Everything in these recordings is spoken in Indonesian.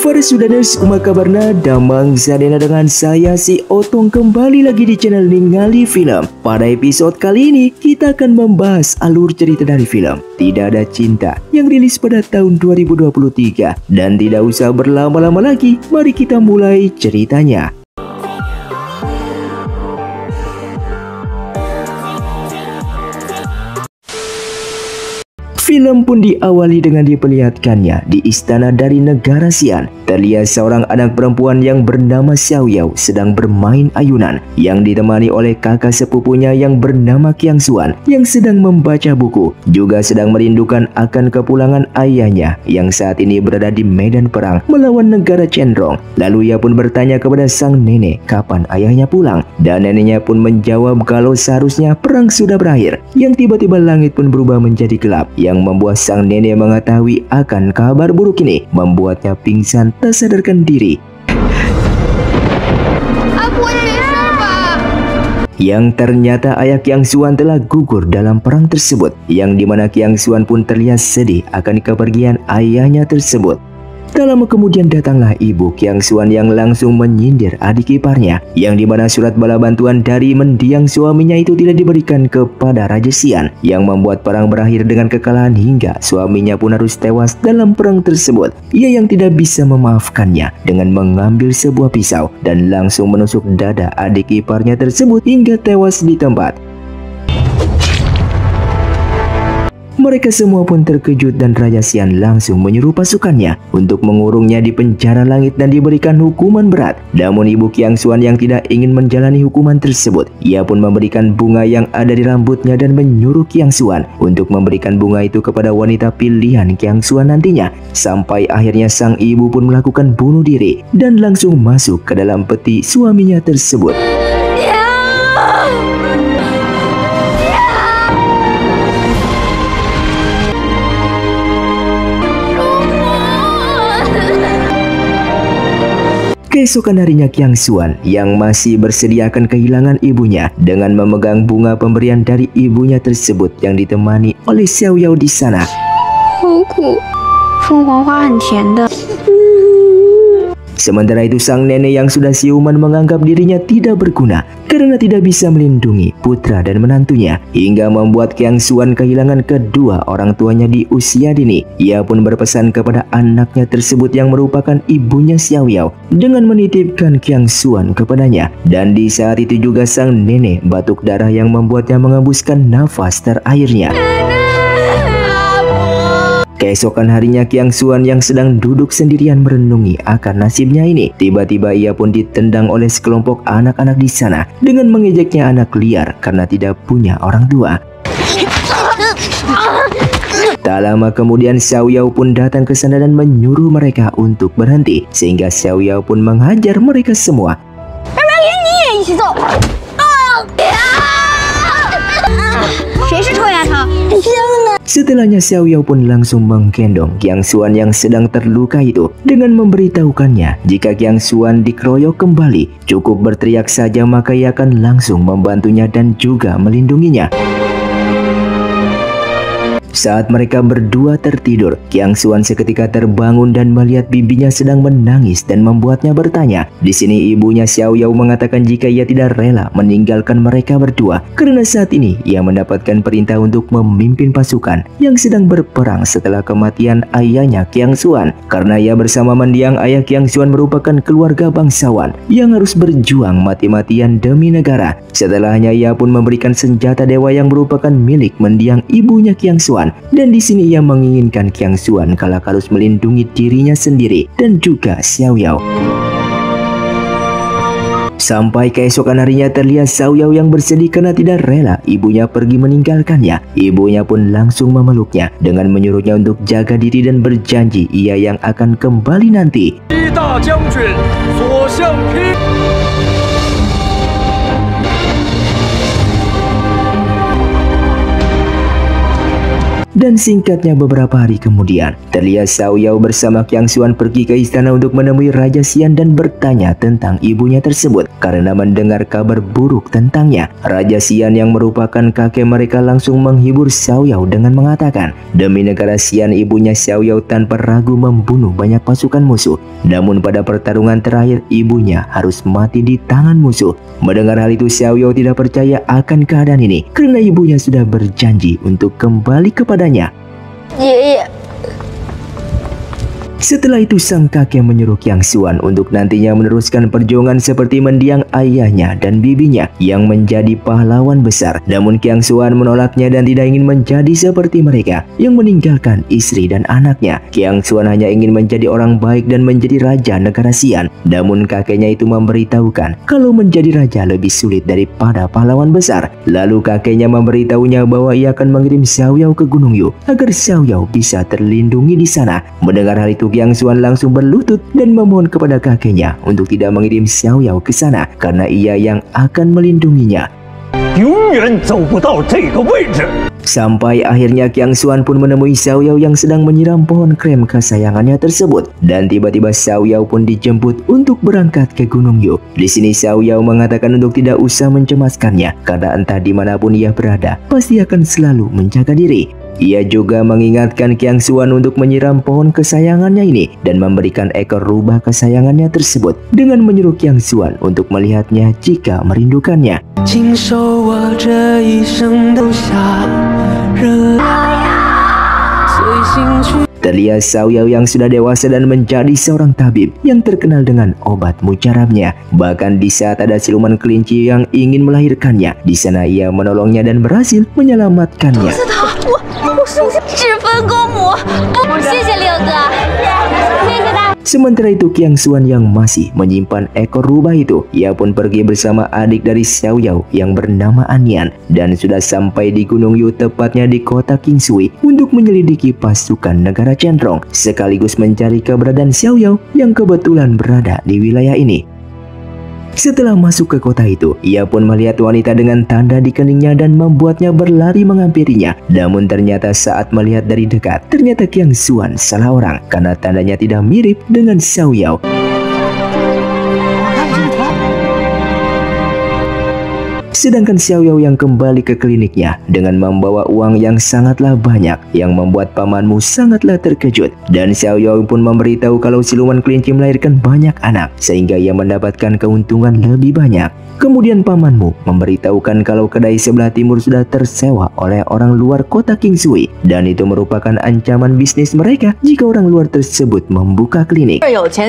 Para Sudaners, kumaha kabarna? Damang sadena dengan saya si Otong kembali lagi di channel Ningali Film. Pada episode kali ini kita akan membahas alur cerita dari film Tidak Ada Cinta yang rilis pada tahun 2023. Dan tidak usah berlama-lama lagi, mari kita mulai ceritanya. Film pun diawali dengan diperlihatkannya di istana dari negara Xi'an. Terlihat seorang anak perempuan yang bernama Xiao Yao sedang bermain ayunan yang ditemani oleh kakak sepupunya yang bernama Qiang Xuan yang sedang membaca buku, juga sedang merindukan akan kepulangan ayahnya yang saat ini berada di medan perang melawan negara Chenrong. Lalu ia pun bertanya kepada sang nenek kapan ayahnya pulang, dan neneknya pun menjawab kalau seharusnya perang sudah berakhir. Yang tiba-tiba langit pun berubah menjadi gelap yang membuat sang nenek mengetahui akan kabar buruk ini, membuatnya pingsan tak sadarkan diri. Yang ternyata ayah Qiang Xuan telah gugur dalam perang tersebut, yang dimana Qiang Xuan pun terlihat sedih akan kepergian ayahnya tersebut. Tak lama kemudian datanglah ibu Qiang Xuan yang langsung menyindir adik iparnya, yang dimana surat bala bantuan dari mendiang suaminya itu tidak diberikan kepada Raja Xi'an, yang membuat perang berakhir dengan kekalahan hingga suaminya pun harus tewas dalam perang tersebut. Ia yang tidak bisa memaafkannya dengan mengambil sebuah pisau dan langsung menusuk dada adik iparnya tersebut hingga tewas di tempat. Mereka semua pun terkejut dan Raja Xi'an langsung menyuruh pasukannya untuk mengurungnya di penjara langit dan diberikan hukuman berat. Namun ibu Qiang Xuan yang tidak ingin menjalani hukuman tersebut, ia pun memberikan bunga yang ada di rambutnya dan menyuruh Qiang Xuan untuk memberikan bunga itu kepada wanita pilihan Qiang Xuan nantinya. Sampai akhirnya sang ibu pun melakukan bunuh diri dan langsung masuk ke dalam peti suaminya tersebut. Keesokan harinya Qiang Xuan yang masih bersedia akan kehilangan ibunya dengan memegang bunga pemberian dari ibunya tersebut yang ditemani oleh Xiao Yao di sana. Sementara itu sang nenek yang sudah siuman menganggap dirinya tidak berguna karena tidak bisa melindungi putra dan menantunya, hingga membuat Qiang Xuan kehilangan kedua orang tuanya di usia dini. Ia pun berpesan kepada anaknya tersebut yang merupakan ibunya Xiao Yao dengan menitipkan Qiang Xuan kepadanya. Dan di saat itu juga sang nenek batuk darah yang membuatnya mengembuskan nafas terakhirnya. Keesokan harinya Qiang Xuan yang sedang duduk sendirian merenungi akan nasibnya ini, tiba-tiba ia pun ditendang oleh sekelompok anak-anak di sana dengan mengejeknya anak liar karena tidak punya orang tua. Tak lama kemudian Xiao Yao pun datang ke sana dan menyuruh mereka untuk berhenti, sehingga Xiao Yao pun menghajar mereka semua. Setelahnya Xiao Yao pun langsung menggendong Qiang Xuan yang sedang terluka itu dengan memberitahukannya jika Qiang Xuan dikeroyok kembali, cukup berteriak saja maka ia akan langsung membantunya dan juga melindunginya. Saat mereka berdua tertidur, Qiang Xuan seketika terbangun dan melihat bibinya sedang menangis dan membuatnya bertanya. Di sini ibunya Xiao Yao mengatakan jika ia tidak rela meninggalkan mereka berdua karena saat ini ia mendapatkan perintah untuk memimpin pasukan yang sedang berperang setelah kematian ayahnya Qiang Xuan. Karena ia bersama mendiang ayah Qiang Xuan merupakan keluarga bangsawan yang harus berjuang mati-matian demi negara. Setelahnya ia pun memberikan senjata dewa yang merupakan milik mendiang ibunya Qiang Xuan. Dan di sini ia menginginkan Qiang Xuan kelak harus melindungi dirinya sendiri dan juga Xiao Yao. Sampai keesokan harinya terlihat Xiao Yao yang bersedih karena tidak rela ibunya pergi meninggalkannya. Ibunya pun langsung memeluknya dengan menyuruhnya untuk jaga diri dan berjanji ia yang akan kembali nanti. Dan Dan singkatnya beberapa hari kemudian, terlihat Xiao Yao bersama Qiang Xuan pergi ke istana untuk menemui Raja Xian dan bertanya tentang ibunya tersebut karena mendengar kabar buruk tentangnya. Raja Xian yang merupakan kakek mereka langsung menghibur Xiao Yao dengan mengatakan, demi negara Xian ibunya Xiao Yao tanpa ragu membunuh banyak pasukan musuh. Namun pada pertarungan terakhir ibunya harus mati di tangan musuh. Mendengar hal itu Xiao Yao tidak percaya akan keadaan ini karena ibunya sudah berjanji untuk kembali kepadanya. Setelah itu sang kakek menyuruh Qiang Xuan untuk nantinya meneruskan perjuangan seperti mendiang ayahnya dan bibinya yang menjadi pahlawan besar. Namun Qiang Xuan menolaknya dan tidak ingin menjadi seperti mereka yang meninggalkan istri dan anaknya. Qiang Xuan hanya ingin menjadi orang baik dan menjadi raja negara Xian. Namun kakeknya itu memberitahukan kalau menjadi raja lebih sulit daripada pahlawan besar. Lalu kakeknya memberitahunya bahwa ia akan mengirim Xiao Yao ke Gunung Yu agar Xiao Yao bisa terlindungi di sana. Mendengar hal itu Qiang Xuan langsung berlutut dan memohon kepada kakeknya untuk tidak mengirim Xiao Yao ke sana karena ia yang akan melindunginya. Sampai akhirnya Qiang Xuan pun menemui Xiao Yao yang sedang menyiram pohon krem kesayangannya tersebut. Dan tiba-tiba Xiao Yao pun dijemput untuk berangkat ke Gunung Yu. Di sini Xiao Yao mengatakan untuk tidak usah mencemaskannya karena entah dimanapun ia berada pasti akan selalu menjaga diri. Ia juga mengingatkan Qiang Xuan untuk menyiram pohon kesayangannya ini dan memberikan ekor rubah kesayangannya tersebut dengan menyuruh Qiang Xuan untuk melihatnya jika merindukannya. Terlihat Xiao Yao yang sudah dewasa dan menjadi seorang tabib yang terkenal dengan obat mujarabnya. Bahkan di saat ada siluman kelinci yang ingin melahirkannya, di sana ia menolongnya dan berhasil menyelamatkannya. Sementara itu Qiang Xuan yang masih menyimpan ekor rubah itu, ia pun pergi bersama adik dari Xiao Yao yang bernama Anian dan sudah sampai di Gunung Yu, tepatnya di kota Qingshui, untuk menyelidiki pasukan negara Qianrong sekaligus mencari keberadaan Xiao Yao yang kebetulan berada di wilayah ini. Setelah masuk ke kota itu, ia pun melihat wanita dengan tanda di keningnya dan membuatnya berlari menghampirinya. Namun ternyata saat melihat dari dekat, ternyata Qiang Xuan salah orang karena tandanya tidak mirip dengan Xiao Yao. Sedangkan Xiao Yao yang kembali ke kliniknya dengan membawa uang yang sangatlah banyak yang membuat pamanmu sangatlah terkejut. Dan Xiao Yao pun memberitahu kalau siluman kelinci melahirkan banyak anak sehingga ia mendapatkan keuntungan lebih banyak. Kemudian pamanmu memberitahukan kalau kedai sebelah timur sudah tersewa oleh orang luar kota Qingshui dan itu merupakan ancaman bisnis mereka jika orang luar tersebut membuka klinik.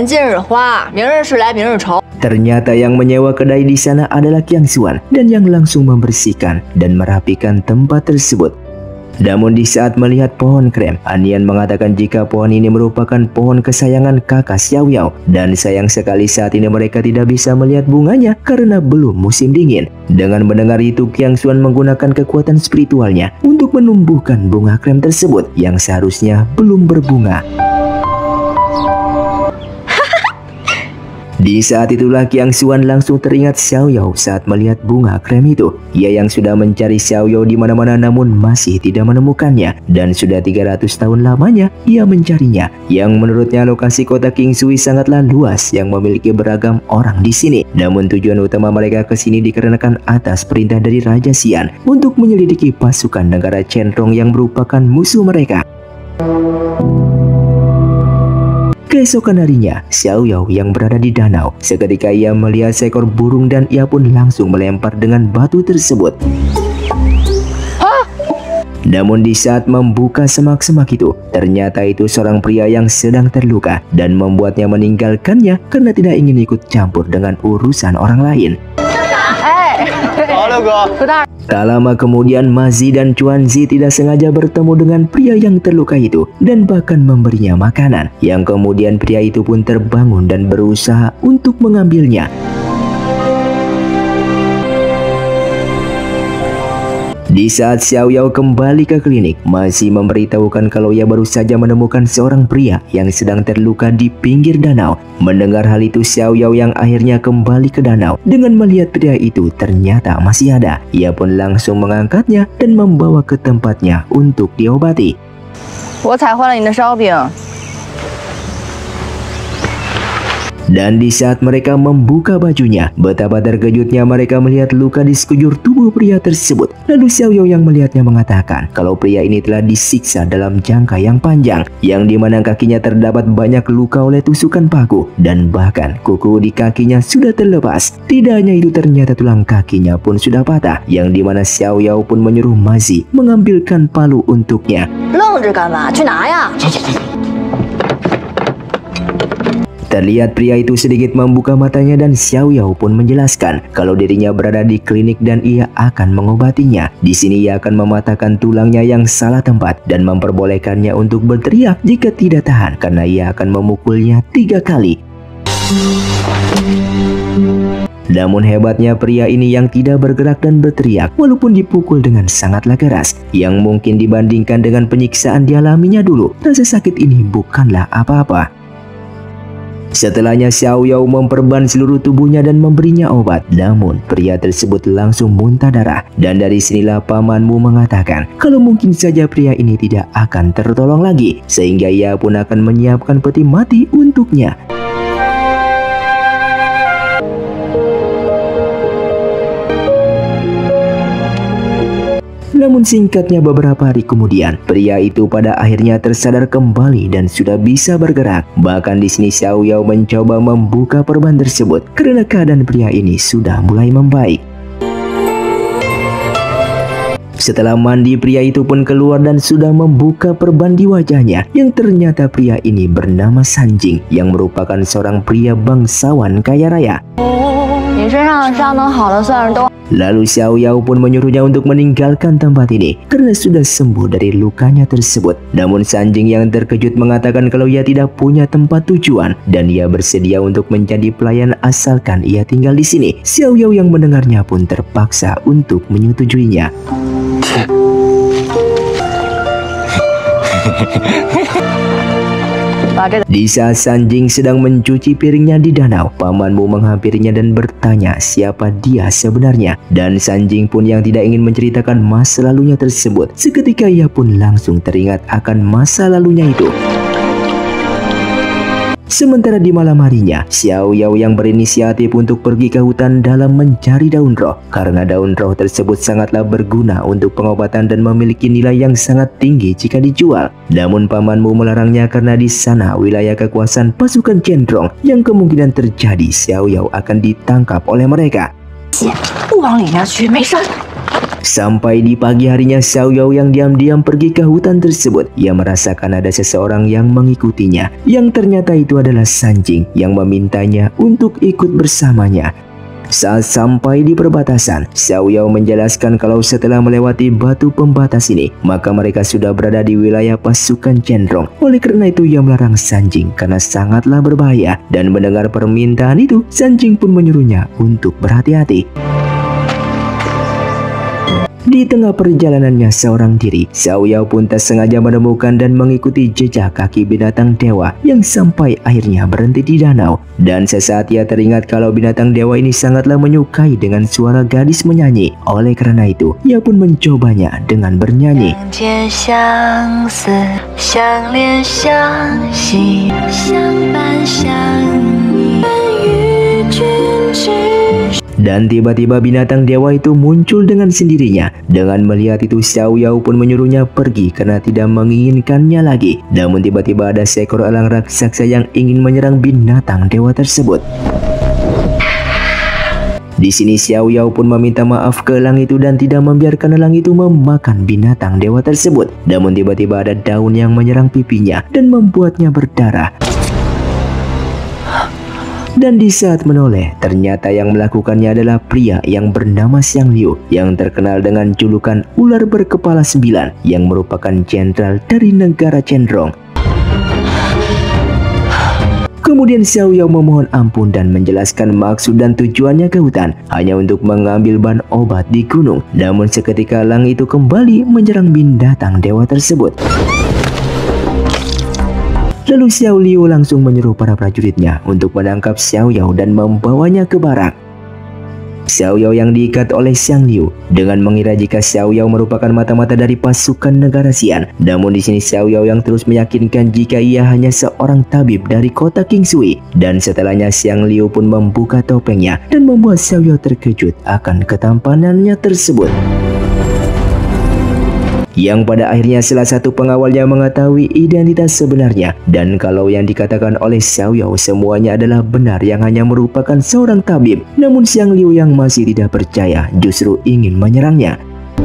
Ternyata yang menyewa kedai di sana adalah Qiang Xuan dan yang langsung membersihkan dan merapikan tempat tersebut. Namun di saat melihat pohon krem, Anian mengatakan jika pohon ini merupakan pohon kesayangan kakak Xiao Yao dan sayang sekali saat ini mereka tidak bisa melihat bunganya karena belum musim dingin. Dengan mendengar itu Qiang Xuan menggunakan kekuatan spiritualnya untuk menumbuhkan bunga krem tersebut yang seharusnya belum berbunga. Di saat itulah Qiang Xuan langsung teringat Xiao Yao saat melihat bunga krem itu. Ia yang sudah mencari Xiao Yao di mana-mana namun masih tidak menemukannya dan sudah 300 tahun lamanya ia mencarinya. Yang menurutnya lokasi kota Qingshui sangatlah luas yang memiliki beragam orang di sini. Namun tujuan utama mereka ke sini dikarenakan atas perintah dari Raja Xian untuk menyelidiki pasukan negara Qianrong yang merupakan musuh mereka. Keesokan harinya, Xiao Yao yang berada di danau, seketika ia melihat seekor burung dan ia pun langsung melempar dengan batu tersebut. Namun di saat membuka semak-semak itu, ternyata itu seorang pria yang sedang terluka dan membuatnya meninggalkannya karena tidak ingin ikut campur dengan urusan orang lain. Tak lama kemudian Mazi dan Chuanzi tidak sengaja bertemu dengan pria yang terluka itu dan bahkan memberinya makanan, yang kemudian pria itu pun terbangun dan berusaha untuk mengambilnya. Di saat Xiao Yao kembali ke klinik, Mazi memberitahukan kalau ia baru saja menemukan seorang pria yang sedang terluka di pinggir danau. Mendengar hal itu, Xiao Yao yang akhirnya kembali ke danau dengan melihat pria itu ternyata masih ada. Ia pun langsung mengangkatnya dan membawa ke tempatnya untuk diobati. 我踩坏了你的烧饼。 Dan di saat mereka membuka bajunya, betapa terkejutnya mereka melihat luka di sekujur tubuh pria tersebut. Lalu Xiao Yao yang melihatnya mengatakan kalau pria ini telah disiksa dalam jangka yang panjang, yang dimana kakinya terdapat banyak luka oleh tusukan paku, dan bahkan kuku di kakinya sudah terlepas. Tidak hanya itu, ternyata tulang kakinya pun sudah patah, yang dimana Xiao Yao pun menyuruh Mazi mengambilkan palu untuknya. 愣着干嘛？去拿呀！ Terlihat pria itu sedikit membuka matanya dan Xiao Yao pun menjelaskan kalau dirinya berada di klinik dan ia akan mengobatinya. Di sini ia akan mematahkan tulangnya yang salah tempat dan memperbolehkannya untuk berteriak jika tidak tahan karena ia akan memukulnya 3 kali. Namun hebatnya pria ini yang tidak bergerak dan berteriak walaupun dipukul dengan sangatlah keras, yang mungkin dibandingkan dengan penyiksaan dialaminya dulu, rasa sakit ini bukanlah apa-apa. Setelahnya Xiao Yao memperban seluruh tubuhnya dan memberinya obat. Namun pria tersebut langsung muntah darah. Dan dari sinilah pamanmu mengatakan kalau mungkin saja pria ini tidak akan tertolong lagi, sehingga ia pun akan menyiapkan peti mati untuknya. Namun singkatnya beberapa hari kemudian, pria itu pada akhirnya tersadar kembali dan sudah bisa bergerak. Bahkan di sini Xiao Yao mencoba membuka perban tersebut karena keadaan pria ini sudah mulai membaik. Setelah mandi, pria itu pun keluar dan sudah membuka perban di wajahnya, yang ternyata pria ini bernama Sanjing, yang merupakan seorang pria bangsawan kaya raya. Lalu Xiao Yao pun menyuruhnya untuk meninggalkan tempat ini karena sudah sembuh dari lukanya tersebut. Namun Sanjing yang terkejut mengatakan kalau ia tidak punya tempat tujuan dan ia bersedia untuk menjadi pelayan asalkan ia tinggal di sini. Xiao Yao yang mendengarnya pun terpaksa untuk menyetujuinya. Di saat Sanjing sedang mencuci piringnya di danau, pamanmu menghampirinya dan bertanya siapa dia sebenarnya. Dan Sanjing pun yang tidak ingin menceritakan masa lalunya tersebut, seketika ia pun langsung teringat akan masa lalunya itu. Sementara di malam harinya, Xiao Yao yang berinisiatif untuk pergi ke hutan dalam mencari daun roh, karena daun roh tersebut sangatlah berguna untuk pengobatan dan memiliki nilai yang sangat tinggi jika dijual. Namun pamanmu melarangnya karena di sana wilayah kekuasaan pasukan Cendrong, yang kemungkinan terjadi Xiao Yao akan ditangkap oleh mereka. Sampai di pagi harinya, Xiao Yao yang diam-diam pergi ke hutan tersebut. Ia merasakan ada seseorang yang mengikutinya, yang ternyata itu adalah Sanjing yang memintanya untuk ikut bersamanya. Saat sampai di perbatasan, Xiao Yao menjelaskan kalau setelah melewati batu pembatas ini, maka mereka sudah berada di wilayah pasukan Cendrong. Oleh karena itu ia melarang Sanjing karena sangatlah berbahaya, dan mendengar permintaan itu, Sanjing pun menyuruhnya untuk berhati-hati. Di tengah perjalanannya seorang diri, Xiao Yao pun tak sengaja menemukan dan mengikuti jejak kaki binatang dewa yang sampai akhirnya berhenti di danau. Dan sesaat ia teringat kalau binatang dewa ini sangatlah menyukai dengan suara gadis menyanyi. Oleh karena itu, ia pun mencobanya dengan bernyanyi. Dan tiba-tiba binatang dewa itu muncul dengan sendirinya. Dengan melihat itu, Xiao Yao pun menyuruhnya pergi karena tidak menginginkannya lagi. Namun tiba-tiba ada seekor elang raksasa yang ingin menyerang binatang dewa tersebut. Di sini Xiao Yao pun meminta maaf ke elang itu dan tidak membiarkan elang itu memakan binatang dewa tersebut. Namun tiba-tiba ada daun yang menyerang pipinya dan membuatnya berdarah. Dan di saat menoleh, ternyata yang melakukannya adalah pria yang bernama Xiang Liu, yang terkenal dengan julukan ular berkepala 9, yang merupakan jenderal dari negara Cendrong. Kemudian Xiao Yao memohon ampun dan menjelaskan maksud dan tujuannya ke hutan, hanya untuk mengambil bahan obat di gunung. Namun seketika elang itu kembali menyerang binatang dewa tersebut. Lalu Xiao Liu langsung menyuruh para prajuritnya untuk menangkap Xiao Yao dan membawanya ke barak. Xiao Yao yang diikat oleh Xiang Liu dengan mengira jika Xiao Yao merupakan mata-mata dari pasukan negara Xian. Namun di sini Xiao Yao yang terus meyakinkan jika ia hanya seorang tabib dari kota Qingshui. Dan setelahnya Xiang Liu pun membuka topengnya dan membuat Xiao Yao terkejut akan ketampanannya tersebut. Yang pada akhirnya salah satu pengawalnya mengetahui identitas sebenarnya. Dan kalau yang dikatakan oleh Xiao Yao semuanya adalah benar, yang hanya merupakan seorang tabib. Namun Xiang Liu yang masih tidak percaya justru ingin menyerangnya.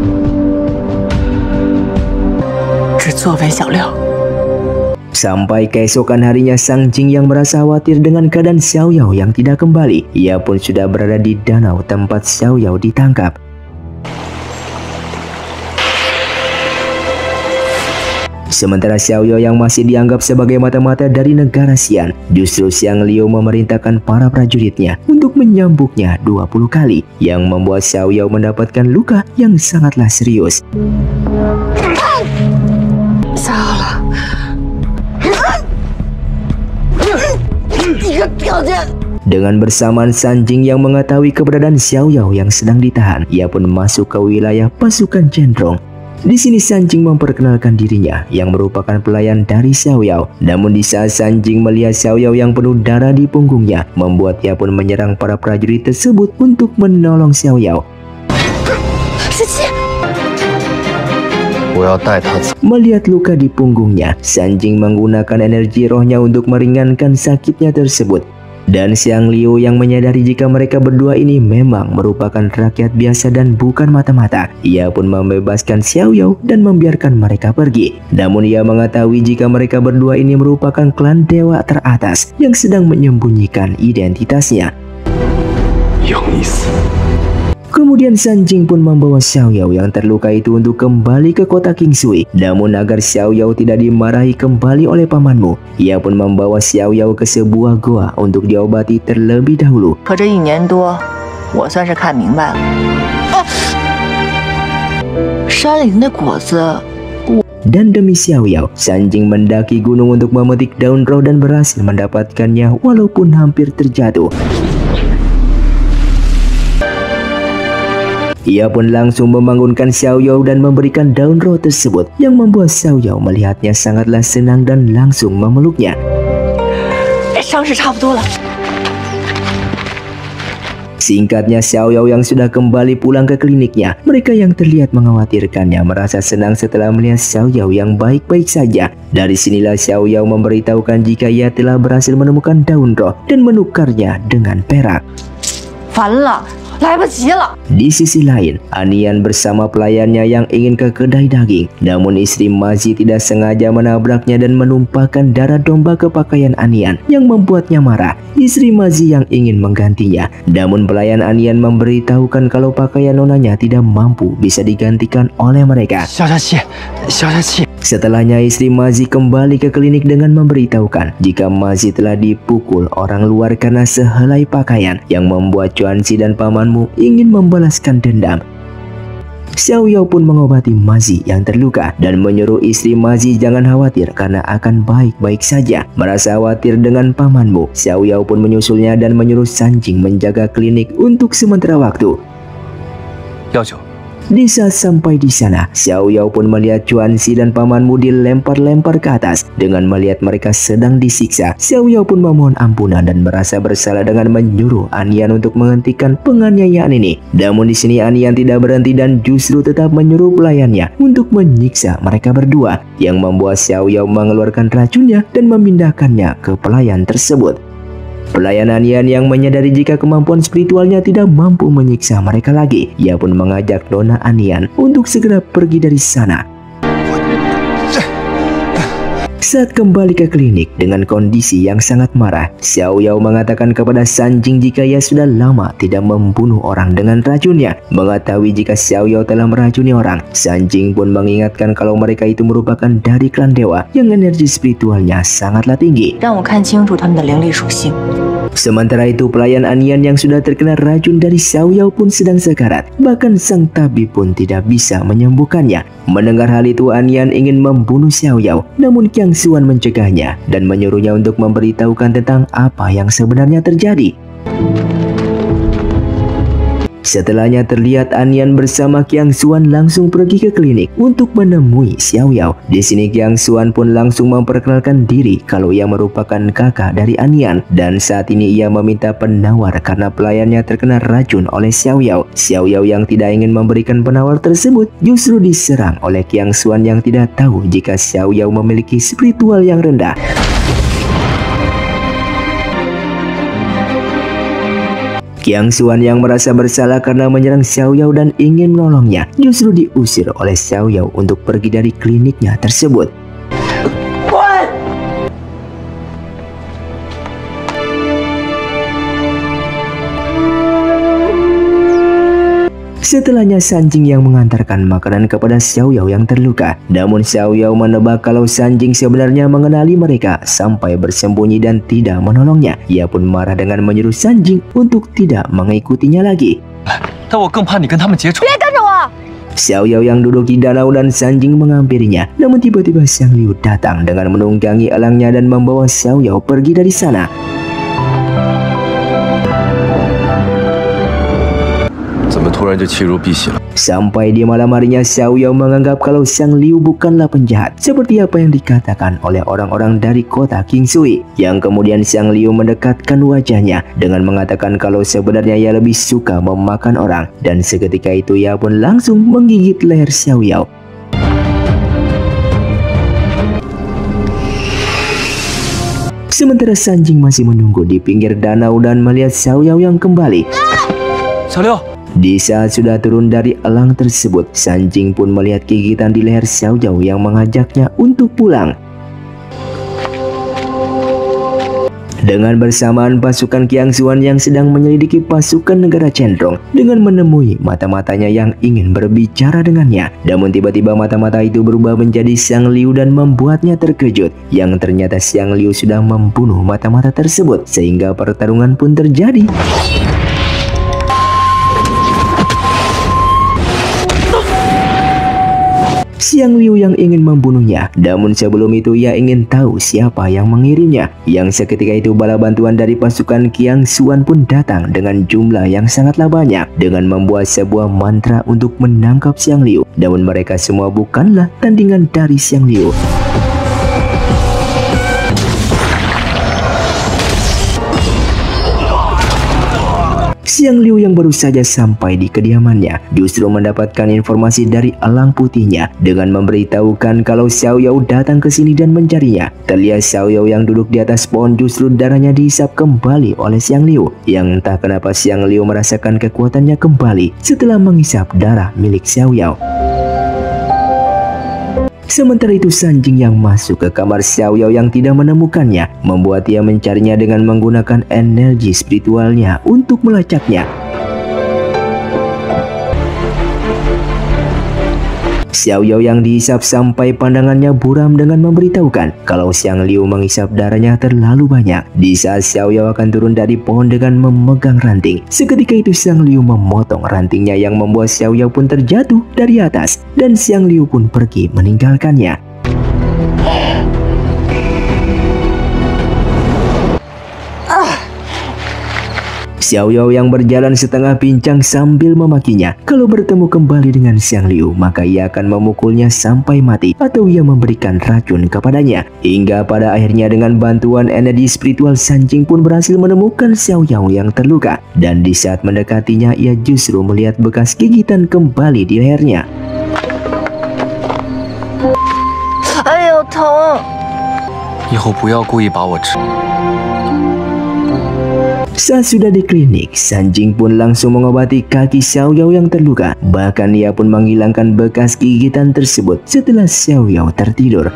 Sampai keesokan harinya Sang Jing yang merasa khawatir dengan keadaan Xiao Yao yang tidak kembali. Ia pun sudah berada di danau tempat Xiao Yao ditangkap. Sementara Xiao Yao yang masih dianggap sebagai mata-mata dari negara Xian, justru Xiang Liu memerintahkan para prajuritnya untuk menyambuknya 20 kali, yang membuat Xiao Yao mendapatkan luka yang sangatlah serius. Dengan bersamaan San Jing yang mengetahui keberadaan Xiao Yao yang sedang ditahan, ia pun masuk ke wilayah pasukan Cenderung. Di sini San Jing memperkenalkan dirinya yang merupakan pelayan dari Xiao Yao. Namun di saat San Jing melihat Xiao Yao yang penuh darah di punggungnya, membuat ia pun menyerang para prajurit tersebut untuk menolong Xiao Yao. Melihat luka di punggungnya, San Jing menggunakan energi rohnya untuk meringankan sakitnya tersebut. Dan Xiang Liu yang menyadari jika mereka berdua ini memang merupakan rakyat biasa dan bukan mata-mata, ia pun membebaskan Xiao Yao dan membiarkan mereka pergi. Namun ia mengetahui jika mereka berdua ini merupakan klan dewa teratas yang sedang menyembunyikan identitasnya. Kemudian San Jing pun membawa Xiao Yao yang terluka itu untuk kembali ke kota Qingshui. Namun agar Xiao Yao tidak dimarahi kembali oleh pamanmu, ia pun membawa Xiao Yao ke sebuah goa untuk diobati terlebih dahulu. Dan demi Xiao Yao, San Jing mendaki gunung untuk memetik daun roh dan berhasil mendapatkannya walaupun hampir terjatuh. Ia pun langsung membangunkan Xiao Yao dan memberikan daun roh tersebut, yang membuat Xiao Yao melihatnya sangatlah senang dan langsung memeluknya. Singkatnya, Xiao Yao yang sudah kembali pulang ke kliniknya. Mereka yang terlihat mengkhawatirkannya merasa senang setelah melihat Xiao Yao yang baik-baik saja. Dari sinilah Xiao Yao memberitahukan jika ia telah berhasil menemukan daun roh dan menukarnya dengan perak. Di sisi lain, Anian bersama pelayannya yang ingin ke kedai daging. Namun istri Mazi tidak sengaja menabraknya dan menumpahkan darah domba ke pakaian Anian, yang membuatnya marah. Istri Mazi yang ingin menggantinya. Namun pelayan Anian memberitahukan kalau pakaian nonanya tidak mampu bisa digantikan oleh mereka. Setelahnya istri Mazi kembali ke klinik dengan memberitahukan jika Mazi telah dipukul orang luar karena sehelai pakaian, yang membuat Chuanxi dan pamanmu ingin membalaskan dendam. Xiao Yao pun mengobati Mazi yang terluka dan menyuruh istri Mazi jangan khawatir karena akan baik-baik saja. Merasa khawatir dengan pamanmu, Xiao Yao pun menyusulnya dan menyuruh San Jing menjaga klinik untuk sementara waktu. Di saat sampai di sana, Xiao Yao pun melihat Chuanxi dan pamanmu dilempar-lempar ke atas. Dengan melihat mereka sedang disiksa, Xiao Yao pun memohon ampunan dan merasa bersalah dengan menyuruh Anian untuk menghentikan penganiayaan ini. Namun di sini Anian tidak berhenti dan justru tetap menyuruh pelayannya untuk menyiksa mereka berdua, yang membuat Xiao Yao mengeluarkan racunnya dan memindahkannya ke pelayan tersebut. Pelayan Anian yang menyadari jika kemampuan spiritualnya tidak mampu menyiksa mereka lagi, ia pun mengajak Nona Anian untuk segera pergi dari sana. Saat kembali ke klinik dengan kondisi yang sangat marah, Xiao Yao mengatakan kepada San Jing jika ia sudah lama tidak membunuh orang dengan racunnya. Mengetahui jika Xiao Yao telah meracuni orang, San Jing pun mengingatkan kalau mereka itu merupakan dari klan dewa yang energi spiritualnya sangatlah tinggi. Sementara itu pelayan Anian yang sudah terkena racun dari Xiao Yao pun sedang sekarat. Bahkan sang tabib pun tidak bisa menyembuhkannya. Mendengar hal itu, Anian ingin membunuh Xiao Yao, namun Qiang Xuan mencegahnya dan menyuruhnya untuk memberitahukan tentang apa yang sebenarnya terjadi. Setelahnya terlihat Anian bersama Qiang Xuan langsung pergi ke klinik untuk menemui Xiao Yao. Di sini Qiang Xuan pun langsung memperkenalkan diri kalau ia merupakan kakak dari Anian, dan saat ini ia meminta penawar karena pelayannya terkena racun oleh Xiao Yao. Xiao Yao yang tidak ingin memberikan penawar tersebut justru diserang oleh Qiang Xuan yang tidak tahu jika Xiao Yao memiliki spiritual yang rendah. Qiang Xuan yang merasa bersalah karena menyerang Xiao Yao dan ingin menolongnya justru diusir oleh Xiao Yao untuk pergi dari kliniknya tersebut. Setelahnya Sanjing yang mengantarkan makanan kepada Xiao Yao yang terluka. Namun Xiao Yao menebak kalau Sanjing sebenarnya mengenali mereka sampai bersembunyi dan tidak menolongnya. Ia pun marah dengan menyuruh Sanjing untuk tidak mengikutinya lagi. Xiao Yao yang duduk di danau dan Sanjing menghampirinya. Namun tiba-tiba Xiang Liu datang dengan menunggangi elangnya dan membawa Xiao Yao pergi dari sana. Sampai di malam harinya Xiao Yao menganggap kalau Xiang Liu bukanlah penjahat seperti apa yang dikatakan oleh orang-orang dari kota Qingsui, yang kemudian Xiang Liu mendekatkan wajahnya dengan mengatakan kalau sebenarnya ia lebih suka memakan orang, dan seketika itu ia pun langsung menggigit leher Xiao Yao. Sementara Sanjing masih menunggu di pinggir danau dan melihat Xiao Yao yang kembali. Xiao Liu. Di saat sudah turun dari elang tersebut, Sanjing pun melihat gigitan di leher Xiao Yao yang mengajaknya untuk pulang. Dengan bersamaan pasukan Qiang Xuan yang sedang menyelidiki pasukan negara Chenrong dengan menemui mata-matanya yang ingin berbicara dengannya. Namun tiba-tiba mata-mata itu berubah menjadi Xiang Liu dan membuatnya terkejut, yang ternyata Xiang Liu sudah membunuh mata-mata tersebut sehingga pertarungan pun terjadi. Xiang Liu yang ingin membunuhnya, namun sebelum itu ia ingin tahu siapa yang mengirimnya. Yang seketika itu bala bantuan dari pasukan Qiang Xuan pun datang dengan jumlah yang sangatlah banyak dengan membuat sebuah mantra untuk menangkap Xiang Liu. Namun mereka semua bukanlah tandingan dari Xiang Liu. Xiang Liu yang baru saja sampai di kediamannya justru mendapatkan informasi dari elang putihnya dengan memberitahukan kalau Xiao Yao datang ke sini dan mencarinya. Terlihat Xiao Yao yang duduk di atas pohon justru darahnya dihisap kembali oleh Xiang Liu, yang entah kenapa Xiang Liu merasakan kekuatannya kembali setelah menghisap darah milik Xiao Yao. Sementara itu Sanjing yang masuk ke kamar Xiao Yao yang tidak menemukannya membuat ia mencarinya dengan menggunakan energi spiritualnya untuk melacaknya. Xiao Yao yang dihisap sampai pandangannya buram dengan memberitahukan kalau Xiang Liu menghisap darahnya terlalu banyak. Di saat Xiao Yao akan turun dari pohon dengan memegang ranting, seketika itu Xiang Liu memotong rantingnya yang membuat Xiao Yao pun terjatuh dari atas dan Xiang Liu pun pergi meninggalkannya. Xiao Yao yang berjalan setengah pincang sambil memakinya. Kalau bertemu kembali dengan Xiang Liu, maka ia akan memukulnya sampai mati atau ia memberikan racun kepadanya. Hingga pada akhirnya dengan bantuan energi spiritual Sanjing pun berhasil menemukan Xiao Yao yang terluka. Dan di saat mendekatinya, ia justru melihat bekas gigitan kembali di lehernya. Ayo, 疼！ 以后不要故意把我吃。 Saat sudah di klinik, Sanjing pun langsung mengobati kaki Xiao Yao yang terluka. Bahkan ia pun menghilangkan bekas gigitan tersebut setelah Xiao Yao tertidur.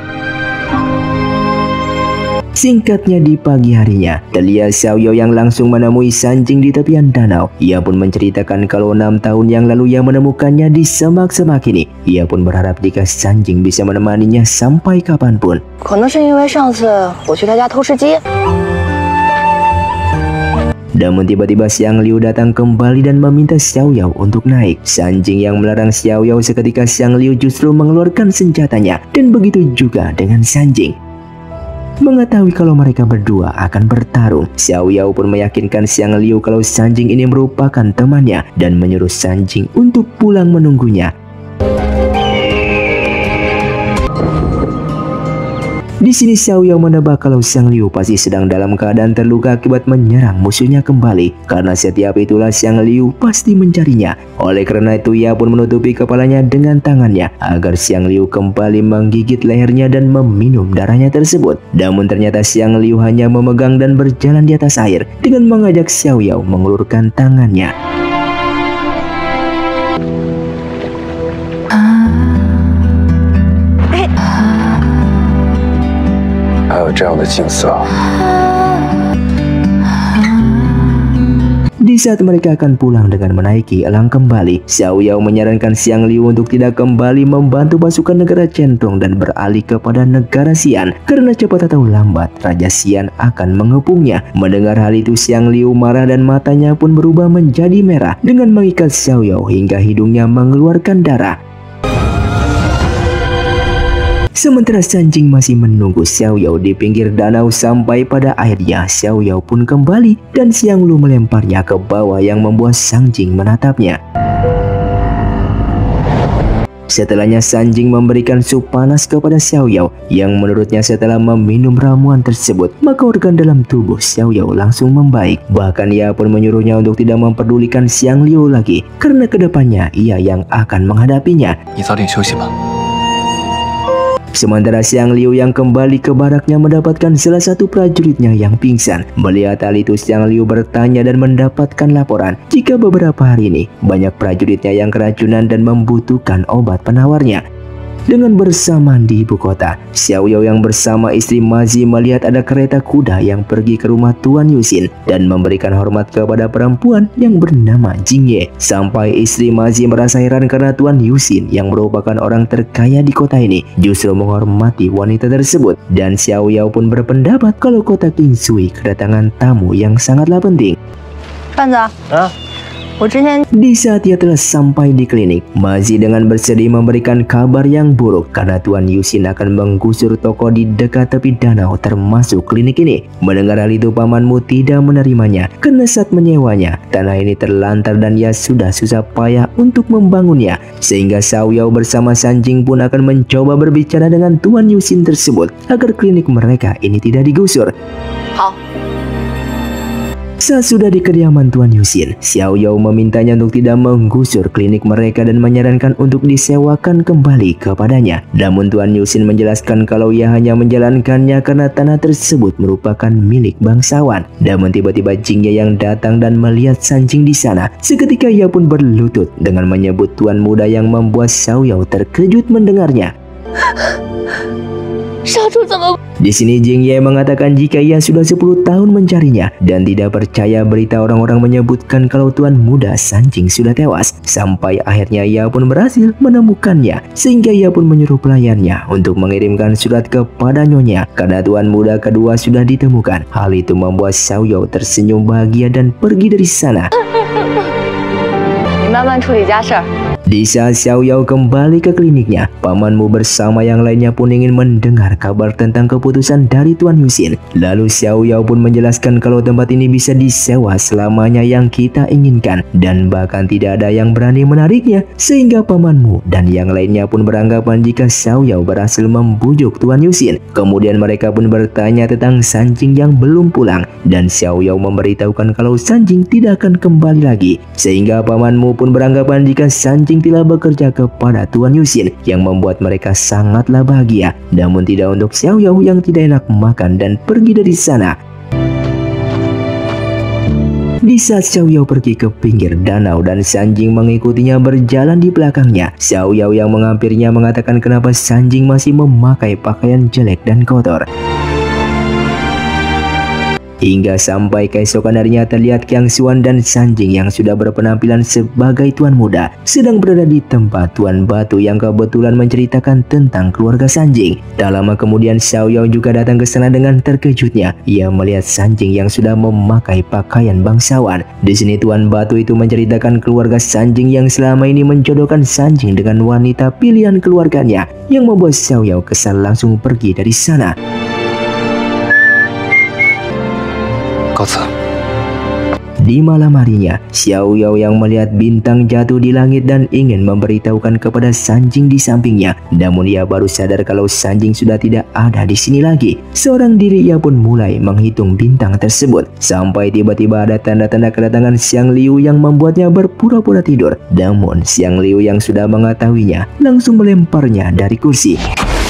Singkatnya di pagi harinya, terlihat Xiao Yao yang langsung menemui Sanjing di tepian danau. Ia pun menceritakan kalau 6 tahun yang lalu ia menemukannya di semak-semak ini. Ia pun berharap jika Sanjing bisa menemaninya sampai kapanpun. 可能是因为上次我去他家偷吃鸡。 Namun tiba-tiba Xiang Liu datang kembali dan meminta Xiao Yao untuk naik. Sanjing yang melarang Xiao Yao seketika Xiang Liu justru mengeluarkan senjatanya dan begitu juga dengan Sanjing. Mengetahui kalau mereka berdua akan bertarung, Xiao Yao pun meyakinkan Xiang Liu kalau Sanjing ini merupakan temannya dan menyuruh Sanjing untuk pulang menunggunya. Di sini Xiao Yao menebak kalau Xiang Liu pasti sedang dalam keadaan terluka akibat menyerang musuhnya kembali. Karena setiap itulah Xiang Liu pasti mencarinya. Oleh karena itu ia pun menutupi kepalanya dengan tangannya agar Xiang Liu kembali menggigit lehernya dan meminum darahnya tersebut. Namun ternyata Xiang Liu hanya memegang dan berjalan di atas air dengan mengajak Xiao Yao mengulurkan tangannya. 还有这样的景色。 Di saat mereka akan pulang dengan menaiki elang kembali, Xiao Yao menyarankan Xiang Liu untuk tidak kembali membantu pasukan negara Chenrong dan beralih kepada negara Xian. Karena cepat atau lambat, Raja Xian akan mengepungnya. Mendengar hal itu, Xiang Liu marah dan matanya pun berubah menjadi merah dengan mengikat Xiao Yao hingga hidungnya mengeluarkan darah. Sementara Sanjing masih menunggu Xiao Yao di pinggir danau sampai pada akhirnya Xiao Yao pun kembali dan Xiang Lu melemparnya ke bawah yang membuat Sanjing menatapnya. Setelahnya Sanjing memberikan sup panas kepada Xiao Yao yang menurutnya setelah meminum ramuan tersebut maka organ dalam tubuh Xiao Yao langsung membaik. Bahkan ia pun menyuruhnya untuk tidak memperdulikan Xiang Liu lagi karena kedepannya ia yang akan menghadapinya. 你早点休息吧。 Sementara Xiang Liu yang kembali ke baraknya mendapatkan salah satu prajuritnya yang pingsan. Melihat hal itu, Xiang Liu bertanya dan mendapatkan laporan jika beberapa hari ini banyak prajuritnya yang keracunan dan membutuhkan obat penawarnya. Dengan bersamaan di ibu kota, Xiao Yao yang bersama istri Mazi melihat ada kereta kuda yang pergi ke rumah Tuan Yuxin dan memberikan hormat kepada perempuan yang bernama Jingye. Sampai istri Mazi merasa heran karena Tuan Yuxin yang merupakan orang terkaya di kota ini justru menghormati wanita tersebut. Dan Xiao Yao pun berpendapat kalau kota Qingsui kedatangan tamu yang sangatlah penting. 贩子，我之前 Di saat ia telah sampai di klinik, Mazi dengan bersedih memberikan kabar yang buruk karena Tuan Yuxin akan menggusur toko di dekat tepi danau termasuk klinik ini. Mendengar hal itu, pamanmu tidak menerimanya karena saat menyewanya, tanah ini terlantar dan ia sudah susah payah untuk membangunnya. Sehingga Xiao Yao bersama Sanjing pun akan mencoba berbicara dengan Tuan Yuxin tersebut agar klinik mereka ini tidak digusur. 好， Saat sudah di kediaman Tuan Yuxin, Xiao Yao memintanya untuk tidak menggusur klinik mereka dan menyarankan untuk disewakan kembali kepadanya. Namun Tuan Yuxin menjelaskan kalau ia hanya menjalankannya karena tanah tersebut merupakan milik bangsawan. Namun tiba-tiba Jingye yang datang dan melihat Sanjing di sana. Seketika ia pun berlutut dengan menyebut tuan muda yang membuat Xiao Yao terkejut mendengarnya. 少主怎么？ Di sini Jingye mengatakan jika ia sudah 10 tahun mencarinya dan tidak percaya berita orang-orang menyebutkan kalau tuan muda Sanjing sudah tewas. Sampai akhirnya ia pun berhasil menemukannya sehingga ia pun menyuruh pelayannya untuk mengirimkan surat kepada nyonya karena tuan muda kedua sudah ditemukan. Hal itu membuat Xiao Yao tersenyum bahagia dan pergi dari sana. 你慢慢处理家事儿。 Di saat Xiao Yao kembali ke kliniknya, pamanmu bersama yang lainnya pun ingin mendengar kabar tentang keputusan dari Tuan Yuxin. Lalu Xiao Yao pun menjelaskan kalau tempat ini bisa disewa selamanya yang kita inginkan dan bahkan tidak ada yang berani menariknya. Sehingga pamanmu dan yang lainnya pun beranggapan jika Xiao Yao berhasil membujuk Tuan Yuxin. Kemudian mereka pun bertanya tentang Sanjing yang belum pulang dan Xiao Yao memberitahukan kalau Sanjing tidak akan kembali lagi. Sehingga pamanmu pun beranggapan jika Sanjing telah bekerja kepada Tuan Yuxin yang membuat mereka sangatlah bahagia. Namun tidak untuk Xiao Yao yang tidak enak makan dan pergi dari sana. Di saat Xiao Yao pergi ke pinggir danau dan Sanjing mengikutinya berjalan di belakangnya, Xiao Yao yang menghampirinya mengatakan kenapa Sanjing masih memakai pakaian jelek dan kotor. Hingga sampai keesokan harinya terlihat Qiang Xuan dan Sanjing yang sudah berpenampilan sebagai tuan muda sedang berada di tempat Tuan Batu yang kebetulan menceritakan tentang keluarga Sanjing. Tak lama kemudian Xiao Yao juga datang ke sana dengan terkejutnya. Ia melihat Sanjing yang sudah memakai pakaian bangsawan. Di sini Tuan Batu itu menceritakan keluarga Sanjing yang selama ini menjodohkan Sanjing dengan wanita pilihan keluarganya yang membuat Xiao Yao kesal langsung pergi dari sana. 告辞。 Di malam harinya, Xiao Yao yang melihat bintang jatuh di langit dan ingin memberitahukan kepada Sanjing di sampingnya. Namun ia baru sadar kalau Sanjing sudah tidak ada di sini lagi. Seorang diri ia pun mulai menghitung bintang tersebut. Sampai tiba-tiba ada tanda-tanda kedatangan Xiang Liu yang membuatnya berpura-pura tidur. Namun Xiang Liu yang sudah mengetahuinya langsung melemparnya dari kursi.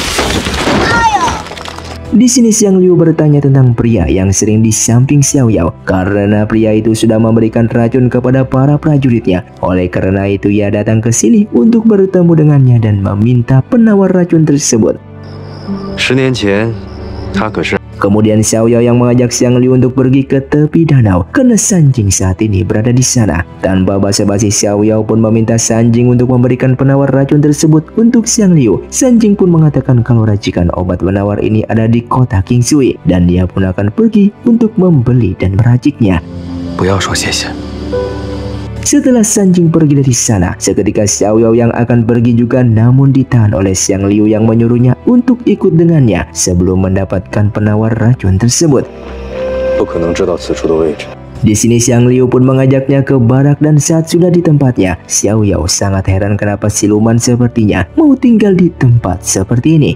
Di sini Xiang Liu bertanya tentang pria yang sering di samping Xiao Yao karena pria itu sudah memberikan racun kepada para prajuritnya. Oleh karena itu ia datang ke sini untuk bertemu dengannya dan meminta penawar racun tersebut. 10年前，他可是 Kemudian Xiao Yao yang mengajak Xiang Liu untuk pergi ke tepi danau karena Sanjing saat ini berada di sana. Tanpa basa-basi Xiao Yao pun meminta Sanjing untuk memberikan penawar racun tersebut untuk Xiang Liu. Sanjing pun mengatakan kalau racikan obat penawar ini ada di kota Qingshui dan dia pun akan pergi untuk membeli dan meraciknya. 不要说谢谢。 Setelah Sanjing pergi dari sana, seketika Xiao Yao yang akan pergi juga namun ditahan oleh Xiang Liu yang menyuruhnya untuk ikut dengannya sebelum mendapatkan penawar racun tersebut. 不可能知道此处的位置。 Di sini Xiang Liu pun mengajaknya ke barak dan saat sudah di tempatnya, Xiao Yao sangat heran kenapa siluman sepertinya mau tinggal di tempat seperti ini.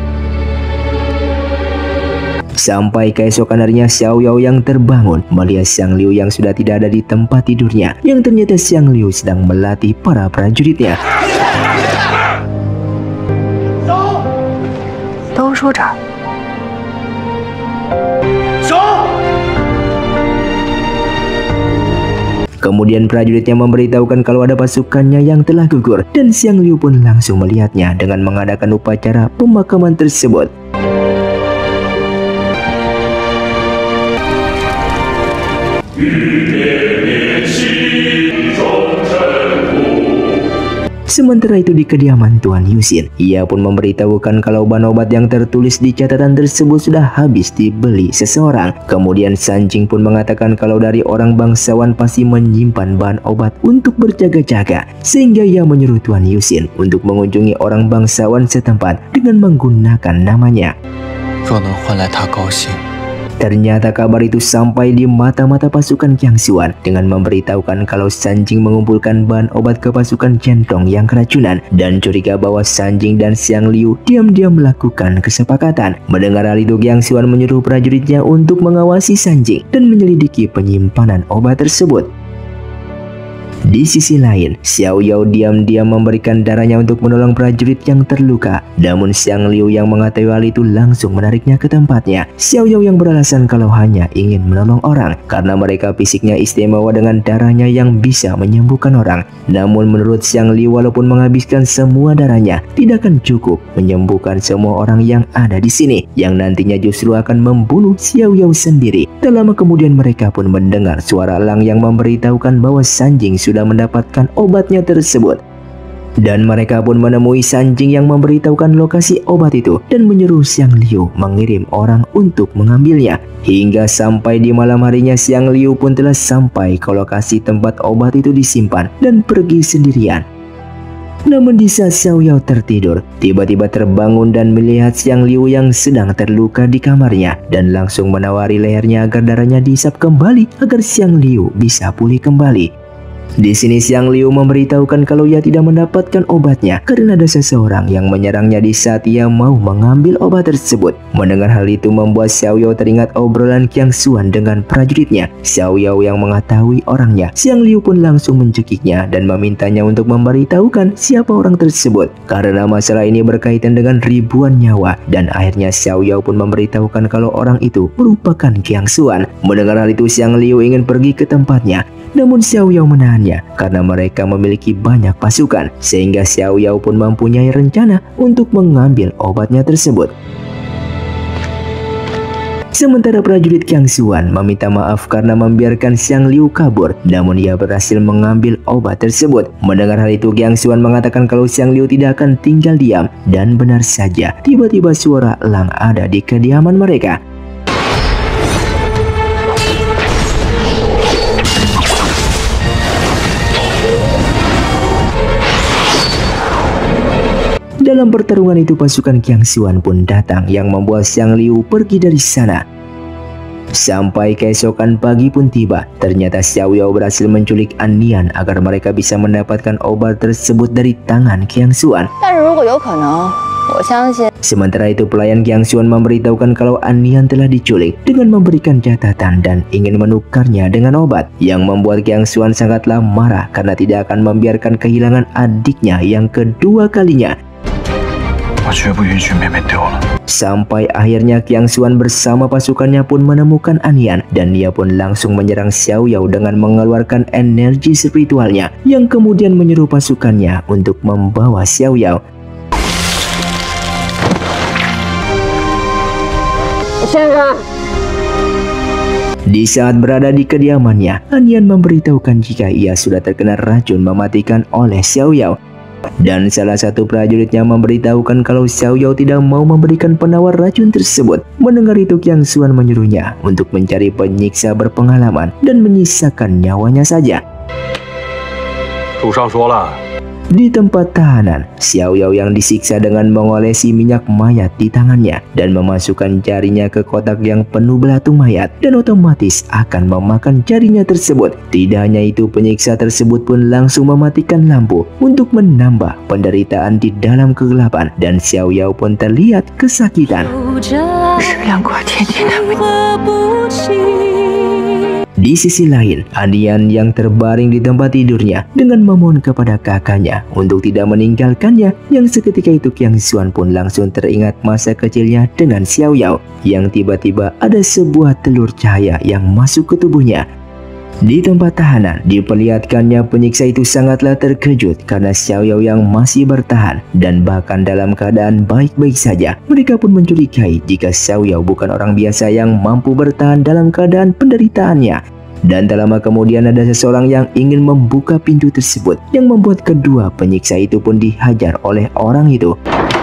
Sampai keesokan harinya Xiao Yao yang terbangun melihat Xiang Liu yang sudah tidak ada di tempat tidurnya, yang ternyata Xiang Liu sedang melatih para prajuritnya. 都说这儿。 Kemudian prajuritnya memberitahukan kalau ada pasukannya yang telah gugur dan Xiang Liu pun langsung melihatnya dengan mengadakan upacara pemakaman tersebut. Sementara itu di kediaman Tuan Yuxin, ia pun memberitahukan kalau bahan obat yang tertulis di catatan tersebut sudah habis dibeli seseorang. Kemudian Sanjing pun mengatakan kalau dari orang bangsawan pasti menyimpan bahan obat untuk berjaga-jaga, sehingga ia menyuruh Tuan Yuxin untuk mengunjungi orang bangsawan setempat dengan menggunakan namanya. 若能换来他高兴， Ternyata kabar itu sampai di mata-mata pasukan Qiangxuan dengan memberitahukan kalau Sanjing mengumpulkan bahan obat ke pasukan Centong yang keracunan dan curiga bahwa Sanjing dan Xiang Liu diam-diam melakukan kesepakatan. Mendengar hal itu Qiangxuan menyuruh prajuritnya untuk mengawasi Sanjing dan menyelidiki penyimpanan obat tersebut. Di sisi lain, Xiao Yao diam-diam memberikan darahnya untuk menolong prajurit yang terluka. Namun Xiang Liu yang mengetahui hal itu langsung menariknya ke tempatnya. Xiao Yao yang beralasan kalau hanya ingin menolong orang karena mereka fisiknya istimewa dengan darahnya yang bisa menyembuhkan orang. Namun menurut Xiang Liu walaupun menghabiskan semua darahnya, tidak akan cukup menyembuhkan semua orang yang ada di sini, yang nantinya justru akan membunuh Xiao Yao sendiri. Tak lama kemudian mereka pun mendengar suara elang yang memberitahukan bahwa Sanjing sudah mendapatkan obatnya tersebut. Dan mereka pun menemui Sanjing yang memberitahukan lokasi obat itu dan menyuruh Xiang Liu mengirim orang untuk mengambilnya. Hingga sampai di malam harinya Xiang Liu pun telah sampai ke lokasi tempat obat itu disimpan dan pergi sendirian. Namun di saat Xiao Yao tertidur, tiba-tiba terbangun dan melihat Xiang Liu yang sedang terluka di kamarnya dan langsung menawari lehernya agar darahnya dihisap kembali agar Xiang Liu bisa pulih kembali. Di sini Xiang Liu memberitahukan kalau ia tidak mendapatkan obatnya karena ada seseorang yang menyerangnya di saat ia mau mengambil obat tersebut. Mendengar hal itu membuat Xiao Yao teringat obrolan Qiangxuan dengan prajuritnya. Xiao Yao yang mengetahui orangnya, Xiang Liu pun langsung mencekiknya dan memintanya untuk memberitahukan siapa orang tersebut karena masalah ini berkaitan dengan ribuan nyawa. Dan akhirnya Xiao Yao pun memberitahukan kalau orang itu merupakan Qiangxuan. Mendengar hal itu Xiang Liu ingin pergi ke tempatnya, namun Xiao Yao menahannya karena mereka memiliki banyak pasukan, sehingga Xiao Yao pun mempunyai rencana untuk mengambil obatnya tersebut. Sementara prajurit Qiangxuan meminta maaf karena membiarkan Xiang Liu kabur, namun ia berhasil mengambil obat tersebut. Mendengar hal itu Qiangxuan mengatakan kalau Xiang Liu tidak akan tinggal diam, dan benar saja tiba-tiba suara elang ada di kediaman mereka. Dalam pertarungan itu pasukan Qiangxuan pun datang yang membuat Xiang Liu pergi dari sana. Sampai keesokan pagi pun tiba, ternyata Xiao Yao berhasil menculik Anian agar mereka bisa mendapatkan obat tersebut dari tangan Qiang Xuan. 但是如果有可能，我相信 Sementara itu pelayan Qiang Xuan memberitahukan kalau Anian telah diculik dengan memberikan catatan dan ingin menukarnya dengan obat, yang membuat Qiang Xuan sangatlah marah karena tidak akan membiarkan kehilangan adiknya yang kedua kalinya. Sampai akhirnya Qiang Xuan bersama pasukannya pun menemukan Anian, dan dia pun langsung menyerang Xiao Yao dengan mengeluarkan energi spiritualnya, yang kemudian menyuruh pasukannya untuk membawa Xiao Yao. Di saat berada di kediamannya, Anian memberitahukan jika ia sudah terkena racun mematikan oleh Xiao Yao. Dan salah satu prajuritnya memberitahukan kalau Xiao Yao tidak mau memberikan penawar racun tersebut. Mendengar itu Qiang Xuan menyuruhnya untuk mencari penyiksa berpengalaman dan menyisakan nyawanya saja. Di tempat tahanan, Xiao Yao yang disiksa dengan mengolesi minyak mayat di tangannya dan memasukkan jarinya ke kotak yang penuh belatung mayat, dan otomatis akan memakan jarinya tersebut. Tidak hanya itu, penyiksa tersebut pun langsung mematikan lampu untuk menambah penderitaan di dalam kegelapan, dan Xiao Yao pun terlihat kesakitan. Di sisi lain, Anian yang terbaring di tempat tidurnya dengan memohon kepada kakaknya untuk tidak meninggalkannya, yang seketika itu Qiang Xuan pun langsung teringat masa kecilnya dengan Xiao Yao, yang tiba-tiba ada sebuah telur cahaya yang masuk ke tubuhnya. Di tempat tahanan, diperlihatkannya penyiksa itu sangatlah terkejut karena Xiao Yao yang masih bertahan dan bahkan dalam keadaan baik-baik saja. Mereka pun mencurigai jika Xiao Yao bukan orang biasa yang mampu bertahan dalam keadaan penderitaannya. Dan tak lama kemudian ada seseorang yang ingin membuka pintu tersebut, yang membuat kedua penyiksa itu pun dihajar oleh orang itu.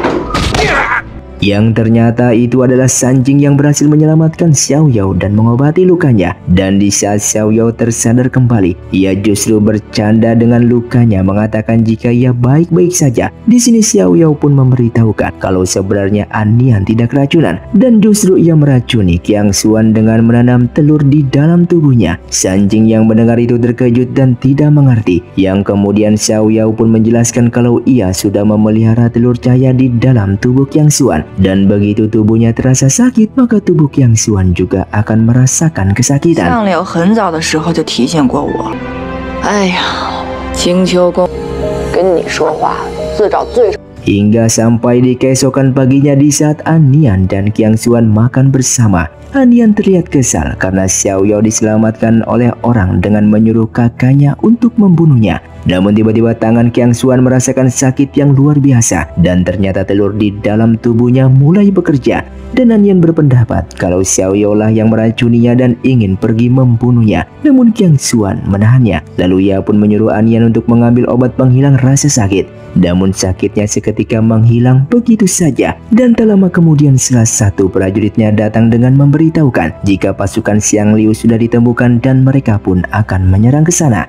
Yang ternyata itu adalah Sanjing yang berhasil menyelamatkan Xiao Yao dan mengobati lukanya. Dan di saat Xiao Yao tersadar kembali, ia justru bercanda dengan lukanya, mengatakan jika ia baik-baik saja. Di sini Xiao Yao pun memberitahukan kalau sebenarnya Anian tidak keracunan, dan justru ia meracuni Qiang Xuan dengan menanam telur di dalam tubuhnya. Sanjing yang mendengar itu terkejut dan tidak mengerti, yang kemudian Xiao Yao pun menjelaskan kalau ia sudah memelihara telur cahaya di dalam tubuh Qiang Xuan. Dan begitu tubuhnya terasa sakit, maka tubuh Qiang Xuan juga akan merasakan kesakitan. 相柳很早的时候就提醒过我，哎呀，青丘宫跟你说话自找罪受。 Hingga sampai di keesokan paginya, di saat Anian dan Qiang Xuan makan bersama, Anian terlihat kesal karena Xiao Yao diselamatkan oleh orang dengan menyuruh kakaknya untuk membunuhnya. Namun tiba-tiba tangan Qiang Xuan merasakan sakit yang luar biasa, dan ternyata telur di dalam tubuhnya mulai bekerja. Dan Anian berpendapat kalau Xiao Yao lah yang meracuninya dan ingin pergi membunuhnya. Namun Qiang Xuan menahannya. Lalu ia pun menyuruh Anian untuk mengambil obat penghilang rasa sakit. Namun sakitnya seketika menghilang begitu saja. Dan tak lama kemudian salah satu prajuritnya datang dengan memberitahukan jika pasukan Xiang Liu sudah ditemukan dan mereka pun akan menyerang ke sana.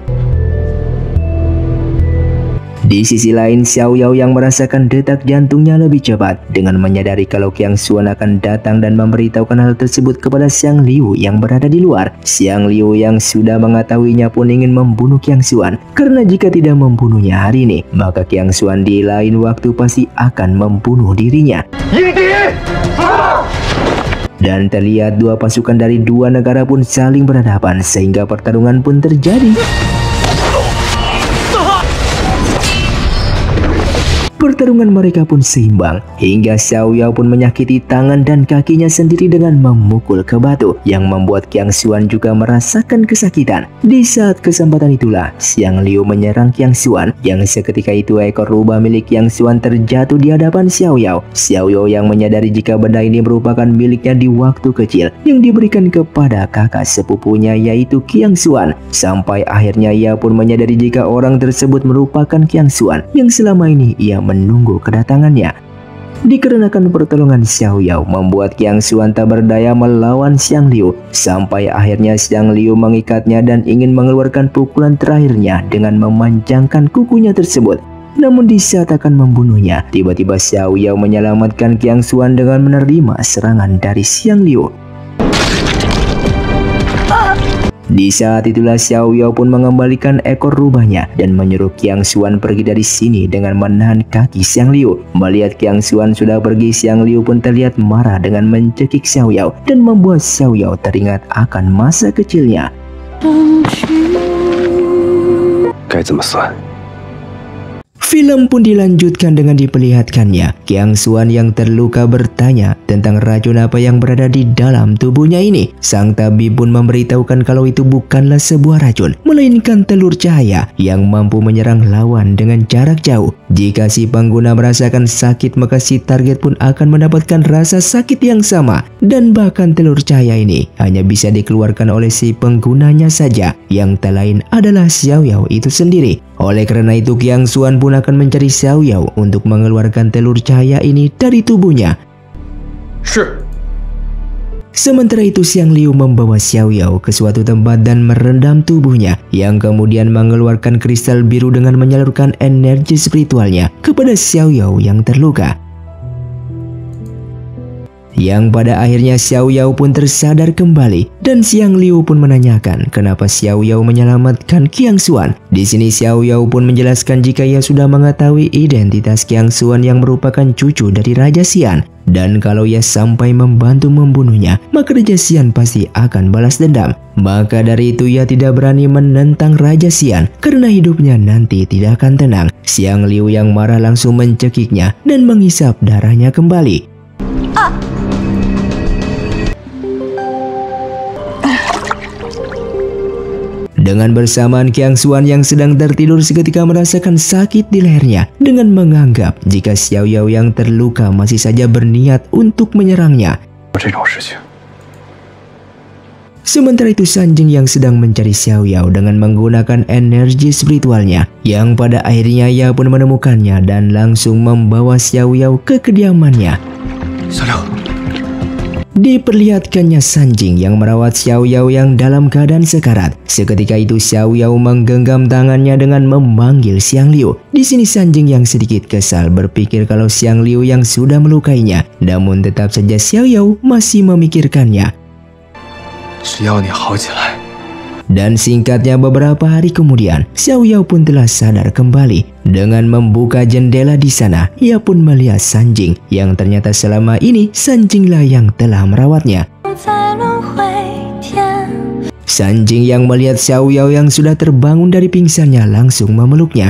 Di sisi lain, Xiao Yao yang merasakan detak jantungnya lebih cepat dengan menyadari kalau Qiang Xuan akan datang dan memberitahukan hal tersebut kepada Xiang Liu yang berada di luar. Xiang Liu yang sudah mengetahuinya pun ingin membunuh Qiang Xuan, karena jika tidak membunuhnya hari ini, maka Qiang Xuan di lain waktu pasti akan membunuh dirinya. Dan terlihat dua pasukan dari dua negara pun saling berhadapan sehingga pertarungan pun terjadi. Pertarungan mereka pun seimbang, hingga Xiao Yao pun menyakiti tangan dan kakinya sendiri dengan memukul ke batu, yang membuat Qiang Xuan juga merasakan kesakitan. Di saat kesempatan itulah, Xiang Liu menyerang Qiang Xuan, yang seketika itu ekor rubah milik Qiang Xuan terjatuh di hadapan Xiao Yao. Xiao Yao yang menyadari jika benda ini merupakan miliknya di waktu kecil, yang diberikan kepada kakak sepupunya yaitu Qiang Xuan. Sampai akhirnya ia pun menyadari jika orang tersebut merupakan Qiang Xuan, yang selama ini ia menunggu kedatangannya. Dikarenakan pertolongan Xiao Yao membuat Qiang Xuan tak berdaya melawan Xiang Liu, sampai akhirnya Xiang Liu mengikatnya dan ingin mengeluarkan pukulan terakhirnya dengan memanjangkan kukunya tersebut. Namun di saat akan membunuhnya, tiba-tiba Xiao Yao menyelamatkan Qiang Xuan dengan menerima serangan dari Xiang Liu. Di saat itulah Xiao Yao pun mengembalikan ekor rubahnya dan menyuruh Qiang Xuan pergi dari sini dengan menahan kaki Xiang Liu. Melihat Qiang Xuan sudah pergi, Xiang Liu pun terlihat marah dengan mencekik Xiao Yao dan membuat Xiao Yao teringat akan masa kecilnya. 该怎么算？ Film pun dilanjutkan dengan diperlihatkannya Qiang Xuan yang terluka bertanya tentang racun apa yang berada di dalam tubuhnya ini. Sang tabib pun memberitahukan kalau itu bukanlah sebuah racun, melainkan telur cahaya yang mampu menyerang lawan dengan jarak jauh. Jika si pengguna merasakan sakit, maka si target pun akan mendapatkan rasa sakit yang sama. Dan bahkan telur cahaya ini hanya bisa dikeluarkan oleh si penggunanya saja, yang tak lain adalah Xiao Yao itu sendiri. Oleh karena itu Qiang Xuan pun akan mencari Xiao Yao untuk mengeluarkan telur cahaya ini dari tubuhnya. Sementara itu Xiang Liu membawa Xiao Yao ke suatu tempat dan merendam tubuhnya, yang kemudian mengeluarkan kristal biru dengan menyalurkan energi spiritualnya kepada Xiao Yao yang terluka. Yang pada akhirnya Xiao Yao pun tersadar kembali dan Xiang Liu pun menanyakan kenapa Xiao Yao menyelamatkan Qiang Xuan. Di sini Xiao Yao pun menjelaskan jika ia sudah mengetahui identitas Qiang Xuan yang merupakan cucu dari Raja Xian, dan kalau ia sampai membantu membunuhnya, maka Raja Xian pasti akan balas dendam. Maka dari itu ia tidak berani menentang Raja Xian karena hidupnya nanti tidak akan tenang. Xiang Liu yang marah langsung mencekiknya dan menghisap darahnya kembali. Dengan bersamaan Qiang Xuan yang sedang tertidur seketika merasakan sakit di lehernya dengan menganggap jika Xiao Yao yang terluka masih saja berniat untuk menyerangnya. Sementara itu Sanjing yang sedang mencari Xiao Yao dengan menggunakan energi spiritualnya, yang pada akhirnya ia pun menemukannya dan langsung membawa Xiao Yao ke kediamannya. Diperlihatkannya Sanjing yang merawat Xiao Yao yang dalam keadaan sekarat. Seketika itu Xiao Yao menggenggam tangannya dengan memanggil Xiang Liu. Di sini Sanjing yang sedikit kesal berpikir kalau Xiang Liu yang sudah melukainya, namun tetap saja Xiao Yao masih memikirkannya. Dan singkatnya beberapa hari kemudian, Xiao Yao pun telah sadar kembali. Dengan membuka jendela di sana, ia pun melihat Sanjing yang ternyata selama ini Sanjinglah yang telah merawatnya. Sanjing yang melihat Xiao Yao yang sudah terbangun dari pingsannya langsung memeluknya.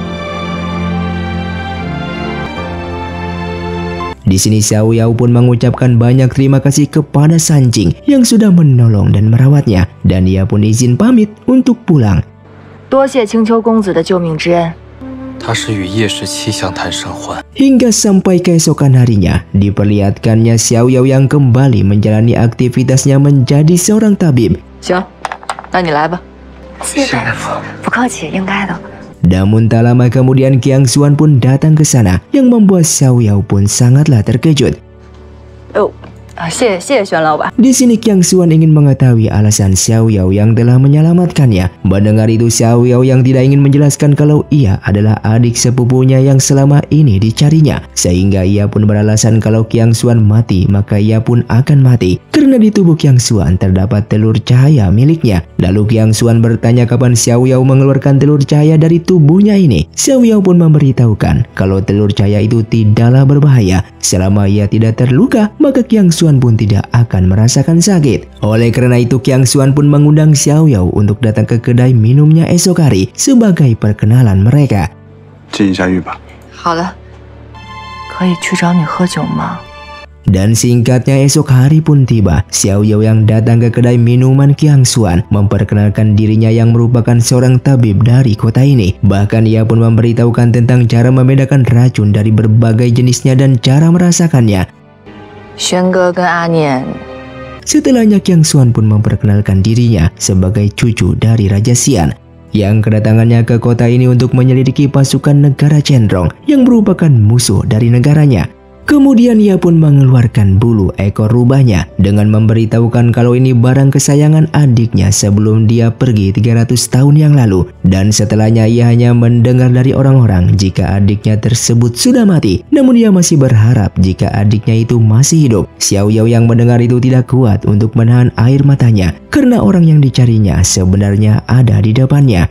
Di sini Xiao Yao pun mengucapkan banyak terima kasih kepada Sanjing yang sudah menolong dan merawatnya, dan ia pun izin pamit untuk pulang. 多谢青丘公子的救命之恩。 他是与叶氏七相谈生还。 Hingga sampai keesokan harinya, diperlihatkannya Xiao Yao yang kembali menjalani aktivitasnya menjadi seorang tabib. 行，那你来吧。 谢谢大夫，不客气，应该的。 Namun tak lama kemudian Qiang Xuan pun datang ke sana, yang membuat Xiao Yao pun sangatlah terkejut. 谢谢玄老板。 Di sini Qiang Xuan ingin mengetahui alasan Xiao Yao yang telah menyelamatkannya. Mendengar itu Xiao Yao yang tidak ingin menjelaskan kalau ia adalah adik sepupunya yang selama ini dicarinya, sehingga ia pun beralasan kalau Qiang Xuan mati maka ia pun akan mati karena di tubuh Qiang Xuan terdapat telur cahaya miliknya. Lalu Qiang Xuan bertanya kapan Xiao Yao mengeluarkan telur cahaya dari tubuhnya ini. Xiao Yao pun memberitahukan kalau telur cahaya itu tidaklah berbahaya selama ia tidak terluka, maka Qiang Xuan pun tidak akan merasakan sakit. Oleh karena itu Qiang Xuan pun mengundang Xiao Yao untuk datang ke kedai minumnya esok hari sebagai perkenalan mereka. 进一下浴吧。 好的，可以去找你喝酒吗？ Dan singkatnya esok hari pun tiba. Xiao Yao yang datang ke kedai minuman Qiang Xuan memperkenalkan dirinya yang merupakan seorang tabib dari kota ini. Bahkan ia pun memberitahukan tentang cara membedakan racun dari berbagai jenisnya dan cara merasakannya. 轩哥跟阿念， Setelahnya Qiang Xuan pun memperkenalkan dirinya sebagai cucu dari Raja Xian yang kedatangannya ke kota ini untuk menyelidiki pasukan negara Chenrong yang merupakan musuh dari negaranya. Kemudian ia pun mengeluarkan bulu ekor rubahnya dengan memberitahukan kalau ini barang kesayangan adiknya sebelum dia pergi 300 tahun yang lalu. Dan setelahnya ia hanya mendengar dari orang-orang jika adiknya tersebut sudah mati. Namun ia masih berharap jika adiknya itu masih hidup. Xiao Yao yang mendengar itu tidak kuat untuk menahan air matanya karena orang yang dicarinya sebenarnya ada di depannya.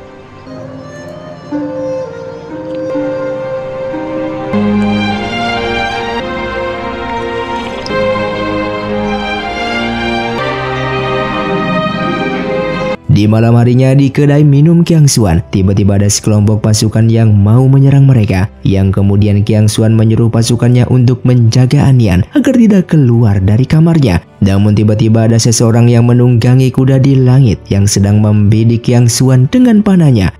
Di malam harinya di kedai minum Qiang Xuan, tiba-tiba ada sekelompok pasukan yang mau menyerang mereka. Yang kemudian Qiang Xuan menyuruh pasukannya untuk menjaga Anian agar tidak keluar dari kamarnya. Namun tiba-tiba ada seseorang yang menunggangi kuda di langit yang sedang membidik Qiang Xuan dengan panahnya.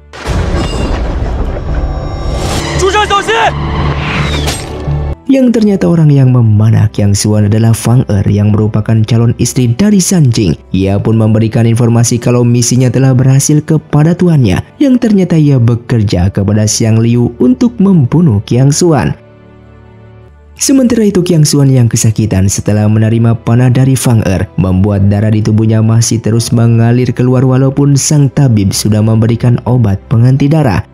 Yang ternyata orang yang memanah Qiang Xuan adalah Fang Er yang merupakan calon istri dari San Jing. Ia pun memberikan informasi kalau misinya telah berhasil kepada tuannya, yang ternyata ia bekerja kepada Xiang Liu untuk membunuh Qiang Xuan. Sementara itu Qiang Xuan yang kesakitan setelah menerima panah dari Fang Er membuat darah di tubuhnya masih terus mengalir keluar walaupun sang tabib sudah memberikan obat pengganti darah.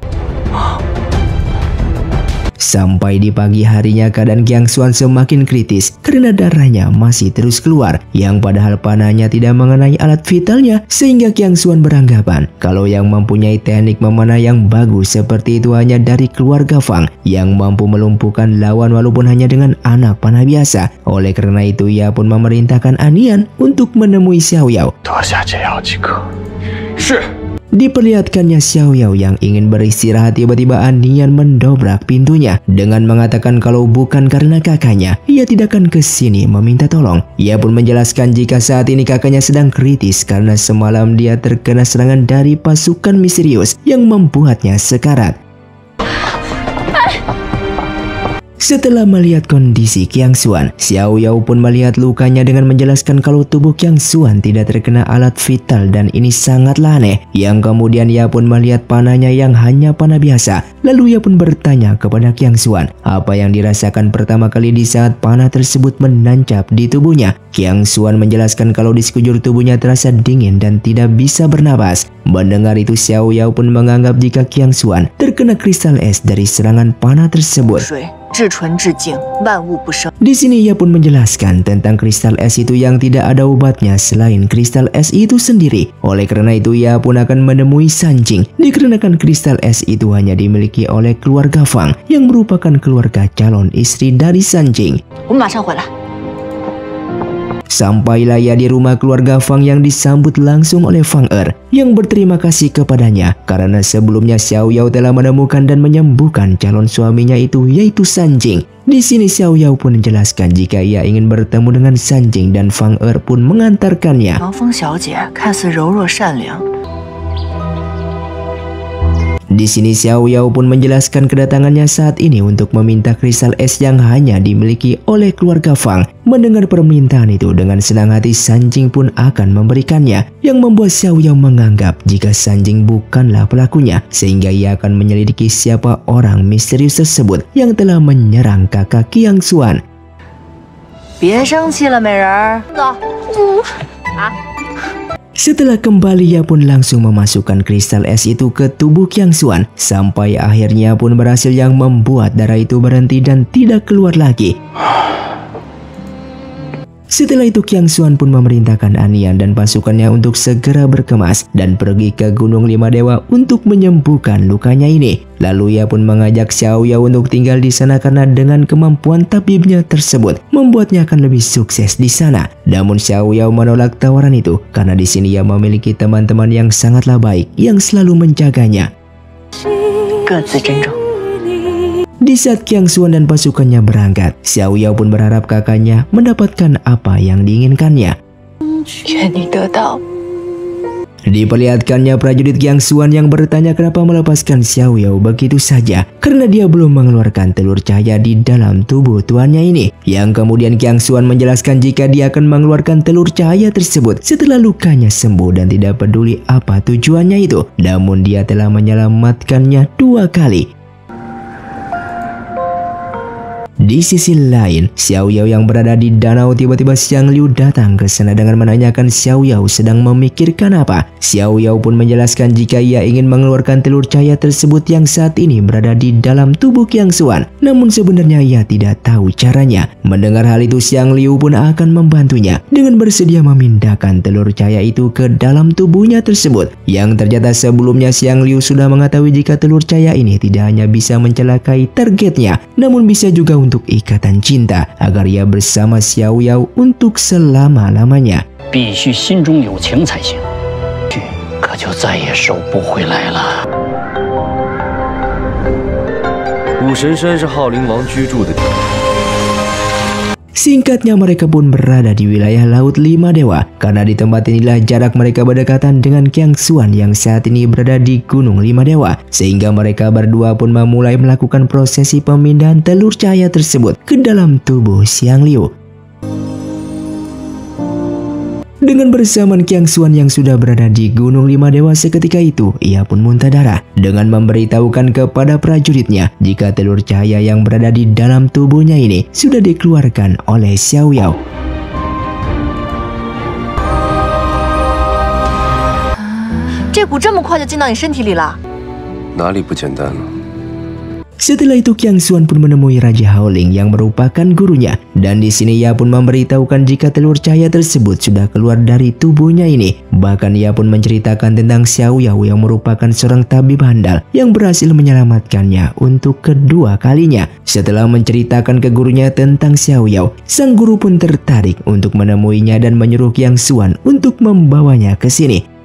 Sampai di pagi harinya keadaan Qiang Xuan semakin kritis karena darahnya masih terus keluar, yang padahal panahnya tidak mengenai alat vitalnya, sehingga Qiang Xuan beranggapan kalau yang mempunyai teknik memanah yang bagus seperti itu hanya dari keluarga Fang yang mampu melumpuhkan lawan walaupun hanya dengan anak panah biasa. Oleh karena itu ia pun memerintahkan Anian untuk menemui Xiao Yao. Diperlihatkannya Xiao Yao yang ingin beristirahat, tiba-tiba Anian mendobrak pintunya dengan mengatakan kalau bukan karena kakaknya, ia tidak akan ke sini meminta tolong. Ia pun menjelaskan jika saat ini kakaknya sedang kritis karena semalam dia terkena serangan dari pasukan misterius yang membuatnya sekarat. Setelah melihat kondisi Qiang Xuan, Xiao Yao pun melihat lukanya dengan menjelaskan kalau tubuh Qiang Xuan tidak terkena alat vital dan ini sangatlah aneh. Yang kemudian ia pun melihat panahnya yang hanya panah biasa. Lalu ia pun bertanya kepada Qiang Xuan apa yang dirasakan pertama kali di saat panah tersebut menancap di tubuhnya. Qiang Xuan menjelaskan kalau di sekujur tubuhnya terasa dingin dan tidak bisa bernapas. Mendengar itu Xiao Yao pun menganggap jika Qiang Xuan terkena kristal es dari serangan panah tersebut. Di sini ia pun menjelaskan tentang kristal es itu yang tidak ada obatnya selain kristal es itu sendiri. Oleh karena itu ia pun akan menemui San Jing, dikarenakan kristal es itu hanya dimiliki oleh keluarga Fang yang merupakan keluarga calon istri dari San Jing. Sampailah ia di rumah keluarga Fang yang disambut langsung oleh Fang Er yang berterima kasih kepadanya karena sebelumnya Xiao Yao telah menemukan dan menyembuhkan calon suaminya itu, yaitu San Jing. Di sini Xiao Yao pun menjelaskan jika ia ingin bertemu dengan San Jing dan Fang Er pun mengantarkannya. Di sini Xiao Yao pun menjelaskan kedatangannya saat ini untuk meminta kristal es yang hanya dimiliki oleh keluarga Fang. Mendengar permintaan itu dengan senang hati San Jing pun akan memberikannya, yang membuat Xiao Yao menganggap jika San Jing bukanlah pelakunya, sehingga ia akan menyelidiki siapa orang misterius tersebut yang telah menyerang kakak Qiang Xuan. Setelah kembali ia pun langsung memasukkan kristal es itu ke tubuh Qiang Xuan sampai akhirnya pun berhasil yang membuat darah itu berhenti dan tidak keluar lagi. Setelah itu Qiang Xuan pun memerintahkan Anian dan pasukannya untuk segera berkemas dan pergi ke Gunung Lima Dewa untuk menyembuhkan lukanya ini. Lalu ia pun mengajak Xiao Yao untuk tinggal di sana karena dengan kemampuan tabibnya tersebut membuatnya akan lebih sukses di sana. Namun Xiao Yao menolak tawaran itu karena di sini ia memiliki teman-teman yang sangatlah baik yang selalu menjaganya. Di saat Qiang Xuan dan pasukannya berangkat, Xiao Yao pun berharap kakaknya mendapatkan apa yang diinginkannya. Diperlihatkannya prajurit Qiang Xuan yang bertanya kenapa melepaskan Xiao Yao begitu saja karena dia belum mengeluarkan telur cahaya di dalam tubuh tuannya ini. Yang kemudian Qiang Xuan menjelaskan jika dia akan mengeluarkan telur cahaya tersebut setelah lukanya sembuh dan tidak peduli apa tujuannya itu. Namun dia telah menyelamatkannya 2 kali. Di sisi lain, Xiao Yao yang berada di danau tiba-tiba Xiang Liu datang ke sana dengan menanyakan Xiao Yao sedang memikirkan apa. Xiao Yao pun menjelaskan jika ia ingin mengeluarkan telur cahaya tersebut yang saat ini berada di dalam tubuh Qiang Xuan. Namun sebenarnya ia tidak tahu caranya. Mendengar hal itu, Xiang Liu pun akan membantunya dengan bersedia memindahkan telur cahaya itu ke dalam tubuhnya tersebut. Yang ternyata sebelumnya Xiang Liu sudah mengetahui jika telur cahaya ini tidak hanya bisa mencelakai targetnya, namun bisa juga untuk ikatan cinta agar ia bersama Xiao Yao untuk selama-lamanya. 必须心中有情才行，可就再也收不回来了。 武神山是昊灵王居住的地方。 Singkatnya mereka pun berada di wilayah Laut Lima Dewa, karena di tempat inilah jarak mereka berdekatan dengan Qiang Xuan yang saat ini berada di Gunung Lima Dewa, sehingga mereka berdua pun memulai melakukan prosesi pemindahan telur cahaya tersebut ke dalam tubuh Xiang Liu. Dengan bersamaan Qiang Xuan yang sudah berada di Gunung Lima Dewa seketika itu, ia pun muntah darah dengan memberitahukan kepada prajuritnya jika telur cahaya yang berada di dalam tubuhnya ini sudah dikeluarkan oleh Xiao Yao. 这股这么快就进到你身体里了？ 哪里不简单了？ Setelah itu Qiang Xuan pun menemui Raja Haoling yang merupakan gurunya, dan di sini ia pun memberitahukan jika telur cahaya tersebut sudah keluar dari tubuhnya ini. Bahkan ia pun menceritakan tentang Xiao Yao yang merupakan seorang tabib handal yang berhasil menyelamatkannya untuk kedua kalinya. Setelah menceritakan ke gurunya tentang Xiao Yao, sang guru pun tertarik untuk menemuinya dan menyuruh Qiang Xuan untuk membawanya ke sini.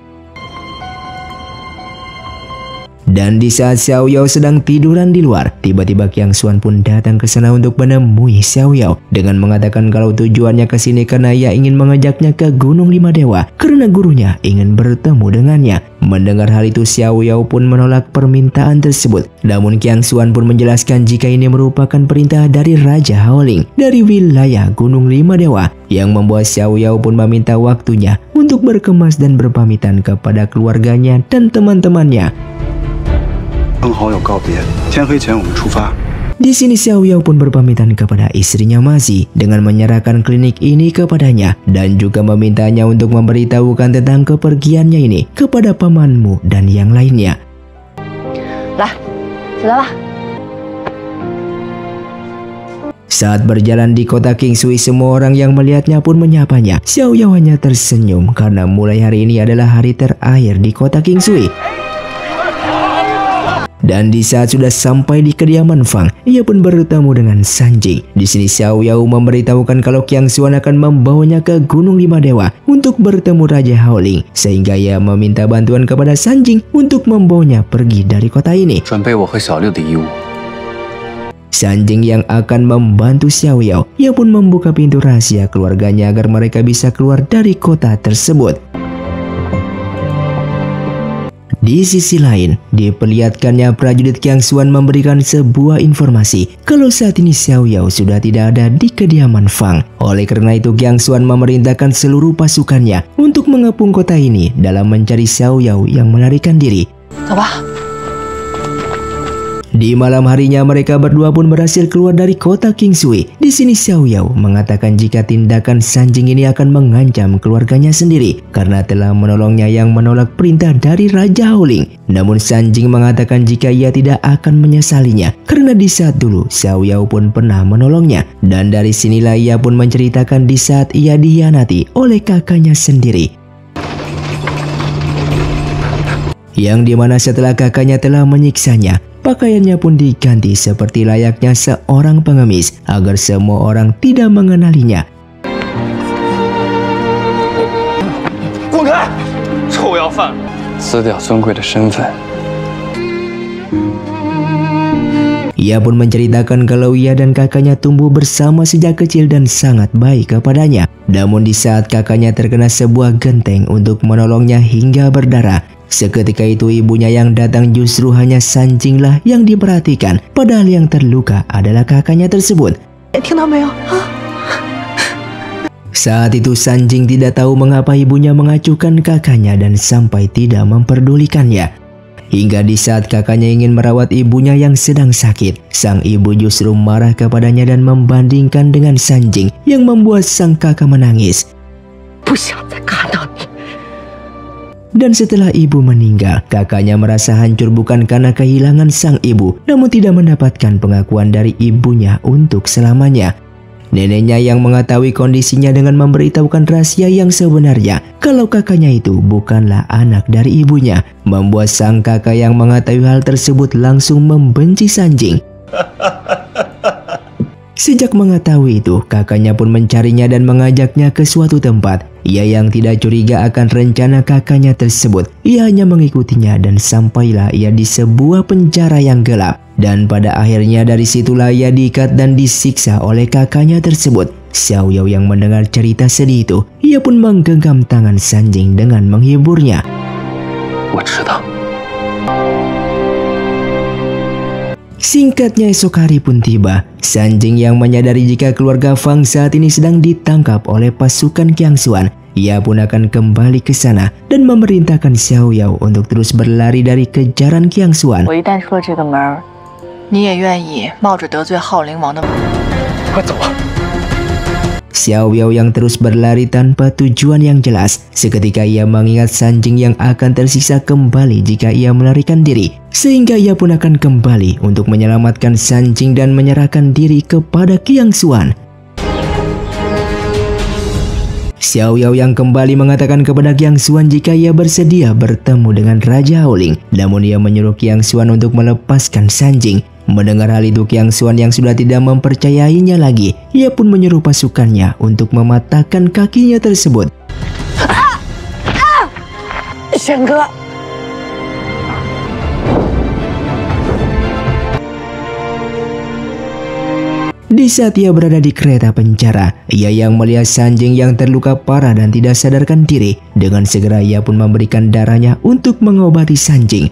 Dan di saat Xiao Yao sedang tiduran di luar, tiba-tiba Qiang Xuan pun datang ke sana untuk menemui Xiao Yao dengan mengatakan kalau tujuannya ke sini karena ia ingin mengajaknya ke Gunung Lima Dewa karena gurunya ingin bertemu dengannya. Mendengar hal itu, Xiao Yao pun menolak permintaan tersebut. Namun Qiang Xuan pun menjelaskan jika ini merupakan perintah dari Raja Haoling dari wilayah Gunung Lima Dewa, yang membuat Xiao Yao pun meminta waktunya untuk berkemas dan berpamitan kepada keluarganya dan teman-temannya. 跟好友告别，天黑前我们出发。 Di sini Xiao Yao pun berpamitan kepada istrinya Mazi dengan menyerahkan klinik ini kepadanya dan juga memintanya untuk memberitahukan tentang kepergiannya ini kepada pamanmu dan yang lainnya. 来，起来吧。 Saat berjalan di kota Qingsui, semua orang yang melihatnya pun menyapanya. Xiao Yao hanya tersenyum karena mulai hari ini adalah hari terakhir di kota Qingsui. Dan di saat sudah sampai di kediaman Fang, ia pun bertemu dengan Sanjing. Di sini Xiao Yao memberitahukan kalau Qiang Xuan akan membawanya ke Gunung Lima Dewa untuk bertemu Raja Haoling, sehingga ia meminta bantuan kepada Sanjing untuk membawanya pergi dari kota ini. 准备我和小六的衣物。 Sanjing yang akan membantu Xiao Yao, ia pun membuka pintu rahasia keluarganya agar mereka bisa keluar dari kota tersebut. Di sisi lain, diperlihatkannya prajurit Qiang Xuan memberikan sebuah informasi kalau saat ini Xiao Yao sudah tidak ada di kediaman Fang. Oleh karena itu Qiang Xuan memerintahkan seluruh pasukannya untuk mengepung kota ini dalam mencari Xiao Yao yang melarikan diri. 走吧。 Di malam harinya mereka berdua pun berhasil keluar dari kota Qingsui. Di sini Xiao Yao mengatakan jika tindakan Sanjing ini akan mengancam keluarganya sendiri karena telah menolongnya yang menolak perintah dari Raja Haoling. Namun Sanjing mengatakan jika ia tidak akan menyesalinya karena di saat dulu Xiao Yao pun pernah menolongnya. Dan dari sinilah ia pun menceritakan di saat ia dihianati oleh kakaknya sendiri. Yang dimana setelah kakaknya telah menyiksanya, pakaiannya pun diganti seperti layaknya seorang pengemis agar semua orang tidak mengenalinya. 滚开！臭要饭，撕掉尊贵的身份。 Ia pun menceritakan kalau ia dan kakaknya tumbuh bersama sejak kecil dan sangat baik kepadanya. Namun di saat kakaknya terkena sebuah genteng untuk menolongnya hingga berdarah, seketika itu ibunya yang datang justru hanya Sanjinglah yang diperhatikan, padahal yang terluka adalah kakaknya tersebut. Saat itu Sanjing tidak tahu mengapa ibunya mengacuhkan kakaknya dan sampai tidak memperdulikannya. hingga di saat kakaknya ingin merawat ibunya yang sedang sakit, sang ibu justru marah kepadanya dan membandingkan dengan Sanjing yang membuat sang kakak menangis. Dan setelah ibu meninggal, kakaknya merasa hancur bukan karena kehilangan sang ibu, namun tidak mendapatkan pengakuan dari ibunya untuk selamanya. Neneknya yang mengetahui kondisinya dengan memberitahukan rahasia yang sebenarnya kalau kakaknya itu bukanlah anak dari ibunya, membuat sang kakak yang mengetahui hal tersebut langsung membenci Sanjing. Sejak mengetahui itu, kakaknya pun mencarinya dan mengajaknya ke suatu tempat. Ia yang tidak curiga akan rencana kakaknya tersebut, ia hanya mengikutinya dan sampailah ia di sebuah penjara yang gelap. Dan pada akhirnya dari situlah ia diikat dan disiksa oleh kakaknya tersebut. Xiao Yao yang mendengar cerita sedih itu, ia pun menggenggam tangan Sanjing dengan menghiburnya. Singkatnya esok hari pun tiba. Sanjing yang menyadari jika keluarga Fang saat ini sedang ditangkap oleh pasukan Qiangxuan. Ia pun akan kembali ke sana dan memerintahkan Xiao Yao untuk terus berlari dari kejaran Qiangxuan. Xiao Yao yang terus berlari tanpa tujuan yang jelas. Seketika ia mengingat Sanjing yang akan tersiksa kembali jika ia melarikan diri. Sehingga ia pun akan kembali untuk menyelamatkan Sanjing dan menyerahkan diri kepada Qiangxuan. Xiao Yao yang kembali mengatakan kepada Qiangxuan jika ia bersedia bertemu dengan Raja Haoling. Namun ia menyuruh Qiangxuan untuk melepaskan Sanjing. Mendengar hal itu, Qiangxuan yang sudah tidak mempercayainya lagi, ia pun menyuruh pasukannya untuk mematahkan kakinya tersebut. Di saat ia berada di kereta penjara, ia yang melihat Sanjing yang terluka parah dan tidak sadarkan diri. Dengan segera ia pun memberikan darahnya untuk mengobati Sanjing.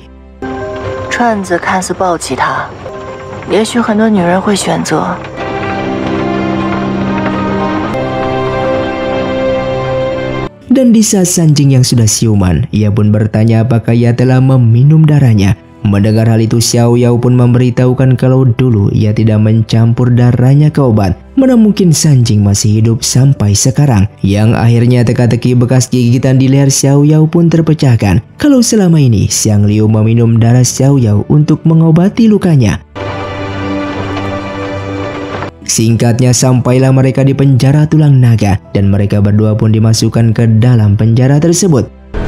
Dan di saat Sanjing yang sudah siuman, ia pun bertanya apakah ia telah meminum darahnya. Mendengar hal itu, Xiao Yao pun memberitahukan kalau dulu ia tidak mencampur darahnya ke obat. Mana mungkin Sanjing masih hidup sampai sekarang. Yang akhirnya teka-teki bekas gigitan di leher Xiao Yao pun terpecahkan. Kalau selama ini Xiang Liu meminum darah Xiao Yao untuk mengobati lukanya. Singkatnya sampailah mereka di penjara tulang naga dan mereka berdua pun dimasukkan ke dalam penjara tersebut.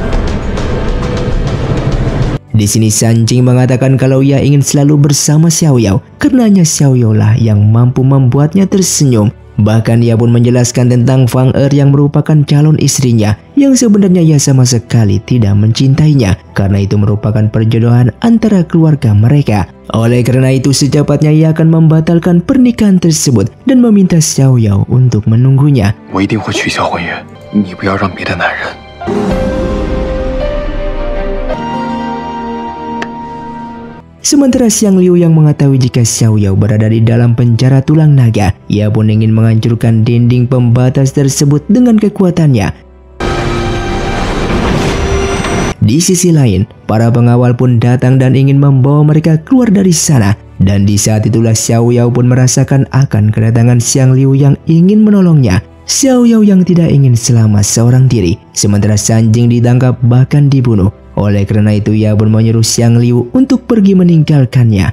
Di sini Sanjing mengatakan kalau ia ingin selalu bersama Xiao Yao karena hanya Xiao Yao lah yang mampu membuatnya tersenyum. Bahkan ia pun menjelaskan tentang Fang Er yang merupakan calon istrinya yang sebenarnya ia sama sekali tidak mencintainya karena itu merupakan perjodohan antara keluarga mereka. Oleh karena itu secepatnya ia akan membatalkan pernikahan tersebut dan meminta Xiao Yao untuk menunggunya. Sementara Xiang Liu yang mengetahui jika Xiao Yao berada di dalam penjara tulang naga, ia pun ingin menghancurkan dinding pembatas tersebut dengan kekuatannya. Di sisi lain, para pengawal pun datang dan ingin membawa mereka keluar dari sana. Dan di saat itulah Xiao Yao pun merasakan akan kedatangan Xiang Liu yang ingin menolongnya. Xiao Yao yang tidak ingin selamat seorang diri, sementara Sanjing ditangkap bahkan dibunuh. Oleh karena itu ia pun menyuruh Xiang Liu untuk pergi meninggalkannya.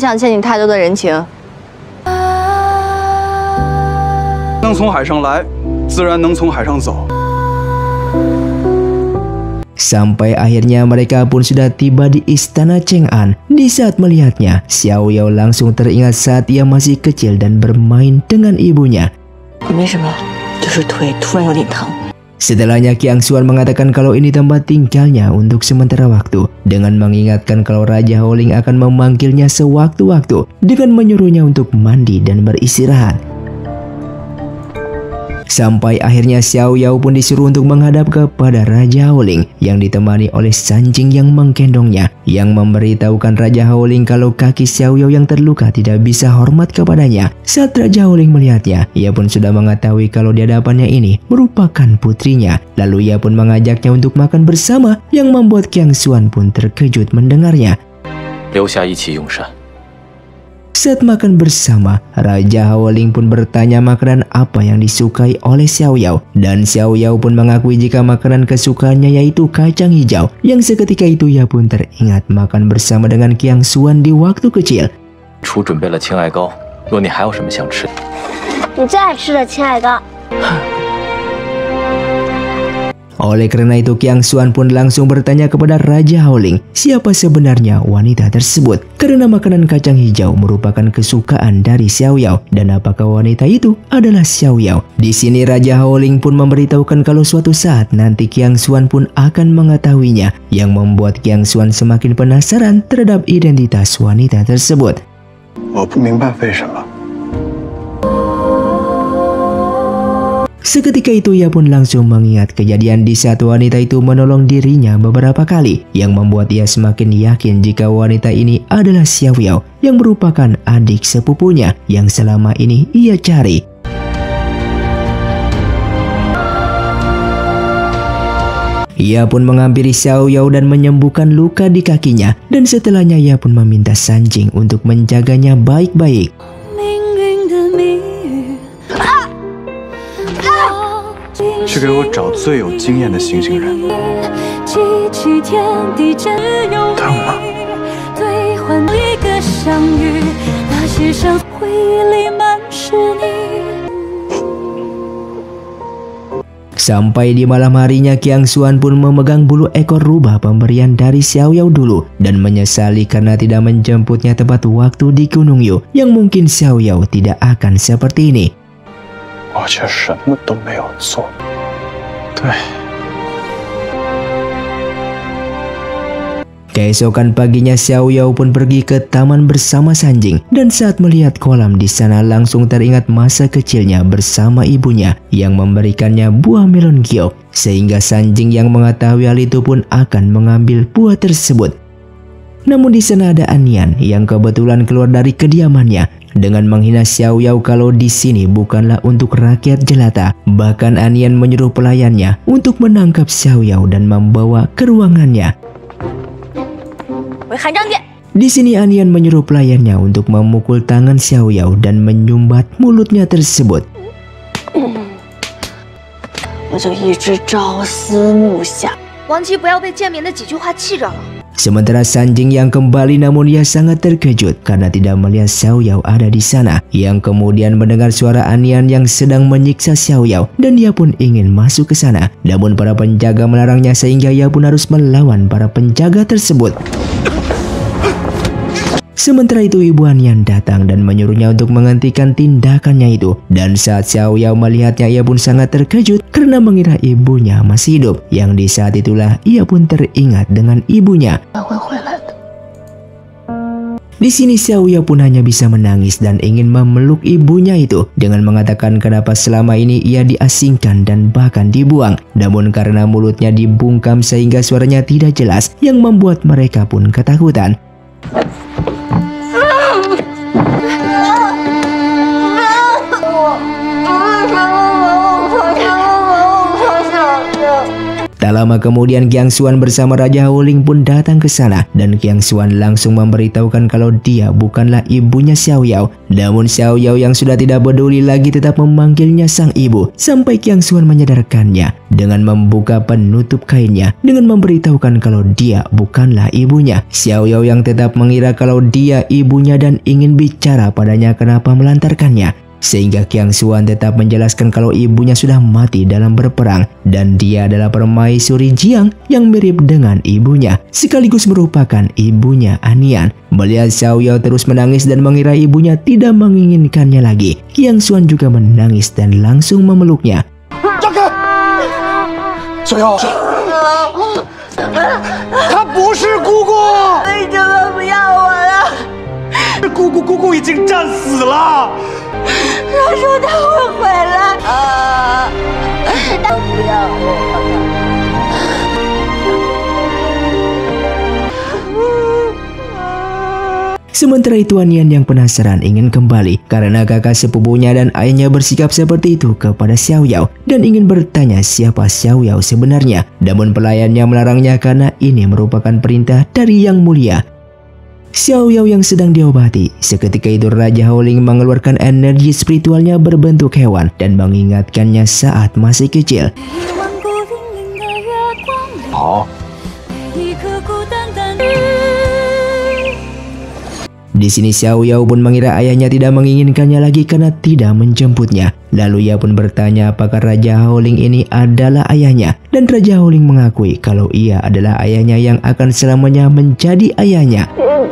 Sampai akhirnya mereka pun sudah tiba di istana Cheng'an. Di saat melihatnya, Xiao Yao langsung teringat saat ia masih kecil dan bermain dengan ibunya. Setelahnya Qiangxuan mengatakan kalau ini tempat tinggalnya untuk sementara waktu dengan mengingatkan kalau Raja Haoling akan memanggilnya sewaktu-waktu dengan menyuruhnya untuk mandi dan beristirahat. Sampai akhirnya Xiao Yao pun disuruh untuk menghadap kepada Raja Haoling yang ditemani oleh Sanjing yang menggendongnya, yang memberitahukan Raja Haoling kalau kaki Xiao Yao yang terluka tidak bisa hormat kepadanya. Saat Raja Haoling melihatnya, ia pun sudah mengetahui kalau di hadapannya ini merupakan putrinya. Lalu ia pun mengajaknya untuk makan bersama, yang membuat Qiang Xuan pun terkejut mendengarnya. Saat makan bersama, Raja Haoling pun bertanya makanan apa yang disukai oleh Xiao Yao, dan Xiao Yao pun mengakui jika makanan kesukaannya yaitu kacang hijau, yang seketika itu ia pun teringat makan bersama dengan Qiang Xuan di waktu kecil. Oleh karena itu Qiang Xuan pun langsung bertanya kepada Raja Haoling siapa sebenarnya wanita tersebut, karena makanan kacang hijau merupakan kesukaan dari Xiao Yao, dan apakah wanita itu adalah Xiao Yao. Di sini Raja Haoling pun memberitahukan kalau suatu saat nanti Qiang Xuan pun akan mengetahuinya, yang membuat Qiang Xuan semakin penasaran terhadap identitas wanita tersebut. Seketika itu ia pun langsung mengingat kejadian di saat wanita itu menolong dirinya beberapa kali, yang membuat ia semakin yakin jika wanita ini adalah Xiao Yao, yang merupakan adik sepupunya yang selama ini ia cari. Ia pun menghampiri Xiao Yao dan menyembuhkan luka di kakinya, dan setelahnya ia pun meminta Sanjing untuk menjaganya baik-baik. Sampai di malam harinya Qiang Xuan pun memegang bulu ekor rubah pemberian dari Xiao Yao dulu, dan menyesali karena tidak menjemputnya tepat waktu di Gunung Yu, yang mungkin Xiao Yao tidak akan seperti ini. Keesokan paginya Xiao Yao pun pergi ke taman bersama Sanjing, dan saat melihat kolam di sana langsung teringat masa kecilnya bersama ibunya yang memberikannya buah melon giok, sehingga Sanjing yang mengetahui hal itu pun akan mengambil buah tersebut. Namun di sana ada Anian yang kebetulan keluar dari kediamannya dengan menghina Xiao Yao kalau di sini bukanlah untuk rakyat jelata. Bahkan Anian menyuruh pelayannya untuk menangkap Xiao Yao dan membawa ke ruangannya. Di sini Anian menyuruh pelayannya untuk memukul tangan Xiao Yao dan menyumbat mulutnya tersebut. Sementara Sanjing yang kembali, namun ia sangat terkejut karena tidak melihat Xiao Yao ada di sana, yang kemudian mendengar suara Anian yang sedang menyiksa Xiao Yao, dan ia pun ingin masuk ke sana. Namun para penjaga melarangnya sehingga ia pun harus melawan para penjaga tersebut. Sementara itu ibu Anian datang dan menyuruhnya untuk menghentikan tindakannya itu, dan saat Xiao Yao melihatnya ia pun sangat terkejut karena mengira ibunya masih hidup, yang di saat itulah ia pun teringat dengan ibunya. Di sini Xiao Yao pun hanya bisa menangis dan ingin memeluk ibunya itu dengan mengatakan kenapa selama ini ia diasingkan dan bahkan dibuang. Namun karena mulutnya dibungkam sehingga suaranya tidak jelas, yang membuat mereka pun ketakutan. Tak lama kemudian Qiang Xuan bersama Raja Haoling pun datang ke sana, dan Qiang Xuan langsung memberitahukan kalau dia bukanlah ibunya Xiao Yao. Namun Xiao Yao yang sudah tidak peduli lagi tetap memanggilnya sang ibu, sampai Qiang Xuan menyadarkannya dengan membuka penutup kainnya dengan memberitahukan kalau dia bukanlah ibunya. Xiao Yao yang tetap mengira kalau dia ibunya dan ingin bicara padanya kenapa melantarkannya, sehingga Qiang Xuan tetap menjelaskan kalau ibunya sudah mati dalam berperang, dan dia adalah permaisuri Jiang yang mirip dengan ibunya, sekaligus merupakan ibunya Anian. Melihat Xiao Yao terus menangis dan mengira ibunya tidak menginginkannya lagi, Qiang Xuan juga menangis dan langsung memeluknya. 姑姑已经战死了。 他说他会回来啊！他不要我。 Sementara itu Anian yang penasaran ingin kembali karena kakak sepupunya dan ayahnya bersikap seperti itu kepada Xiao Yao dan ingin bertanya siapa Xiao Yao sebenarnya. Namun pelayannya melarangnya karena ini merupakan perintah dari Yang Mulia. Xiao Yao yang sedang diobati. Seketika itu Raja Howling mengeluarkan energi spiritualnya berbentuk hewan dan mengingatkannya saat masih kecil. Oh. Di sini Xiao Yao pun mengira ayahnya tidak menginginkannya lagi karena tidak menjemputnya. Lalu ia pun bertanya apakah Raja Howling ini adalah ayahnya. Dan Raja Howling mengakui kalau ia adalah ayahnya yang akan selamanya menjadi ayahnya.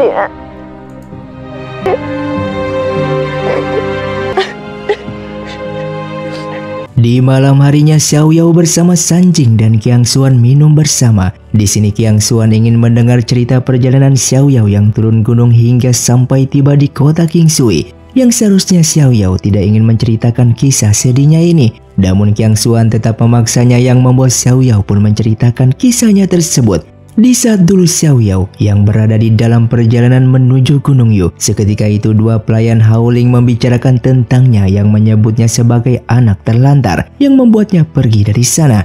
Di malam harinya Xiao Yao bersama Sanjing dan Qiang Xuan minum bersama. Di sini Qiang Xuan ingin mendengar cerita perjalanan Xiao Yao yang turun gunung hingga sampai tiba di kota Qingsui. Yang seharusnya Xiao Yao tidak ingin menceritakan kisah sedihnya ini. Namun Qiang Xuan tetap memaksanya yang membuat Xiao Yao pun menceritakan kisahnya tersebut. Di saat dulu Xiao Yao yang berada di dalam perjalanan menuju Gunung Yu, seketika itu dua pelayan Howling membicarakan tentangnya yang menyebutnya sebagai anak terlantar yang membuatnya pergi dari sana.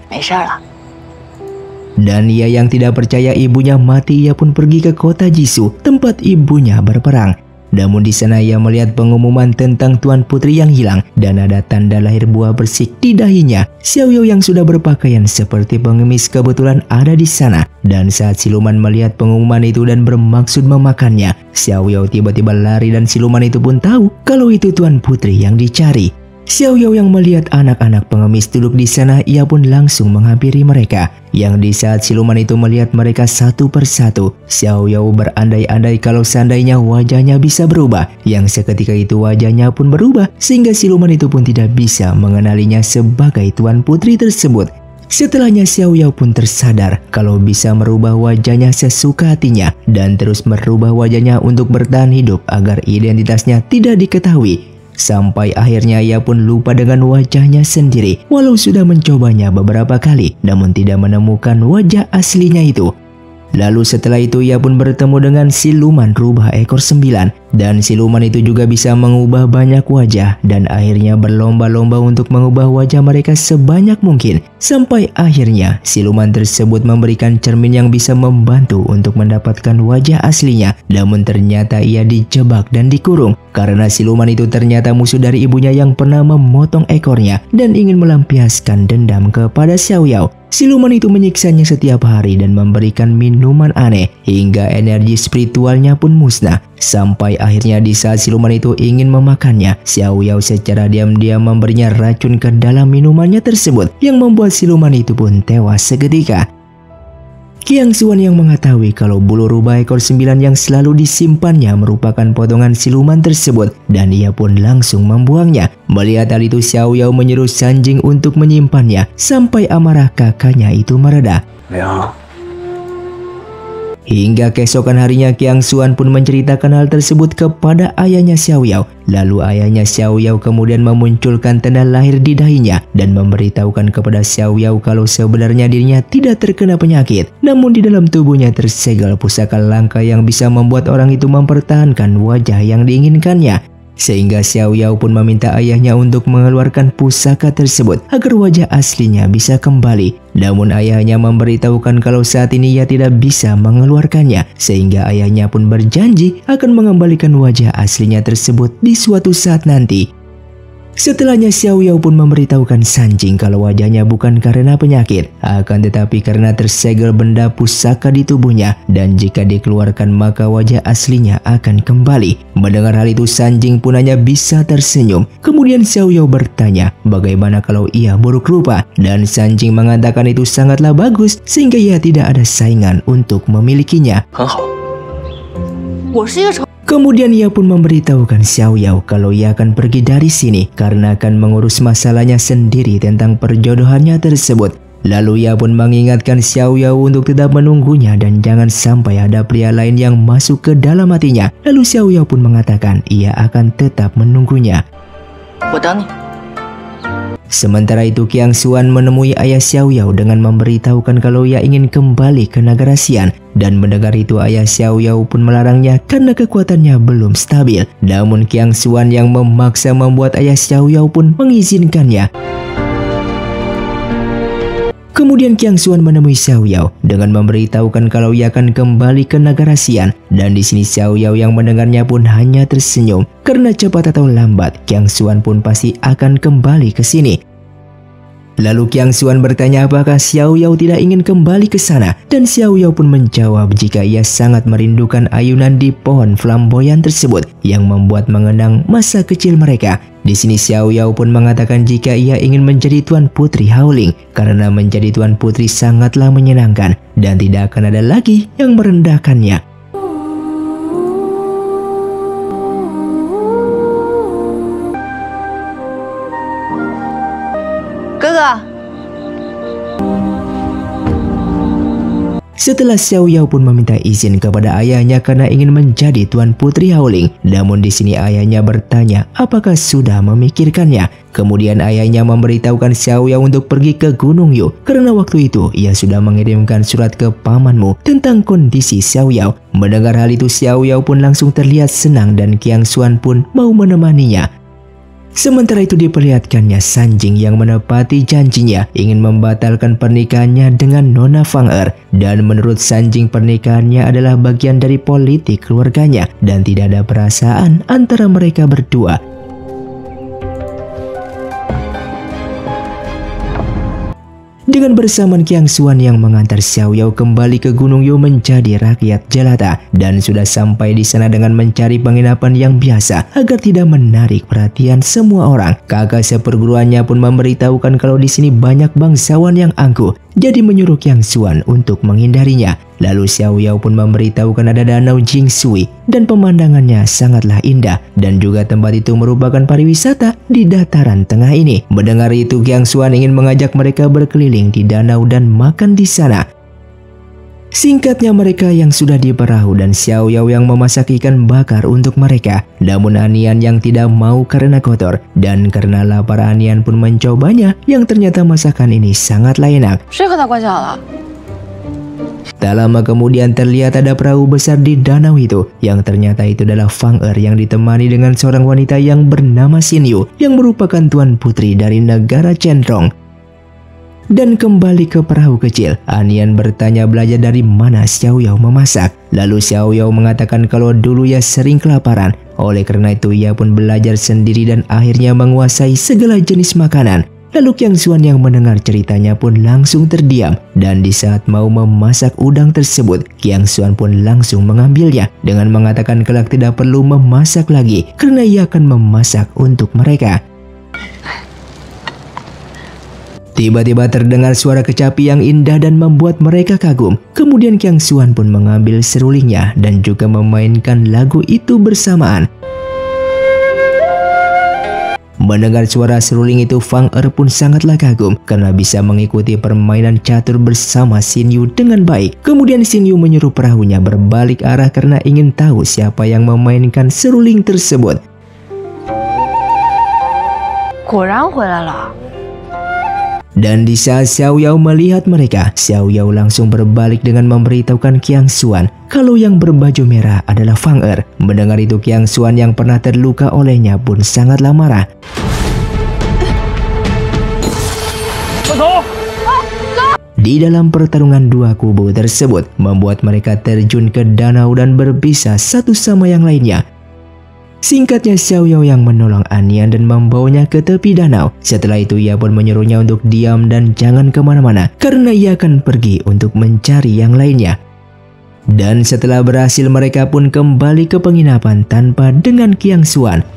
Dan ia yang tidak percaya ibunya mati, ia pun pergi ke kota Jisoo, tempat ibunya berperang. Namun di sana ia melihat pengumuman tentang Tuan Putri yang hilang dan ada tanda lahir buah bersih di dahinya. Xiao Yao yang sudah berpakaian seperti pengemis kebetulan ada di sana. Dan saat siluman melihat pengumuman itu dan bermaksud memakannya, Xiao Yao tiba-tiba lari dan siluman itu pun tahu kalau itu Tuan Putri yang dicari. Xiao Yao yang melihat anak-anak pengemis duduk di sana, ia pun langsung menghampiri mereka. Yang di saat siluman itu melihat mereka satu persatu, Xiao Yao berandai-andai kalau seandainya wajahnya bisa berubah. Yang seketika itu wajahnya pun berubah, sehingga siluman itu pun tidak bisa mengenalinya sebagai Tuan Putri tersebut. Setelahnya Xiao Yao pun tersadar kalau bisa merubah wajahnya sesuka hatinya dan terus merubah wajahnya untuk bertahan hidup agar identitasnya tidak diketahui. Sampai akhirnya ia pun lupa dengan wajahnya sendiri. Walau sudah mencobanya beberapa kali, namun tidak menemukan wajah aslinya itu. Lalu setelah itu ia pun bertemu dengan siluman rubah ekor 9. Dan siluman itu juga bisa mengubah banyak wajah. Dan akhirnya berlomba-lomba untuk mengubah wajah mereka sebanyak mungkin. Sampai akhirnya siluman tersebut memberikan cermin yang bisa membantu untuk mendapatkan wajah aslinya. Namun ternyata ia dijebak dan dikurung. Karena siluman itu ternyata musuh dari ibunya yang pernah memotong ekornya. Dan ingin melampiaskan dendam kepada Xiao Yao. Siluman itu menyiksanya setiap hari dan memberikan minuman aneh hingga energi spiritualnya pun musnah. Sampai akhirnya di saat siluman itu ingin memakannya, Xiao Yao secara diam-diam memberinya racun ke dalam minumannya tersebut yang membuat siluman itu pun tewas seketika. Qiang Xuan yang mengetahui kalau bulu rubah ekor 9 yang selalu disimpannya merupakan potongan siluman tersebut dan ia pun langsung membuangnya. Melihat hal itu Xiao Yao menyuruh Sanjing untuk menyimpannya sampai amarah kakaknya itu mereda. Hingga keesokan harinya Qiang Xuan pun menceritakan hal tersebut kepada ayahnya Xiao Yao. Lalu ayahnya Xiao Yao kemudian memunculkan tanda lahir di dahinya dan memberitahukan kepada Xiao Yao kalau sebenarnya dirinya tidak terkena penyakit. Namun di dalam tubuhnya tersegel pusaka langka yang bisa membuat orang itu mempertahankan wajah yang diinginkannya. Sehingga Xiao Yao pun meminta ayahnya untuk mengeluarkan pusaka tersebut agar wajah aslinya bisa kembali. Namun ayahnya memberitahukan kalau saat ini ia tidak bisa mengeluarkannya. Sehingga ayahnya pun berjanji akan mengembalikan wajah aslinya tersebut di suatu saat nanti. Setelahnya Xiao Yao pun memberitahukan Sanjing kalau wajahnya bukan karena penyakit, akan tetapi karena tersegel benda pusaka di tubuhnya, dan jika dikeluarkan maka wajah aslinya akan kembali. Mendengar hal itu Sanjing pun hanya bisa tersenyum. Kemudian Xiao Yao bertanya bagaimana kalau ia buruk rupa, dan Sanjing mengatakan itu sangatlah bagus sehingga ia tidak ada saingan untuk memilikinya. Kemudian ia pun memberitahukan Xiao Yao kalau ia akan pergi dari sini karena akan mengurus masalahnya sendiri tentang perjodohannya tersebut. Lalu ia pun mengingatkan Xiao Yao untuk tetap menunggunya dan jangan sampai ada pria lain yang masuk ke dalam hatinya. Lalu Xiao Yao pun mengatakan ia akan tetap menunggunya. Sementara itu Qiang Xuan menemui ayah Xiao Yao dengan memberitahukan kalau ia ingin kembali ke negara Xian. Dan mendengar itu ayah Xiao Yao pun melarangnya karena kekuatannya belum stabil. Namun Qiang Xuan yang memaksa membuat ayah Xiao Yao pun mengizinkannya. Kemudian Qiang Xuan menemui Xiao Yao dengan memberitahukan kalau ia akan kembali ke negara Xian. Dan di sini Xiao Yao yang mendengarnya pun hanya tersenyum karena cepat atau lambat Qiang Xuan pun pasti akan kembali ke sini. Lalu Qiang Xuan bertanya apakah Xiao Yao tidak ingin kembali ke sana, dan Xiao Yao pun menjawab jika ia sangat merindukan ayunan di pohon flamboyan tersebut yang membuat mengenang masa kecil mereka. Di sini Xiao Yao pun mengatakan jika ia ingin menjadi Tuan Putri Haoling karena menjadi Tuan Putri sangatlah menyenangkan dan tidak akan ada lagi yang merendahkannya. Setelah Xiao Yao pun meminta izin kepada ayahnya karena ingin menjadi Tuan Putri Haoling. Namun di sini ayahnya bertanya apakah sudah memikirkannya. Kemudian ayahnya memberitahukan Xiao Yao untuk pergi ke Gunung Yu karena waktu itu ia sudah mengirimkan surat ke pamanmu tentang kondisi Xiao Yao. Mendengar hal itu Xiao Yao pun langsung terlihat senang dan Qiang Xuan pun mau menemaninya. Sementara itu diperlihatkannya Sanjing yang menepati janjinya ingin membatalkan pernikahannya dengan Nona Fang Er. Dan menurut Sanjing pernikahannya adalah bagian dari politik keluarganya dan tidak ada perasaan antara mereka berdua. Dengan bersamaan Qiang Xuan yang mengantar Xiao Yao kembali ke Gunung Yu menjadi rakyat jelata dan sudah sampai di sana dengan mencari penginapan yang biasa agar tidak menarik perhatian semua orang. Kakak seperguruannya pun memberitahukan kalau di sini banyak bangsawan yang angkuh, jadi menyuruh Qiang Xuan untuk menghindarinya. Lalu Xiao Yao pun memberitahukan ada danau Jingsui dan pemandangannya sangatlah indah dan juga tempat itu merupakan pariwisata di dataran tengah ini. Mendengar itu Qiang Xuan ingin mengajak mereka berkeliling di danau dan makan di sana. Singkatnya mereka yang sudah di perahu dan Xiao Yao yang memasak ikan bakar untuk mereka. Namun Anian yang tidak mau karena kotor dan karena lapar Anian pun mencobanya yang ternyata masakan ini sangatlah enak. Tak lama kemudian terlihat ada perahu besar di danau itu yang ternyata itu adalah Fang Er yang ditemani dengan seorang wanita yang bernama Xin Yu yang merupakan tuan putri dari negara Chenrong. Dan kembali ke perahu kecil, Anian bertanya belajar dari mana Xiao Yao memasak. Lalu Xiao Yao mengatakan kalau dulu ia sering kelaparan. Oleh karena itu ia pun belajar sendiri dan akhirnya menguasai segala jenis makanan. Lalu Qiang Xuan yang mendengar ceritanya pun langsung terdiam. Dan di saat mau memasak udang tersebut, Qiang Xuan pun langsung mengambilnya dengan mengatakan kelak tidak perlu memasak lagi karena ia akan memasak untuk mereka. Tiba-tiba terdengar suara kecapi yang indah dan membuat mereka kagum. Kemudian Qiang Xuan pun mengambil serulingnya dan juga memainkan lagu itu bersamaan. Mendengar suara seruling itu, Fang Er pun sangatlah kagum karena bisa mengikuti permainan catur bersama Xin Yu dengan baik. Kemudian Xin Yu menyuruh perahunya berbalik arah karena ingin tahu siapa yang memainkan seruling tersebut. Dan di saat Xiao Yao melihat mereka, Xiao Yao langsung berbalik dengan memberitahukan Qiang Xuan kalau yang berbaju merah adalah Fang Er. Mendengar itu Qiang Xuan yang pernah terluka olehnya pun sangatlah marah. Di dalam pertarungan dua kubu tersebut membuat mereka terjun ke danau dan berpisah satu sama yang lainnya. Singkatnya Xiao Yao yang menolong Anian dan membawanya ke tepi danau. Setelah itu ia pun menyuruhnya untuk diam dan jangan kemana-mana karena ia akan pergi untuk mencari yang lainnya. Dan setelah berhasil mereka pun kembali ke penginapan tanpa dengan Qiang Xuan.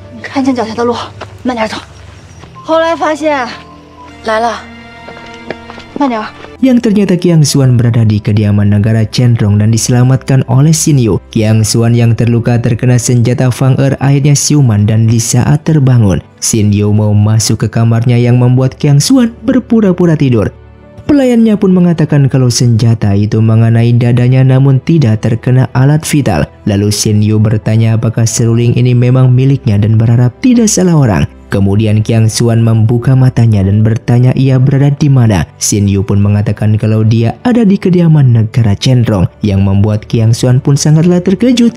Yang ternyata Qiang Xuan berada di kediaman negara Chenrong dan diselamatkan oleh Xin Yu. Qiang Xuan yang terluka terkena senjata Fang Er akhirnya siuman dan di saat terbangun, Xin Yu mau masuk ke kamarnya yang membuat Qiang Xuan berpura-pura tidur. Pelayannya pun mengatakan kalau senjata itu mengenai dadanya namun tidak terkena alat vital. Lalu Shin Yu bertanya apakah seruling ini memang miliknya dan berharap tidak salah orang. Kemudian Qiang Xuan membuka matanya dan bertanya ia berada di mana. Shin Yu pun mengatakan kalau dia ada di kediaman negara Chenrong, yang membuat Qiang Xuan pun sangatlah terkejut.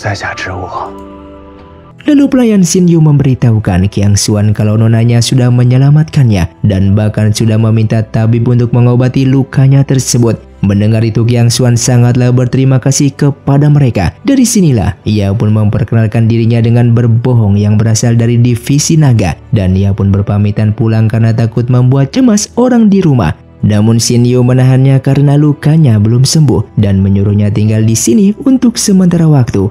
Lalu pelayan Shin Yu memberitahukan Qiang Xuan kalau nonanya sudah menyelamatkannya dan bahkan sudah meminta tabib untuk mengobati lukanya tersebut. Mendengar itu Qiang Xuan sangatlah berterima kasih kepada mereka. Dari sinilah ia pun memperkenalkan dirinya dengan berbohong yang berasal dari divisi naga, dan ia pun berpamitan pulang karena takut membuat cemas orang di rumah. Namun Shin Yu menahannya karena lukanya belum sembuh dan menyuruhnya tinggal di sini untuk sementara waktu.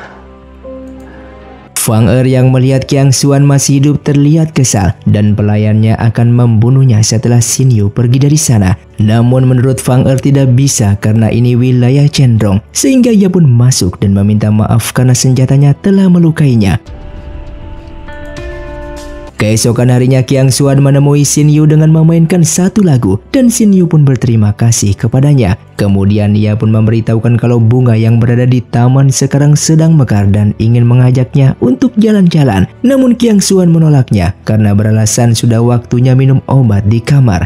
Fang Er yang melihat Qiang Xuan masih hidup terlihat kesal dan pelayannya akan membunuhnya setelah Shin Yu pergi dari sana. Namun menurut Fang Er tidak bisa karena ini wilayah Chenrong, sehingga ia pun masuk dan meminta maaf karena senjatanya telah melukainya. Keesokan harinya Qiang Xuan menemui Shin Yu dengan memainkan satu lagu dan Shin Yu pun berterima kasih kepadanya. Kemudian ia pun memberitahukan kalau bunga yang berada di taman sekarang sedang mekar dan ingin mengajaknya untuk jalan-jalan. Namun Qiang Xuan menolaknya karena beralasan sudah waktunya minum obat di kamar.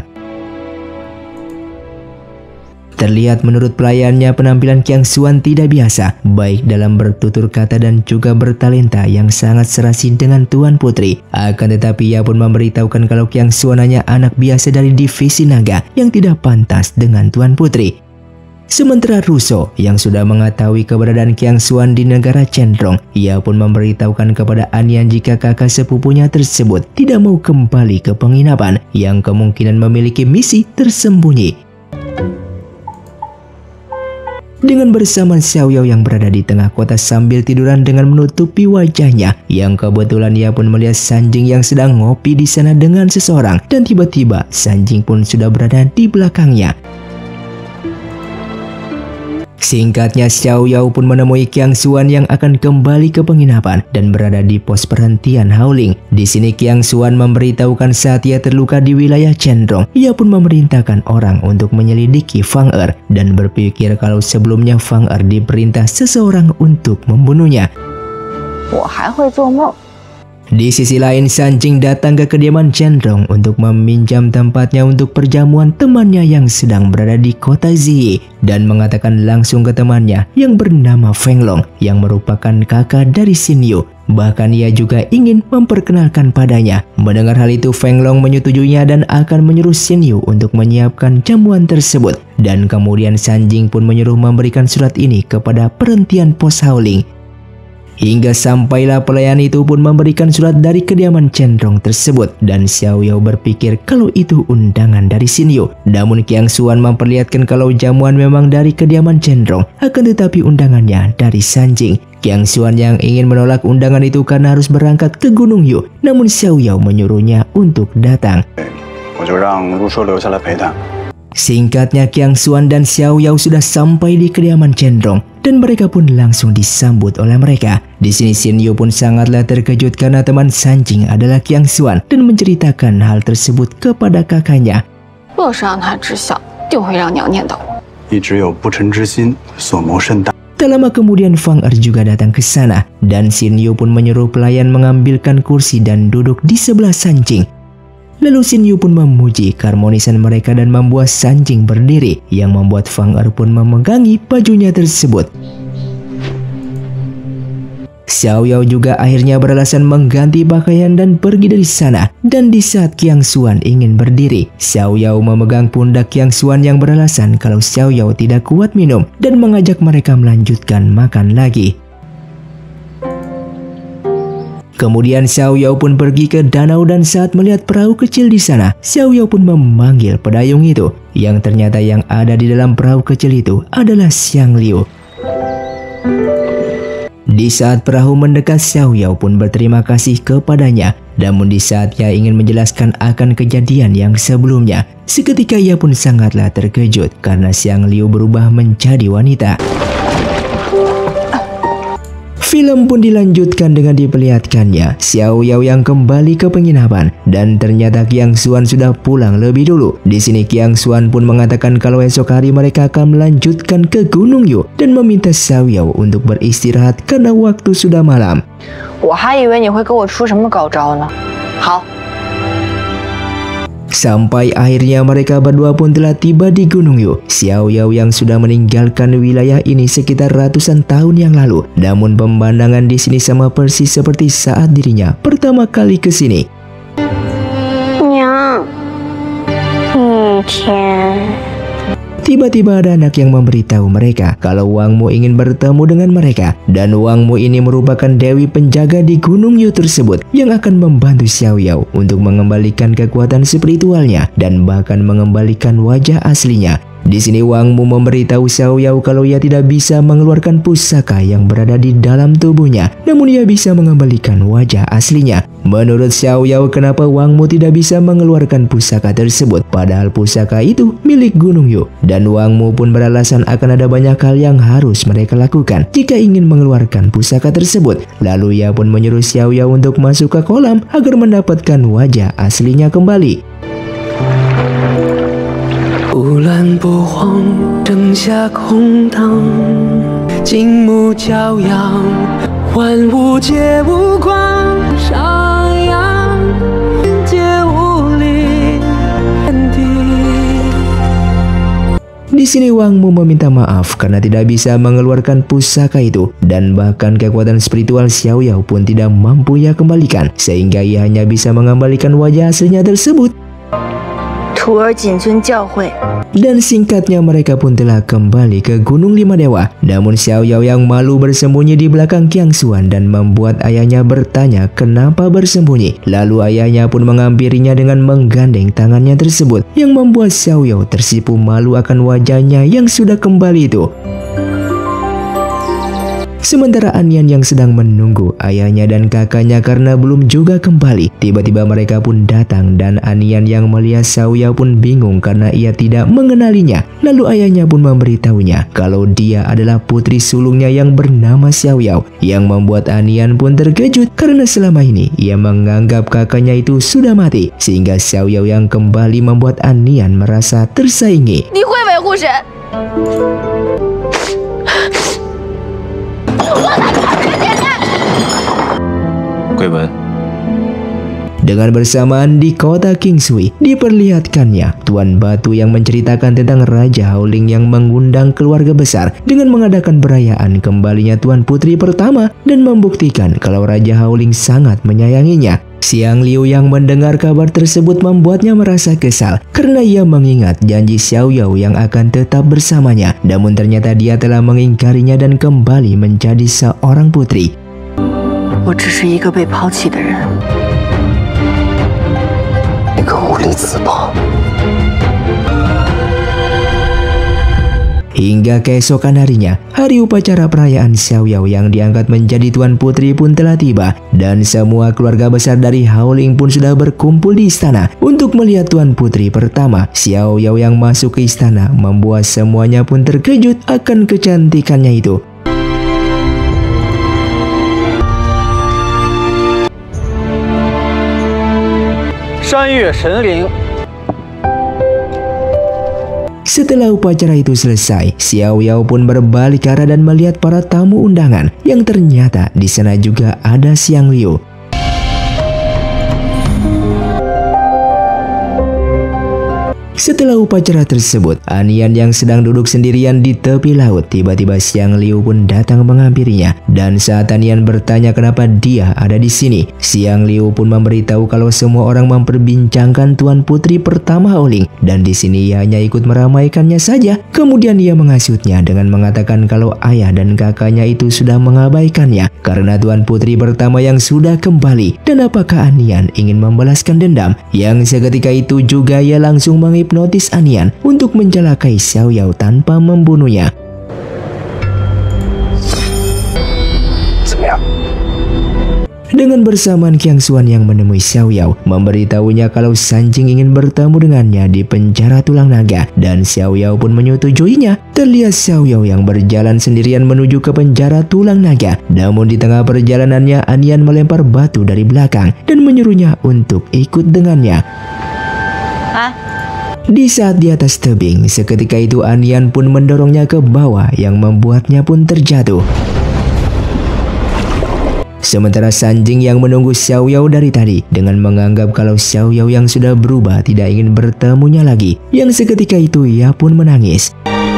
Terlihat menurut pelayannya penampilan Qiang Xuan tidak biasa, baik dalam bertutur kata dan juga bertalenta yang sangat serasi dengan Tuan Putri. Akan tetapi ia pun memberitahukan kalau Qiang Xuan hanya anak biasa dari divisi naga yang tidak pantas dengan Tuan Putri. Sementara Russo yang sudah mengetahui keberadaan Qiang Xuan di negara Chenrong, ia pun memberitahukan kepada Anian jika kakak sepupunya tersebut tidak mau kembali ke penginapan yang kemungkinan memiliki misi tersembunyi. Dengan bersamaan Xiao Yao yang berada di tengah kota sambil tiduran dengan menutupi wajahnya, yang kebetulan ia pun melihat Sanjing yang sedang ngopi di sana dengan seseorang, dan tiba-tiba Sanjing pun sudah berada di belakangnya. Singkatnya Xiao Yao pun menemui Qiang Xuan yang akan kembali ke penginapan dan berada di pos perhentian Howling. Di sini Qiang Xuan memberitahukan saat ia terluka di wilayah Chenrong, ia pun memerintahkan orang untuk menyelidiki Fang Er dan berpikir kalau sebelumnya Fang Er diperintah seseorang untuk membunuhnya. Di sisi lain, Sanjing datang ke kediaman Chenrong untuk meminjam tempatnya untuk perjamuan temannya yang sedang berada di kota Ziyi dan mengatakan langsung ke temannya yang bernama Feng Long yang merupakan kakak dari Shin Yu. Bahkan ia juga ingin memperkenalkan padanya. Mendengar hal itu, Feng Long menyetujuinya dan akan menyuruh Shin Yu untuk menyiapkan jamuan tersebut. Dan kemudian Sanjing pun menyuruh memberikan surat ini kepada perhentian pos Howling. Hingga sampailah pelayan itu pun memberikan surat dari kediaman Chenrong tersebut dan Xiao Yao berpikir kalau itu undangan dari Shin Yu. Namun Qiang Xuan memperlihatkan kalau jamuan memang dari kediaman Chenrong, akan tetapi undangannya dari Sanjing. Qiang Xuan yang ingin menolak undangan itu karena harus berangkat ke Gunung Yu, namun Xiao Yao menyuruhnya untuk datang. Singkatnya Qiang Xuan dan Xiao Yao sudah sampai di kediaman Chenrong dan mereka pun langsung disambut oleh mereka. Di sini Shin Yu pun sangatlah terkejut karena teman Sanjing adalah Qiang Xuan dan menceritakan hal tersebut kepada kakaknya. Tak lama kemudian Fang Er juga datang ke sana dan Shin Yu pun menyuruh pelayan mengambilkan kursi dan duduk di sebelah Sanjing. Lalu Shin Yu pun memuji keharmonisan mereka dan membuat Sanjing berdiri, yang membuat Fang Er pun memegangi bajunya tersebut. Xiao Yao juga akhirnya beralasan mengganti pakaian dan pergi dari sana. Dan di saat Qiang Xuan ingin berdiri, Xiao Yao memegang pundak Qiang Xuan yang beralasan kalau Xiao Yao tidak kuat minum dan mengajak mereka melanjutkan makan lagi. Kemudian Xiao Yao pun pergi ke danau dan saat melihat perahu kecil di sana, Xiao Yao pun memanggil pedayung itu, yang ternyata yang ada di dalam perahu kecil itu adalah Xiang Liu. Di saat perahu mendekat, Xiao Yao pun berterima kasih kepadanya. Namun di saat ia ingin menjelaskan akan kejadian yang sebelumnya, seketika ia pun sangatlah terkejut karena Xiang Liu berubah menjadi wanita. Film pun dilanjutkan dengan diperlihatkannya Xiao Yao yang kembali ke penginapan dan ternyata Qiang Xuan sudah pulang lebih dulu. Di sini Qiang Xuan pun mengatakan kalau esok hari mereka akan melanjutkan ke Gunung Yu dan meminta Xiao Yao untuk beristirahat karena waktu sudah malam. 我还以为你会给我出什么高招呢。好。 Sampai akhirnya mereka berdua pun telah tiba di Gunung Yu. Xiao Yao yang sudah meninggalkan wilayah ini sekitar ratusan tahun yang lalu. Namun pemandangan di sini sama persis seperti saat dirinya pertama kali ke sini. Nyang, Tiba-tiba ada anak yang memberitahu mereka kalau Wang Mu ingin bertemu dengan mereka. Dan Wang Mu ini merupakan dewi penjaga di Gunung Yu tersebut yang akan membantu Xiao Yao untuk mengembalikan kekuatan spiritualnya dan bahkan mengembalikan wajah aslinya. Di sini Wang Mu memberitahu Xiao Yao kalau ia tidak bisa mengeluarkan pusaka yang berada di dalam tubuhnya, namun ia bisa mengembalikan wajah aslinya. Menurut Xiao Yao, kenapa Wang Mu tidak bisa mengeluarkan pusaka tersebut, padahal pusaka itu milik Gunung Yu. Dan Wang Mu pun beralasan akan ada banyak hal yang harus mereka lakukan jika ingin mengeluarkan pusaka tersebut. Lalu ia pun menyuruh Xiao Yao untuk masuk ke kolam agar mendapatkan wajah aslinya kembali. 不蓝不黄，灯下空荡，金木骄阳，万物皆无光，上扬皆无力，天地。 Di sini Wang Mu meminta maaf karena tidak bisa mengeluarkan pusaka itu dan bahkan kekuatan spiritual Xiao Yao pun tidak mampu ia kembalikan sehingga ia hanya bisa mengembalikan wajah aslinya tersebut. 徒儿谨遵教诲。 Dan singkatnya mereka pun telah kembali ke Gunung Lima Dewa. Namun Xiao Yao yang malu bersembunyi di belakang Qiang Xuan dan membuat ayahnya bertanya kenapa bersembunyi. Lalu ayahnya pun menghampirinya dengan menggandeng tangannya tersebut yang membuat Xiao Yao tersipu malu akan wajahnya yang sudah kembali itu. Sementara Anian yang sedang menunggu ayahnya dan kakaknya karena belum juga kembali. Tiba-tiba mereka pun datang dan Anian yang melihat Xiao Yao pun bingung karena ia tidak mengenalinya. Lalu ayahnya pun memberitahunya kalau dia adalah putri sulungnya yang bernama Xiao Yao. Yang membuat Anian pun terkejut karena selama ini ia menganggap kakaknya itu sudah mati. Sehingga Xiao Yao yang kembali membuat Anian merasa tersaingi. 你会维护神？ Dengan bersamaan di kota Kingsui, diperlihatkannya Tuan Batu yang menceritakan tentang Raja Howling yang mengundang keluarga besar dengan mengadakan perayaan kembalinya Tuan Putri pertama dan membuktikan kalau Raja Howling sangat menyayanginya. Xiang Liu yang mendengar kabar tersebut membuatnya merasa kesal karena ia mengingat janji Xiao Yao yang akan tetap bersamanya. Namun ternyata dia telah mengingkarinya dan kembali menjadi seorang putri. 我只是一个被抛弃的人。 你个无力自保。 Hingga keesokan harinya, hari upacara perayaan Xiao Yao yang diangkat menjadi Tuan Putri pun telah tiba. Dan semua keluarga besar dari Howling pun sudah berkumpul di istana untuk melihat Tuan Putri pertama. Xiao Yao yang masuk ke istana membuat semuanya pun terkejut akan kecantikannya itu. Setelah upacara itu selesai, Xiao Yao pun berbalik arah dan melihat para tamu undangan yang ternyata di sana juga ada Xiang Liu. Setelah upacara tersebut, Anian yang sedang duduk sendirian di tepi laut, tiba-tiba Xiang Liu pun datang menghampirinya. Dan saat Anian bertanya kenapa dia ada di sini, Xiang Liu pun memberitahu kalau semua orang memperbincangkan Tuan Putri pertama Howling dan di sini ia hanya ikut meramaikannya saja. Kemudian ia menghasutnya dengan mengatakan kalau ayah dan kakaknya itu sudah mengabaikannya karena Tuan Putri pertama yang sudah kembali. Dan apakah Anian ingin membalaskan dendam? Yang seketika itu juga ia langsung menghipnotis Anian untuk mencelakai Xiao Yao tanpa membunuhnya. Dengan bersamaan Qiang Xuan yang menemui Xiao Yao memberitahunya kalau Sanjing ingin bertemu dengannya di penjara tulang naga, dan Xiao Yao pun menyetujuinya. Terlihat Xiao Yao yang berjalan sendirian menuju ke penjara tulang naga. Namun di tengah perjalanannya Anian melempar batu dari belakang dan menyuruhnya untuk ikut dengannya. Di saat di atas tebing, seketika itu Anian pun mendorongnya ke bawah yang membuatnya pun terjatuh. Sementara Sanjing yang menunggu Xiao Yao dari tadi dengan menganggap kalau Xiao Yao yang sudah berubah tidak ingin bertemunya lagi, yang seketika itu ia pun menangis.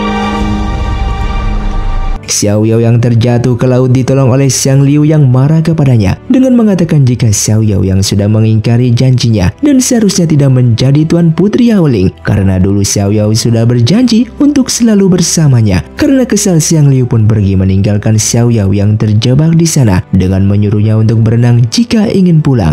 Xiao Yao yang terjatuh ke laut ditolong oleh Xiang Liu yang marah kepadanya dengan mengatakan jika Xiao Yao yang sudah mengingkari janjinya dan seharusnya tidak menjadi tuan putri Haoling karena dulu Xiao Yao sudah berjanji untuk selalu bersamanya. Karena kesal, Xiang Liu pun pergi meninggalkan Xiao Yao yang terjebak di sana dengan menyuruhnya untuk berenang jika ingin pulang.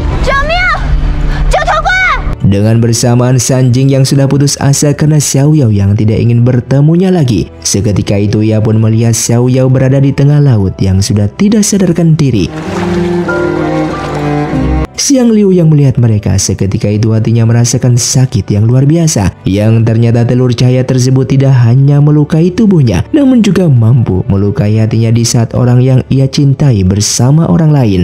Dengan bersamaan Sanjing yang sudah putus asa karena Xiao Yao yang tidak ingin bertemunya lagi. Seketika itu ia pun melihat Xiao Yao berada di tengah laut yang sudah tidak sadarkan diri. Xiang Liu yang melihat mereka seketika itu hatinya merasakan sakit yang luar biasa. Yang ternyata telur cahaya tersebut tidak hanya melukai tubuhnya, namun juga mampu melukai hatinya di saat orang yang ia cintai bersama orang lain.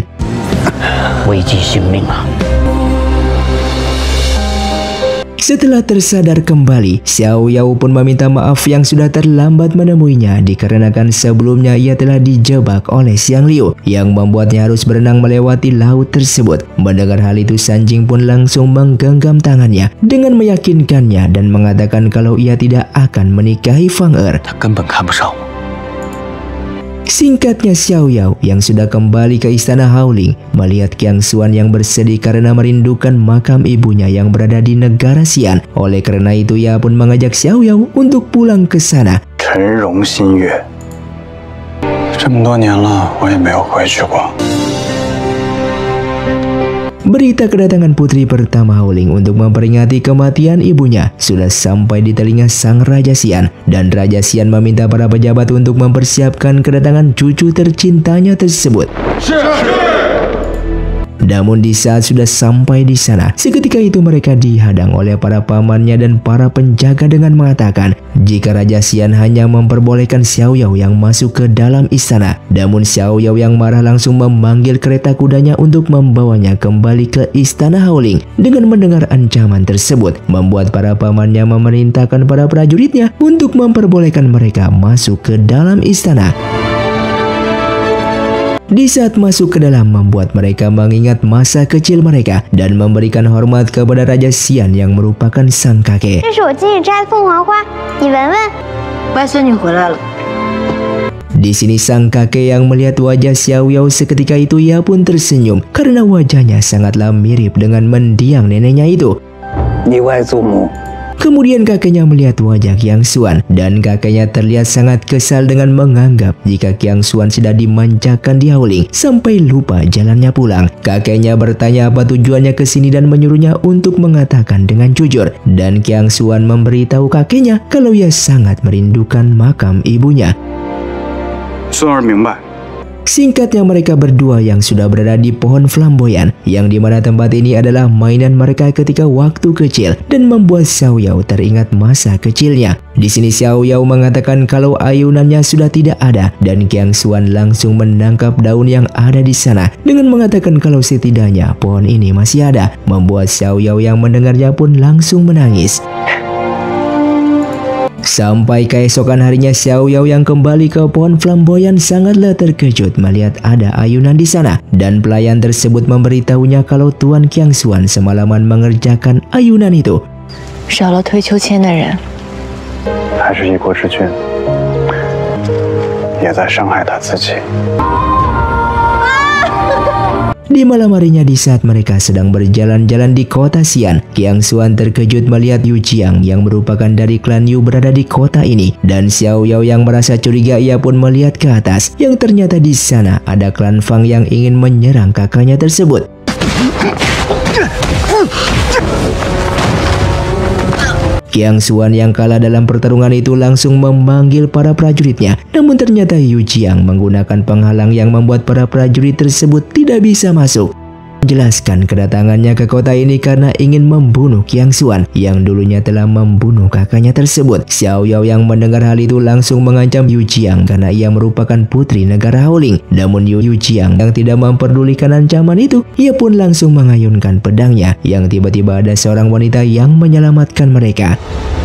Setelah tersadar kembali, Xiao Yao pun meminta maaf yang sudah terlambat menemuinya dikarenakan sebelumnya ia telah dijebak oleh Xiang Liu yang membuatnya harus berenang melewati laut tersebut. Mendengar hal itu, Sanjing pun langsung menggenggam tangannya dengan meyakinkannya dan mengatakan kalau ia tidak akan menikahi Fang Er. Singkatnya, Xiao Yao yang sudah kembali ke istana Haoling melihat Qiang Xuan yang bersedih karena merindukan makam ibunya yang berada di negara Xi'an. Oleh karena itu ia pun mengajak Xiao Yao untuk pulang ke sana. Berita kedatangan putri pertama Haoling untuk memperingati kematian ibunya sudah sampai di telinga sang Raja Xi'an, dan Raja Xi'an meminta para pejabat untuk mempersiapkan kedatangan cucu tercintanya tersebut. Namun di saat sudah sampai di sana, seketika itu mereka dihadang oleh para pamannya dan para penjaga dengan mengatakan jika Raja Xi'an hanya memperbolehkan Xiao Yao yang masuk ke dalam istana. Namun Xiao Yao yang marah langsung memanggil kereta kudanya untuk membawanya kembali ke istana Haoling. Dengan mendengar ancaman tersebut, membuat para pamannya memerintahkan para prajuritnya untuk memperbolehkan mereka masuk ke dalam istana. Di saat masuk ke dalam, membuat mereka mengingat masa kecil mereka dan memberikan hormat kepada Raja Xi'an yang merupakan sang kakek. Di sini sang kakek yang melihat wajah Xiao Yao seketika itu ia pun tersenyum karena wajahnya sangatlah mirip dengan mendiang neneknya itu. Kemudian kakeknya melihat wajah Qiang Xuan dan kakeknya terlihat sangat kesal dengan menganggap jika Qiang Xuan sudah dimanjakan di Haoling sampai lupa jalannya pulang. Kakeknya bertanya apa tujuannya ke sini dan menyuruhnya untuk mengatakan dengan jujur, dan Qiang Xuan memberitahu kakeknya kalau ia sangat merindukan makam ibunya. Singkatnya mereka berdua yang sudah berada di pohon flamboyan, yang dimana tempat ini adalah mainan mereka ketika waktu kecil dan membuat Xiao Yao teringat masa kecilnya. Di sini Xiao Yao mengatakan kalau ayunannya sudah tidak ada dan Qiang Xuan langsung menangkap daun yang ada di sana dengan mengatakan kalau setidaknya pohon ini masih ada. Membuat Xiao Yao yang mendengarnya pun langsung menangis. Sampai keesokan harinya, Xiao Yao yang kembali ke pohon flamboyan sangatlah terkejut melihat ada ayunan di sana, dan pelayan tersebut memberitahunya kalau Tuan Qiang Xuan semalaman mengerjakan ayunan itu. Di malam harinya, di saat mereka sedang berjalan-jalan di kota Xi'an, Qiang Xuan terkejut melihat Yu Jiang yang merupakan dari klan Yu berada di kota ini, dan Xiao Yao yang merasa curiga ia pun melihat ke atas, yang ternyata di sana ada klan Fang yang ingin menyerang kakaknya tersebut. Qiang Xuan yang kalah dalam pertarungan itu langsung memanggil para prajuritnya. Namun ternyata Yu Jiang menggunakan penghalang yang membuat para prajurit tersebut tidak bisa masuk. Menjelaskan kedatangannya ke kota ini karena ingin membunuh Qiang Xuan yang dulunya telah membunuh kakaknya tersebut. Xiao Yao yang mendengar hal itu langsung mengancam Yu Jiang karena ia merupakan putri negara Haoling. Namun Yu Jiang yang tidak memperdulikan ancaman itu, ia pun langsung mengayunkan pedangnya yang tiba-tiba ada seorang wanita yang menyelamatkan mereka.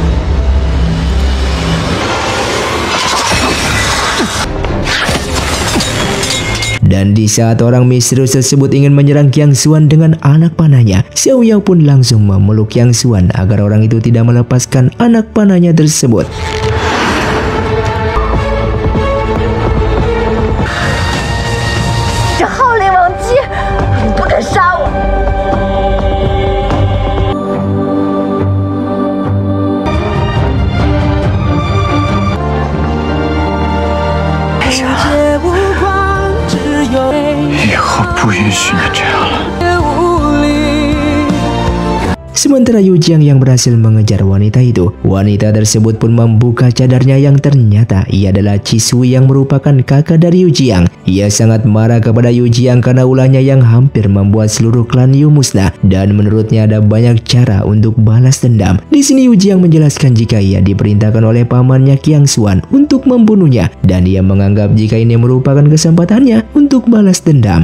Dan di saat orang misterius tersebut ingin menyerang Qiang Xuan dengan anak panahnya, Xiao Yao pun langsung memeluk Qiang Xuan agar orang itu tidak melepaskan anak panahnya tersebut. Sementara Yu Jiang yang berhasil mengejar wanita itu, wanita tersebut pun membuka cadarnya yang ternyata ia adalah Qi Sui yang merupakan kakak dari Yu Jiang. Ia sangat marah kepada Yu Jiang karena ulahnya yang hampir membuat seluruh klan Yu musnah dan menurutnya ada banyak cara untuk balas dendam. Di sini Yu Jiang menjelaskan jika ia diperintahkan oleh pamannya Qiang Xuan untuk membunuhnya dan ia menganggap jika ini merupakan kesempatannya untuk balas dendam.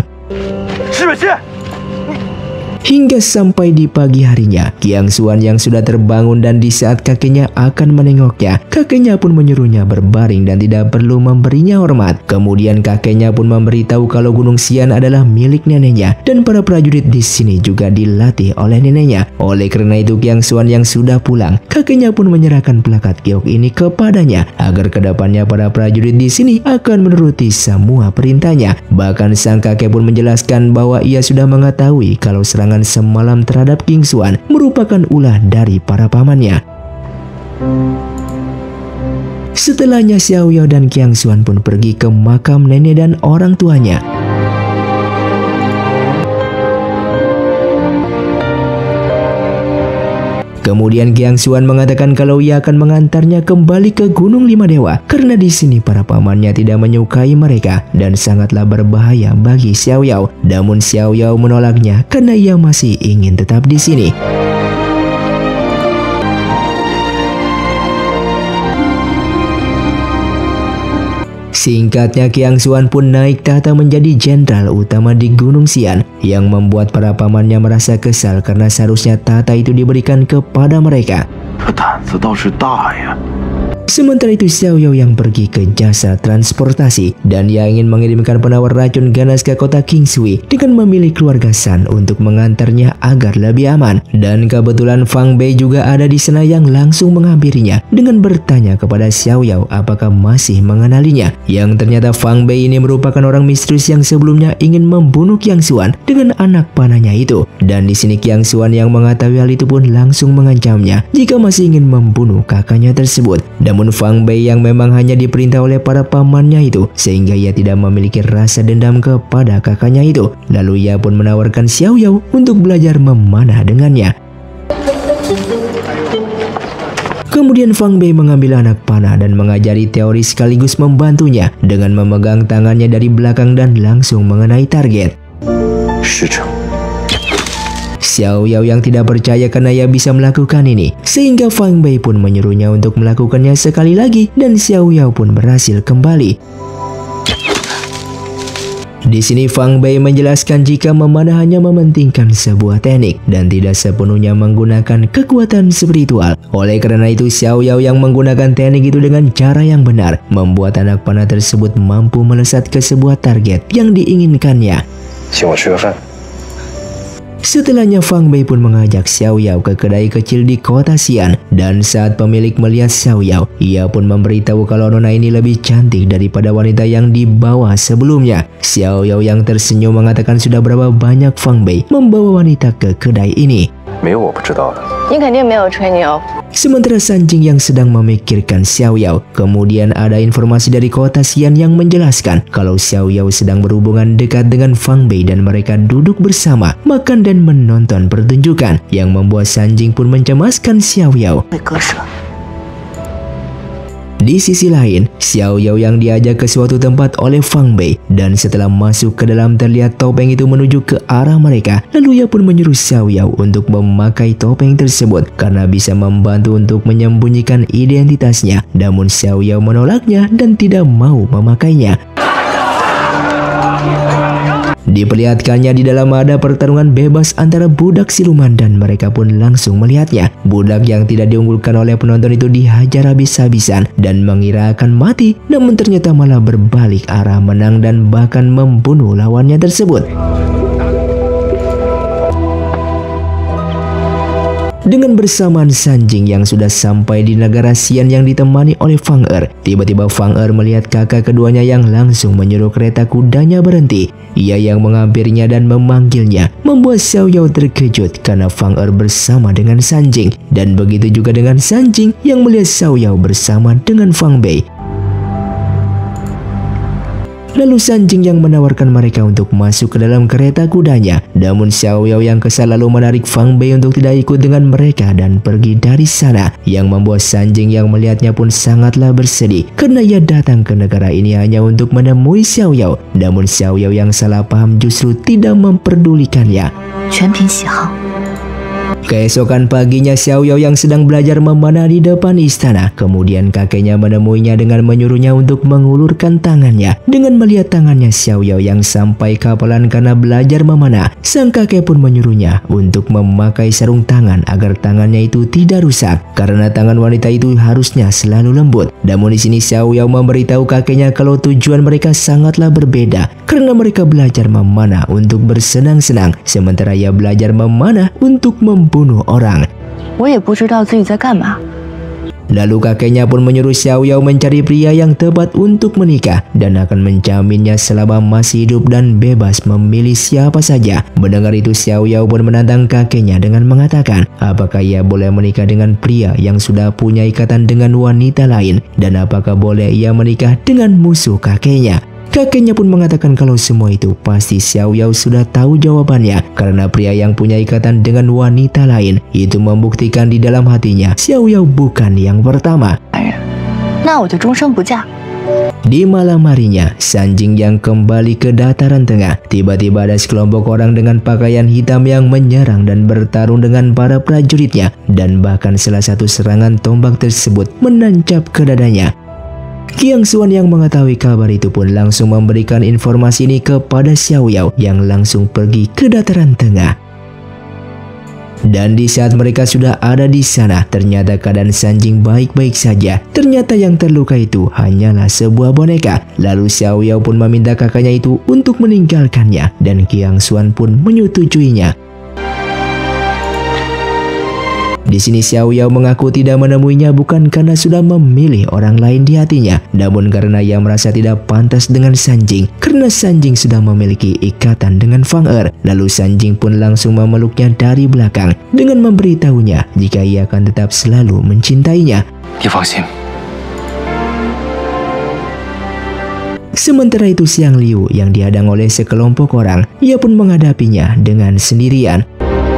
Hingga sampai di pagi harinya, Qiang Xuan yang sudah terbangun dan di saat kakeknya akan menengoknya, kakeknya pun menyuruhnya berbaring dan tidak perlu memberinya hormat. Kemudian kakeknya pun memberitahu kalau Gunung Xian adalah milik neneknya dan para prajurit di sini juga dilatih oleh neneknya. Oleh karena itu Qiang Xuan yang sudah pulang, kakeknya pun menyerahkan plakat giok ini kepadanya agar kedepannya para prajurit di sini akan menuruti semua perintahnya. Bahkan sang kakek pun menjelaskan bahwa ia sudah mengetahui kalau serangan semalam terhadap Qiang Xuan merupakan ulah dari para pamannya. Setelahnya Xiao Yao dan Qiang Xuan pun pergi ke makam nenek dan orang tuanya. Kemudian Qiang Xuan mengatakan kalau ia akan mengantarnya kembali ke Gunung Lima Dewa karena di sini para pamannya tidak menyukai mereka dan sangatlah berbahaya bagi Xiao Yao. Namun Xiao Yao menolaknya karena ia masih ingin tetap di sini. Singkatnya Qiang Xuan pun naik tahta menjadi jenderal utama di Gunung Xian yang membuat para pamannya merasa kesal karena seharusnya tahta itu diberikan kepada mereka. Sementara itu Xiao Yao yang pergi ke jasa transportasi dan ia ingin mengirimkan penawar racun ganas ke kota Qingshui dengan memilih keluarga San untuk mengantarnya agar lebih aman. Dan kebetulan Fang Bei juga ada di sana yang langsung menghampirinya dengan bertanya kepada Xiao Yao apakah masih mengenalinya. Yang ternyata Fang Bei ini merupakan orang misterius yang sebelumnya ingin membunuh Qiang Xuan dengan anak panahnya itu. Dan di sini Qiang Xuan yang mengetahui hal itu pun langsung mengancamnya jika masih ingin membunuh kakaknya tersebut. Namun Fang Bei yang memang hanya diperintah oleh para pamannya itu sehingga ia tidak memiliki rasa dendam kepada kakaknya itu. Lalu ia pun menawarkan Xiao Yao untuk belajar memanah dengannya. Kemudian Fang Bei mengambil anak panah dan mengajari teori sekaligus membantunya dengan memegang tangannya dari belakang dan langsung mengenai target. Xiao Yao yang tidak percaya karena ia bisa melakukan ini, sehingga Fang Bei pun menyuruhnya untuk melakukannya sekali lagi dan Xiao Yao pun berhasil kembali. Di sini Fang Bei menjelaskan jika memanah hanya mementingkan sebuah teknik dan tidak sepenuhnya menggunakan kekuatan spiritual. Oleh karena itu Xiao Yao yang menggunakan teknik itu dengan cara yang benar membuat anak panah tersebut mampu melesat ke sebuah target yang diinginkannya. Setelahnya Fang Bei pun mengajak Xiao Yao ke kedai kecil di kota Xian dan saat pemilik melihat Xiao Yao, ia pun memberitahu kalau nona ini lebih cantik daripada wanita yang dibawa sebelumnya. Xiao Yao yang tersenyum mengatakan sudah berapa banyak Fang Bei membawa wanita ke kedai ini. Sementara Sanjing yang sedang memikirkan Xiao Yao, kemudian ada informasi dari kota Xian yang menjelaskan kalau Xiao Yao sedang berhubungan dekat dengan Fang Bei dan mereka duduk bersama, makan dan menonton pertunjukan yang membuat Sanjing pun mencemaskan Xiao Yao. Di sisi lain, Xiao Yao yang diajak ke suatu tempat oleh Fang Bei dan setelah masuk ke dalam terlihat topeng itu menuju ke arah mereka. Lalu ia pun menyuruh Xiao Yao untuk memakai topeng tersebut karena bisa membantu untuk menyembunyikan identitasnya. Namun Xiao Yao menolaknya dan tidak mau memakainya. Diperlihatkannya di dalam ada pertarungan bebas antara budak siluman dan mereka pun langsung melihatnya. Budak yang tidak diunggulkan oleh penonton itu dihajar habis-habisan dan mengira akan mati, namun ternyata malah berbalik arah menang dan bahkan membunuh lawannya tersebut. Dengan bersamaan Sanjing yang sudah sampai di negara Xian yang ditemani oleh Fang Er. Tiba-tiba Fang Er melihat kakak keduanya yang langsung menyuruh kereta kudanya berhenti. Ia yang menghampirinya dan memanggilnya, membuat Xiao Yao terkejut karena Fang Er bersama dengan Sanjing. Dan begitu juga dengan Sanjing yang melihat Xiao Yao bersama dengan Fang Bei. Lalu Sanjing yang menawarkan mereka untuk masuk ke dalam kereta kudanya. Namun Xiao Yao yang kesal lalu menarik Fang Bei untuk tidak ikut dengan mereka dan pergi dari sana. Yang membuat Sanjing yang melihatnya pun sangatlah bersedih karena ia datang ke negara ini hanya untuk menemui Xiao Yao. Namun Xiao Yao yang salah paham justru tidak memperdulikannya. Keesokan paginya Xiao Yao yang sedang belajar memanah di depan istana. Kemudian kakeknya menemuinya dengan menyuruhnya untuk mengulurkan tangannya. Dengan melihat tangannya Xiao Yao yang sampai kapalan karena belajar memanah, sang kakek pun menyuruhnya untuk memakai sarung tangan agar tangannya itu tidak rusak. Karena tangan wanita itu harusnya selalu lembut. Namun di sini Xiao Yao memberitahu kakeknya kalau tujuan mereka sangatlah berbeda. Karena mereka belajar memanah untuk bersenang-senang, sementara ia belajar memanah untuk membunuh orang. Lalu kakeknya pun menyuruh Xiao Yao mencari pria yang tepat untuk menikah dan akan menjaminnya selama masih hidup dan bebas memilih siapa saja. Mendengar itu Xiao Yao pun menantang kakeknya dengan mengatakan apakah ia boleh menikah dengan pria yang sudah punya ikatan dengan wanita lain dan apakah boleh ia menikah dengan musuh kakeknya. Kakeknya pun mengatakan kalau semua itu pasti Xiao Yao sudah tahu jawabannya karena pria yang punya ikatan dengan wanita lain itu membuktikan di dalam hatinya Xiao Yao bukan yang pertama. Di malam harinya, Sanjing yang kembali ke dataran tengah. Tiba-tiba ada sekelompok orang dengan pakaian hitam yang menyerang dan bertarung dengan para prajuritnya dan bahkan salah satu serangan tombak tersebut menancap ke dadanya. Qiang Xuan yang mengetahui kabar itu pun langsung memberikan informasi ini kepada Xiao Yao yang langsung pergi ke dataran tengah. Dan di saat mereka sudah ada di sana, ternyata keadaan Sanjing baik-baik saja. Ternyata yang terluka itu hanyalah sebuah boneka. Lalu Xiao Yao pun meminta kakaknya itu untuk meninggalkannya dan Qiang Xuan pun menyetujuinya. Di sini Xiao Yao mengaku tidak menemuinya bukan karena sudah memilih orang lain di hatinya, namun karena ia merasa tidak pantas dengan Sanjing karena Sanjing sudah memiliki ikatan dengan Fang Er. Lalu Sanjing pun langsung memeluknya dari belakang dengan memberitahunya jika ia akan tetap selalu mencintainya. Sementara itu Xiang Liu yang dihadang oleh sekelompok orang, ia pun menghadapinya dengan sendirian.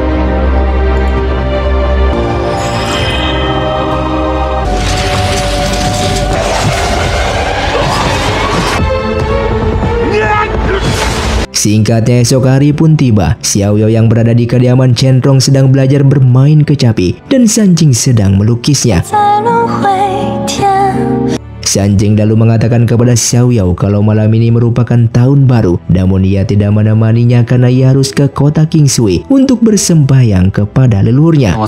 Singkatnya esok hari pun tiba. Xiao Yao yang berada di kediaman Chen Rong sedang belajar bermain kecapi dan Sanjing sedang melukisnya. Sanjing lalu mengatakan kepada Xiao Yao kalau malam ini merupakan tahun baru, namun ia tidak menemaninya karena ia harus ke kota Qingsui untuk bersembahyang kepada leluhurnya.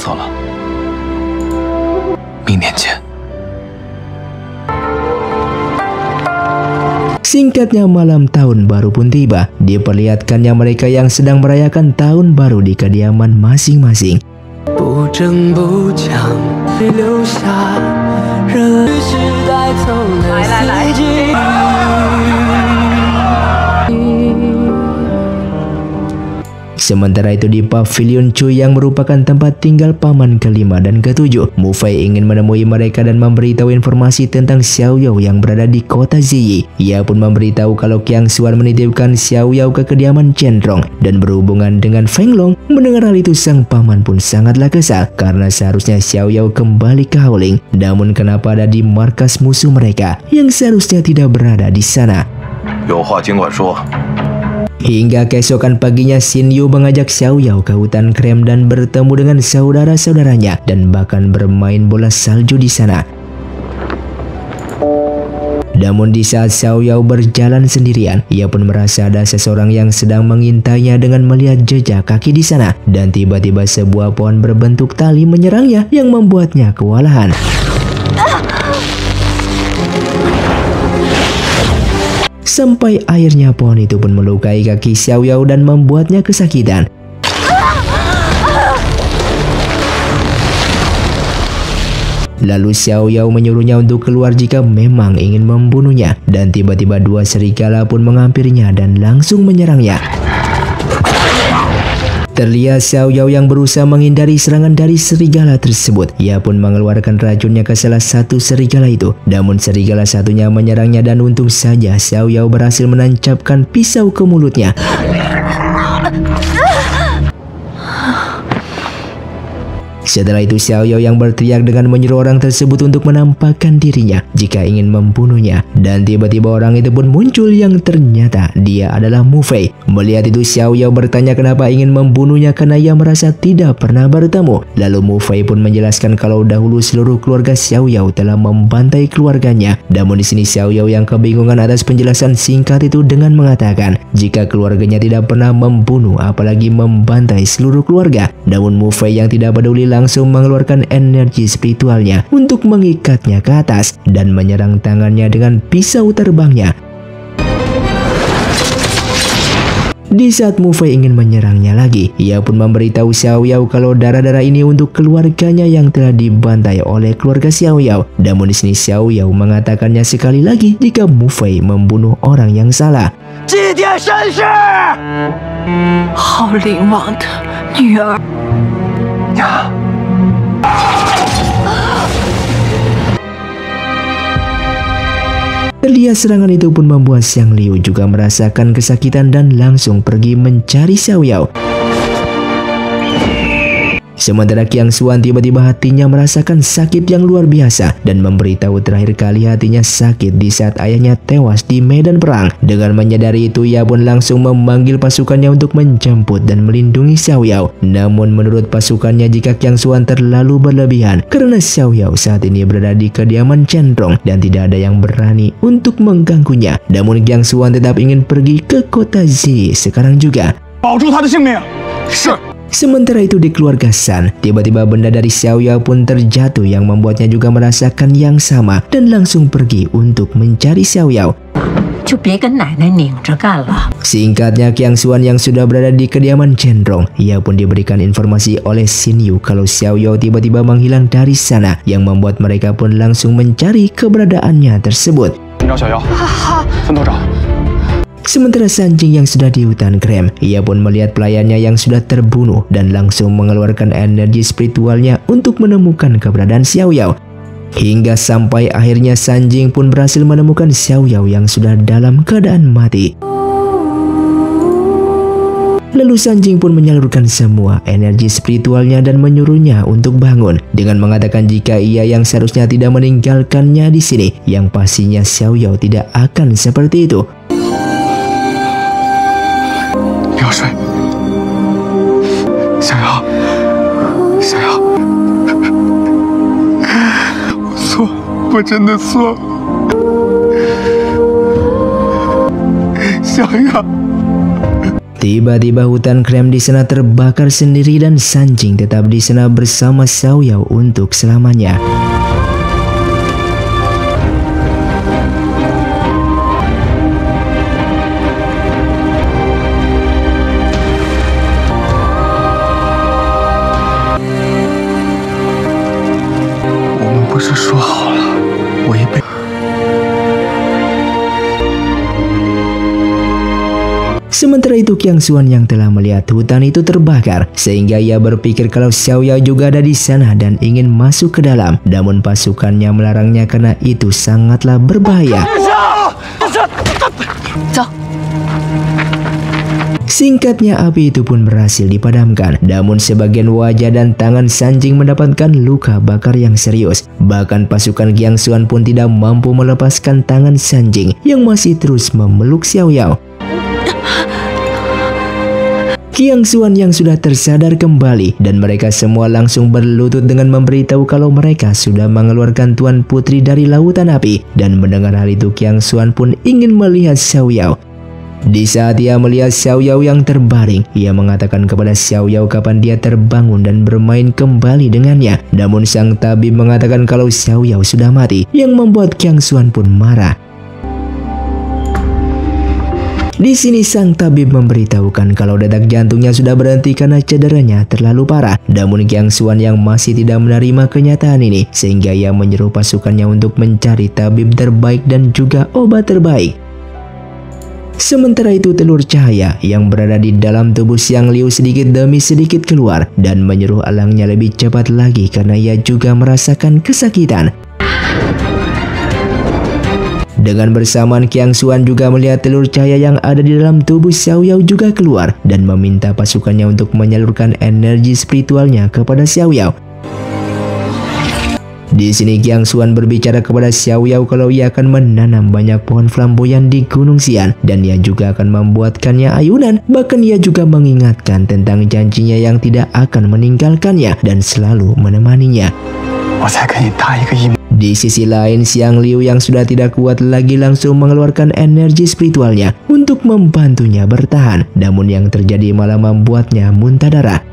Singkatnya malam tahun baru pun tiba. Diperlihatkannya mereka yang sedang merayakan tahun baru di kediaman masing-masing. Sementara itu di Pavilion Chu yang merupakan tempat tinggal paman kelima dan ketujuh, Mu Fei ingin menemui mereka dan memberitahu informasi tentang Xiao Yao yang berada di kota Ziyi. Ia pun memberitahu kalau Qiang Xuan menitipkan Xiao Yao ke kediaman Chen Rong dan berhubungan dengan Feng Long. Mendengar hal itu, sang paman pun sangatlah kesal karena seharusnya Xiao Yao kembali ke Haoling. Namun kenapa ada di markas musuh mereka yang seharusnya tidak berada di sana? 有话尽管说。 Hingga keesokan paginya, Xin Yu mengajak Xiao Yao ke hutan krem dan bertemu dengan saudara-saudaranya dan bahkan bermain bola salju di sana. Namun di saat Xiao Yao berjalan sendirian, ia pun merasa ada seseorang yang sedang mengintainya dengan melihat jejak kaki di sana. Dan tiba-tiba sebuah pohon berbentuk tali menyerangnya yang membuatnya kewalahan. Sampai akhirnya pohon itu pun melukai kaki Xiao Yao dan membuatnya kesakitan. Lalu Xiao Yao menyuruhnya untuk keluar jika memang ingin membunuhnya. Dan tiba-tiba dua serigala pun menghampirinya dan langsung menyerangnya. Terlihat Xiao Yao yang berusaha menghindari serangan dari serigala tersebut. Ia pun mengeluarkan racunnya ke salah satu serigala itu. Namun serigala satunya menyerangnya dan untung saja Xiao Yao berhasil menancapkan pisau ke mulutnya. Setelah itu Xiao Yao yang berteriak dengan menyuruh orang tersebut untuk menampakkan dirinya jika ingin membunuhnya. Dan tiba-tiba orang itu pun muncul yang ternyata dia adalah Mu Fei. Melihat itu Xiao Yao bertanya kenapa ingin membunuhnya karena ia merasa tidak pernah bertemu. Lalu Mu Fei pun menjelaskan kalau dahulu seluruh keluarga Xiao Yao telah membantai keluarganya. Namun di sini Xiao Yao yang kebingungan atas penjelasan singkat itu dengan mengatakan jika keluarganya tidak pernah membunuh apalagi membantai seluruh keluarga. Namun Mu Fei yang tidak peduli langsung mengeluarkan energi spiritualnya untuk mengikatnya ke atas dan menyerang tangannya dengan pisau terbangnya. Di saat Mu Fei ingin menyerangnya lagi, ia pun memberitahu Xiao Yao kalau darah-darah ini untuk keluarganya yang telah dibantai oleh keluarga Xiao Yao. Namun di sini Xiao Yao mengatakannya sekali lagi jika Mu Fei membunuh orang yang salah. 祭奠身世，好灵王的女儿。 Terlihat serangan itu pun membuat Xiang Liu juga merasakan kesakitan dan langsung pergi mencari Xiao Yao. Sementara Qiang Xuan tiba-tiba hatinya merasakan sakit yang luar biasa dan memberitahu terakhir kali hatinya sakit di saat ayahnya tewas di medan perang. Dengan menyadari itu, ia pun langsung memanggil pasukannya untuk menjemput dan melindungi Xiao Yao. Namun menurut pasukannya jika Qiang Xuan terlalu berlebihan karena Xiao Yao saat ini berada di kediaman Chen Rong dan tidak ada yang berani untuk mengganggunya. Namun Qiang Xuan tetap ingin pergi ke kota Ziyi sekarang juga. 保住他的性命。是。 Sementara itu di keluarga San, tiba-tiba benda dari Xiao Yao pun terjatuh yang membuatnya juga merasakan yang sama dan langsung pergi untuk mencari Xiao Yao. Singkatnya Qiang Xuan yang sudah berada di kediaman Chen Rong, ia pun diberikan informasi oleh Xin Yu kalau Xiao Yao tiba-tiba menghilang dari sana yang membuat mereka pun langsung mencari keberadaannya tersebut. Sementara Sanjing yang sudah di hutan krem, ia pun melihat pelayannya yang sudah terbunuh dan langsung mengeluarkan energi spiritualnya untuk menemukan keberadaan Xiao Yao. Hingga sampai akhirnya Sanjing pun berhasil menemukan Xiao Yao yang sudah dalam keadaan mati. Lalu Sanjing pun menyalurkan semua energi spiritualnya dan menyuruhnya untuk bangun dengan mengatakan jika ia yang seharusnya tidak meninggalkannya di sini, yang pastinya Xiao Yao tidak akan seperti itu. 不要睡，小瑶，小瑶，我错，我真的错了，小瑶。 Tiba-tiba hutan krem di sana terbakar sendiri dan Sanjing tetap di sana bersama Xiao Yao untuk selamanya. Sementara itu Qiang Xuan yang telah melihat hutan itu terbakar, sehingga ia berpikir kalau Xiao Yao juga ada di sana dan ingin masuk ke dalam. Namun pasukannya melarangnya karena itu sangatlah berbahaya. Singkatnya api itu pun berhasil dipadamkan, namun sebagian wajah dan tangan Sanjing mendapatkan luka bakar yang serius. Bahkan pasukan Qiang Xuan pun tidak mampu melepaskan tangan Sanjing yang masih terus memeluk Xiao Yao. Qiang Xuan yang sudah tersadar kembali dan mereka semua langsung berlutut dengan memberitahu kalau mereka sudah mengeluarkan Tuan Putri dari lautan api. Dan mendengar hal itu Qiang Xuan pun ingin melihat Xiao Yao. Di saat ia melihat Xiao Yao yang terbaring, ia mengatakan kepada Xiao Yao kapan dia terbangun dan bermain kembali dengannya. Namun sang tabib mengatakan kalau Xiao Yao sudah mati, yang membuat Qiang Xuan pun marah. Di sini sang tabib memberitahukan kalau detak jantungnya sudah berhenti karena cederanya terlalu parah. Namun Qiang Xuan yang masih tidak menerima kenyataan ini, sehingga ia menyuruh pasukannya untuk mencari tabib terbaik dan juga obat terbaik. Sementara itu telur cahaya yang berada di dalam tubuh Xiang Liu sedikit demi sedikit keluar dan menyuruh alangnya lebih cepat lagi karena ia juga merasakan kesakitan. Dengan bersamaan Qiang Xuan juga melihat telur cahaya yang ada di dalam tubuh Xiao Yao juga keluar dan meminta pasukannya untuk menyalurkan energi spiritualnya kepada Xiao Yao. Di sini Qiang Xuan berbicara kepada Xiao Yao kalau ia akan menanam banyak pohon flamboyan di Gunung Xian dan ia juga akan membuatkannya ayunan. Bahkan ia juga mengingatkan tentang janjinya yang tidak akan meninggalkannya dan selalu menemaninya. Di sisi lain, Xiang Liu yang sudah tidak kuat lagi langsung mengeluarkan energi spiritualnya untuk membantunya bertahan. Namun yang terjadi malah membuatnya muntah darah.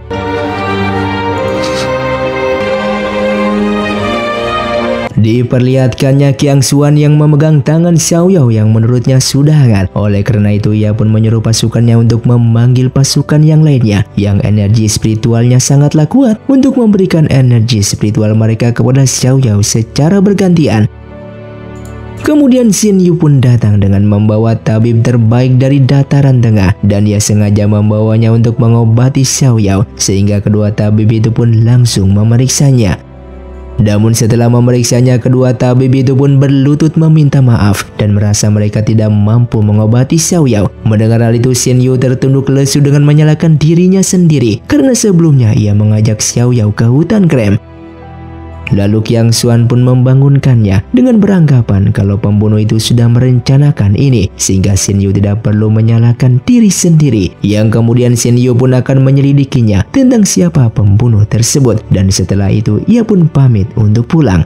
Diperlihatkannya Qiang Xuan yang memegang tangan Xiao Yao yang menurutnya sudah hangat. Oleh karena itu ia pun menyuruh pasukannya untuk memanggil pasukan yang lainnya yang energi spiritualnya sangatlah kuat untuk memberikan energi spiritual mereka kepada Xiao Yao secara bergantian. Kemudian Xin Yu pun datang dengan membawa tabib terbaik dari dataran tengah dan ia sengaja membawanya untuk mengobati Xiao Yao sehingga kedua tabib itu pun langsung memeriksanya. Namun setelah memeriksanya, kedua tabib itu pun berlutut meminta maaf dan merasa mereka tidak mampu mengobati Xiao Yao. Mendengar hal itu, Xin Yu tertunduk lesu dengan menyalahkan dirinya sendiri karena sebelumnya ia mengajak Xiao Yao ke hutan krem. Lalu Qiang Xuan pun membangunkannya dengan beranggapan kalau pembunuh itu sudah merencanakan ini, sehingga Xin Yu tidak perlu menyalahkan diri sendiri. Yang kemudian Xin Yu pun akan menyelidikinya tentang siapa pembunuh tersebut, dan setelah itu ia pun pamit untuk pulang.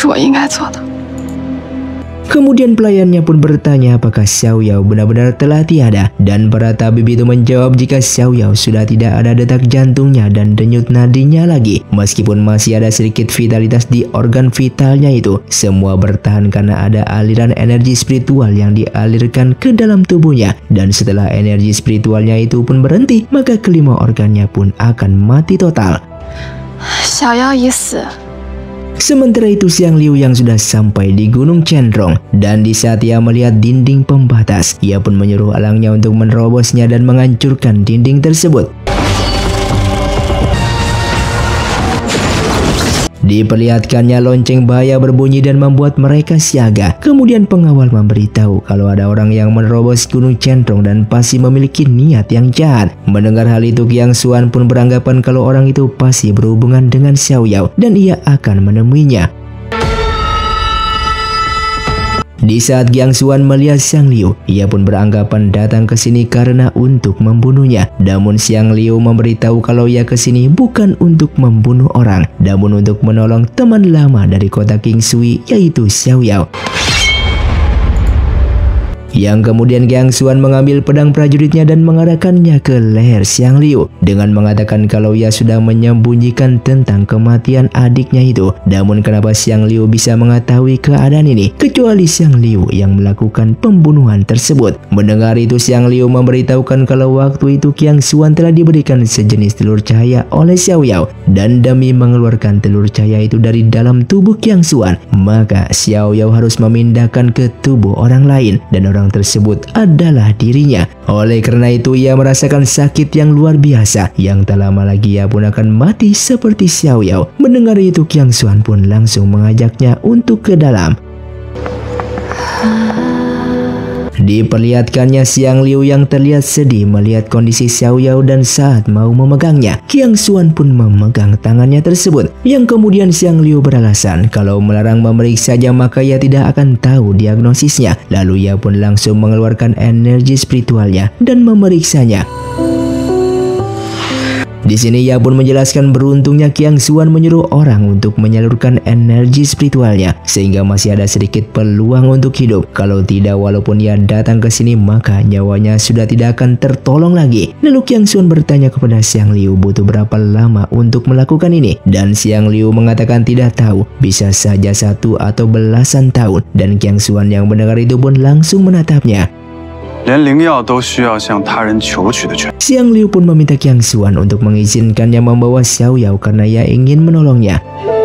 Kemudian pelayannya pun bertanya apakah Xiao Yao benar-benar telah tiada, dan para tabib itu menjawab jika Xiao Yao sudah tidak ada detak jantungnya dan denyut nadinya lagi. Meskipun masih ada sedikit vitalitas di organ vitalnya itu, semua bertahan karena ada aliran energi spiritual yang dialirkan ke dalam tubuhnya, dan setelah energi spiritualnya itu pun berhenti, maka kelima organnya pun akan mati total. Xiao Yao已死。 Sementara itu Xiang Liu yang sudah sampai di Gunung Qianrong, dan di saat ia melihat dinding pembatas, ia pun menyuruh alangnya untuk menerobosnya dan menghancurkan dinding tersebut. Diperlihatkannya lonceng bahaya berbunyi dan membuat mereka siaga. Kemudian pengawal memberitahu kalau ada orang yang menerobos Gunung Qianrong dan pasti memiliki niat yang jahat. Mendengar hal itu, Qiang Xuan pun beranggapan kalau orang itu pasti berhubungan dengan Xiao Yao dan ia akan menemuinya. Di saat Qiang Xuan melihat Xiang Liu, ia pun beranggapan datang ke sini karena untuk membunuhnya. Namun Xiang Liu memberitahu kalau ia ke sini bukan untuk membunuh orang, namun untuk menolong teman lama dari kota King Sui, yaitu Xiao Yao. Yang kemudian Qiang Xuan mengambil pedang prajuritnya dan mengarahkannya ke leher Xiang Liu dengan mengatakan kalau ia sudah menyembunyikan tentang kematian adiknya itu. Namun kenapa Xiang Liu bisa mengetahui keadaan ini kecuali Xiang Liu yang melakukan pembunuhan tersebut? Mendengar itu Xiang Liu memberitahukan kalau waktu itu Qiang Xuan telah diberikan sejenis telur cahaya oleh Xiao Yao, dan demi mengeluarkan telur cahaya itu dari dalam tubuh Qiang Xuan, maka Xiao Yao harus memindahkan ke tubuh orang lain, dan orang orang tersebut adalah dirinya. Oleh karena itu ia merasakan sakit yang luar biasa, yang tak lama lagi ia pun akan mati seperti Xiao Yao. Mendengar itu Qiang Xuan pun langsung mengajaknya untuk ke dalam. Diperlihatkannya Xiang Liu yang terlihat sedih melihat kondisi Xiao Yao dan saat mau memegangnya, Qiang Xuan pun memegang tangannya tersebut. Yang kemudian Xiang Liu beralasan kalau melarang memeriksanya maka ia tidak akan tahu diagnosisnya. Lalu ia pun langsung mengeluarkan energi spiritualnya dan memeriksanya. Di sini ia pun menjelaskan beruntungnya Qiang Xuan menyuruh orang untuk menyalurkan energi spiritualnya sehingga masih ada sedikit peluang untuk hidup. Kalau tidak, walaupun ia datang ke sini maka nyawanya sudah tidak akan tertolong lagi. Lalu Qiang Xuan bertanya kepada Xiang Liu butuh berapa lama untuk melakukan ini, dan Xiang Liu mengatakan tidak tahu, bisa saja 1 atau belasan tahun. Dan Qiang Xuan yang mendengar itu pun langsung menatapnya. 连灵药都需要向他人求取的权。 Xiang Liu pun meminta Qiang Xuan untuk mengizinkannya membawa Xiao Yao karena ia ingin menolongnya.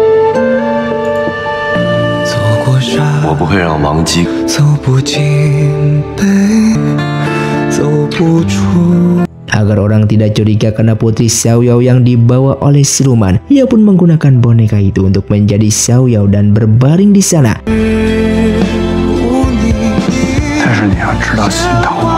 我不会让王姬走不进北，走不出。 Agar orang tidak curiga karena putri Xiao Yao yang dibawa oleh siluman, ia pun menggunakan boneka itu untuk menjadi Xiao Yao dan berbaring di sana. 但是你要知道心疼我。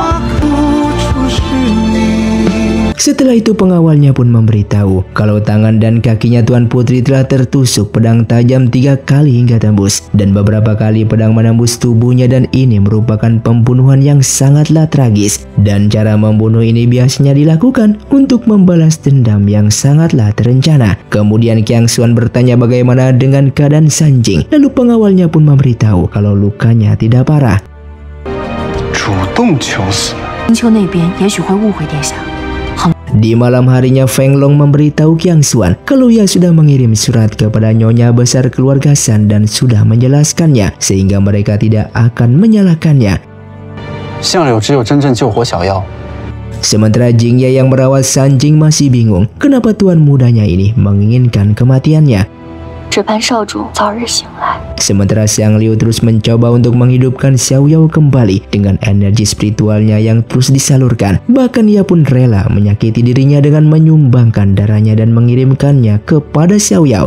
Setelah itu pengawalnya pun memberitahu kalau tangan dan kakinya Tuan Putri telah tertusuk pedang tajam 3 kali hingga tembus, dan beberapa kali pedang menembus tubuhnya, dan ini merupakan pembunuhan yang sangatlah tragis. Dan cara membunuh ini biasanya dilakukan untuk membalas dendam yang sangatlah terencana. Kemudian Qiang Xuan bertanya bagaimana dengan keadaan Sanjing, lalu pengawalnya pun memberitahu kalau lukanya tidak parah. 主动求死。 星丘那边也许会误会殿下。 Di malam harinya Feng Long memberitahu Qiang Xuan kalau ia sudah mengirim surat kepada nyonya besar keluarga San dan sudah menjelaskannya sehingga mereka tidak akan menyalahkannya. 相柳只有真正救活小妖。 Sementara Jingye yang merawat Sanjing masih bingung kenapa tuan mudanya ini menginginkan kematiannya. 只盼少主早日醒来。 Sementara Xiang Liu terus mencoba untuk menghidupkan Xiao Yao kembali dengan energi spiritualnya yang terus disalurkan. Bahkan ia pun rela menyakiti dirinya dengan menyumbangkan darahnya dan mengirimkannya kepada Xiao Yao.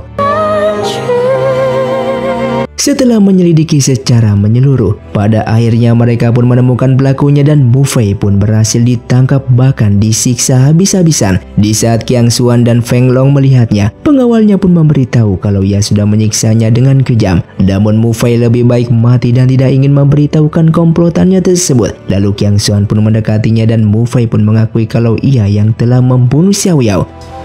Setelah menyelidiki secara menyeluruh, pada akhirnya mereka pun menemukan pelakunya dan Mu Fei pun berhasil ditangkap bahkan disiksa habis-habisan. Di saat Qiang Xuan dan Feng Long melihatnya, pengawalnya pun memberitahu kalau ia sudah menyiksanya dengan kejam. Namun Mu Fei lebih baik mati dan tidak ingin memberitahukan komplotannya tersebut. Lalu Qiang Xuan pun mendekatinya dan Mu Fei pun mengakui kalau ia yang telah membunuh Xiao Yao.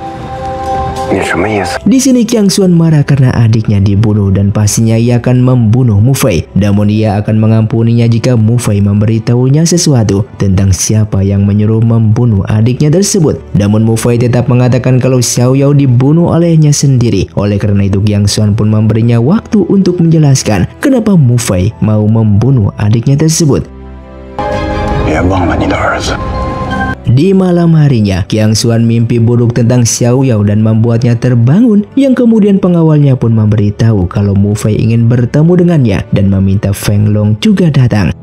Di sini Qiang Xuan marah karena adiknya dibunuh dan pastinya ia akan membunuh Mu Fei. Namun ia akan mengampuninya jika Mu Fei memberitahunya sesuatu tentang siapa yang menyuruh membunuh adiknya tersebut. Namun Mu Fei tetap mengatakan kalau Xiao Yao dibunuh olehnya sendiri. Oleh karena itu Qiang Xuan pun memberinya waktu untuk menjelaskan kenapa Mu Fei mau membunuh adiknya tersebut. 别忘了你的儿子。 Di malam harinya, Qiang Xuan mimpi buruk tentang Xiao Yao dan membuatnya terbangun, yang kemudian pengawalnya pun memberitahu kalau Mu Fei ingin bertemu dengannya dan meminta Feng Long juga datang.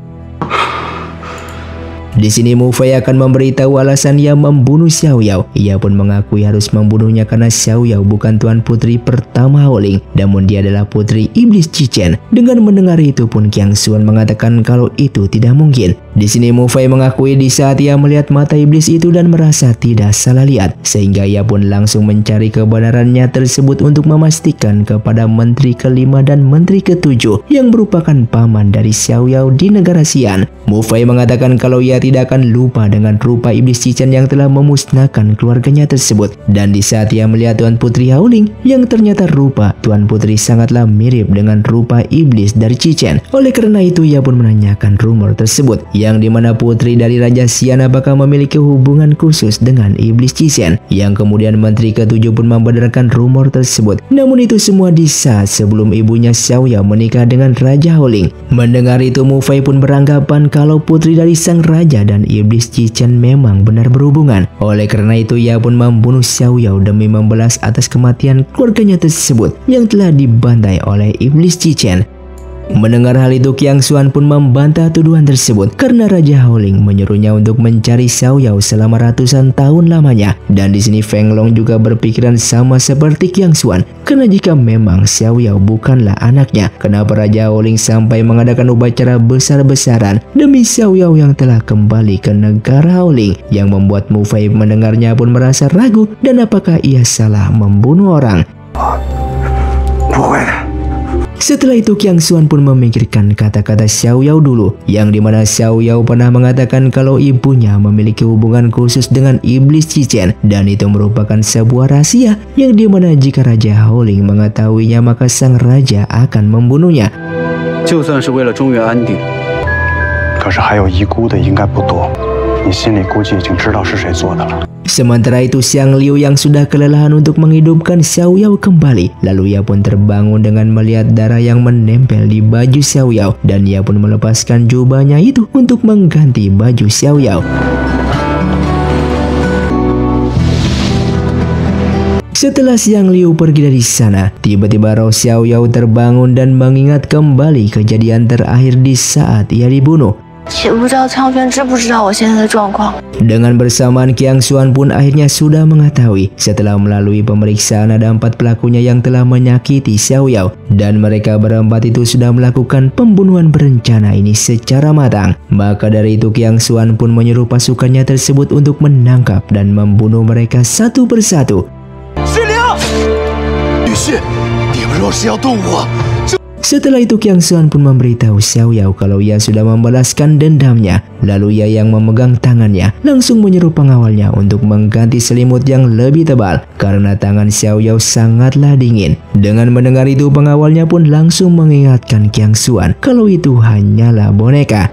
Di sini Mu Fei akan memberitahu alasan ia membunuh Xiao Yao. Ia pun mengakui harus membunuhnya karena Xiao Yao bukan tuan putri pertama Haoling, namun dia adalah putri iblis Cichen. Dengan mendengar itu pun Qiang Xuan mengatakan kalau itu tidak mungkin. Di sini Mu Fei mengakui di saat ia melihat mata iblis itu dan merasa tidak salah lihat, sehingga ia pun langsung mencari kebenarannya tersebut untuk memastikan kepada menteri kelima dan menteri ketujuh yang merupakan paman dari Xiao Yao di negara Xi'an. Mu Fei mengatakan kalau ia tidak akan lupa dengan rupa iblis Cichen yang telah memusnahkan keluarganya tersebut. Dan di saat ia melihat Tuan Putri Haoling yang ternyata rupa Tuan Putri sangatlah mirip dengan rupa iblis dari Cichen. Oleh karena itu ia pun menanyakan rumor tersebut, yang dimana putri dari Raja Xi'an apakah memiliki hubungan khusus dengan iblis Cichen. Yang kemudian menteri ketujuh pun membenarkan rumor tersebut. Namun itu semua di saat sebelum ibunya Xiao Yao menikah dengan Raja Haoling. Mendengar itu Mu Fei pun beranggapan kalau putri dari sang raja dan iblis Cichen memang benar berhubungan. Oleh karena itu ia pun membunuh Xiao Yao demi membalas atas kematian keluarganya tersebut yang telah dibantai oleh iblis Cichen. Mendengar hal itu, Qiang Xuan pun membantah tuduhan tersebut karena Raja Haoling menyuruhnya untuk mencari Xiao Yao selama ratusan tahun lamanya. Dan di sini Feng Long juga berpikiran sama seperti Qiang Xuan, karena jika memang Xiao Yao bukanlah anaknya, kenapa Raja Haoling sampai mengadakan upacara besar-besaran demi Xiao Yao yang telah kembali ke negara Haoling, yang membuat Mu Fei mendengarnya pun merasa ragu dan apakah ia salah membunuh orang. Setelah itu Qiang Xuan pun memikirkan kata-kata Xiao Yao dulu, yang dimana Xiao Yao pernah mengatakan kalau ibunya memiliki hubungan khusus dengan iblis Cichen, dan itu merupakan sebuah rahasia yang dimana jika Raja Haoling mengetahuinya maka sang raja akan membunuhnya. 就算是为了中原安定，可是还有遗孤的应该不多，你心里估计已经知道是谁做的了。 Sementara itu Xiang Liu yang sudah kelelahan untuk menghidupkan Xiao Yao kembali, lalu ia pun terbangun dengan melihat darah yang menempel di baju Xiao Yao, dan ia pun melepaskan jubahnya itu untuk mengganti baju Xiao Yao. Setelah Xiang Liu pergi dari sana, tiba-tiba roh Xiao Yao terbangun dan mengingat kembali kejadian terakhir di saat ia dibunuh. Dengan bersamaan Qiang Xuan pun akhirnya sudah mengetahui setelah melalui pemeriksaan ada 4 pelakunya yang telah menyakiti Xiao Yao, dan mereka berempat itu sudah melakukan pembunuhan berencana ini secara matang. Maka dari itu Qiang Xuan pun menyuruh pasukannya tersebut untuk menangkap dan membunuh mereka satu persatu. Setelah itu Qiang Xuan pun memberitahu Xiao Yao kalau ia sudah membalaskan dendamnya. Lalu ia yang memegang tangannya langsung menyuruh pengawalnya untuk mengganti selimut yang lebih tebal karena tangan Xiao Yao sangatlah dingin. Dengan mendengar itu pengawalnya pun langsung mengingatkan Qiang Xuan kalau itu hanyalah boneka.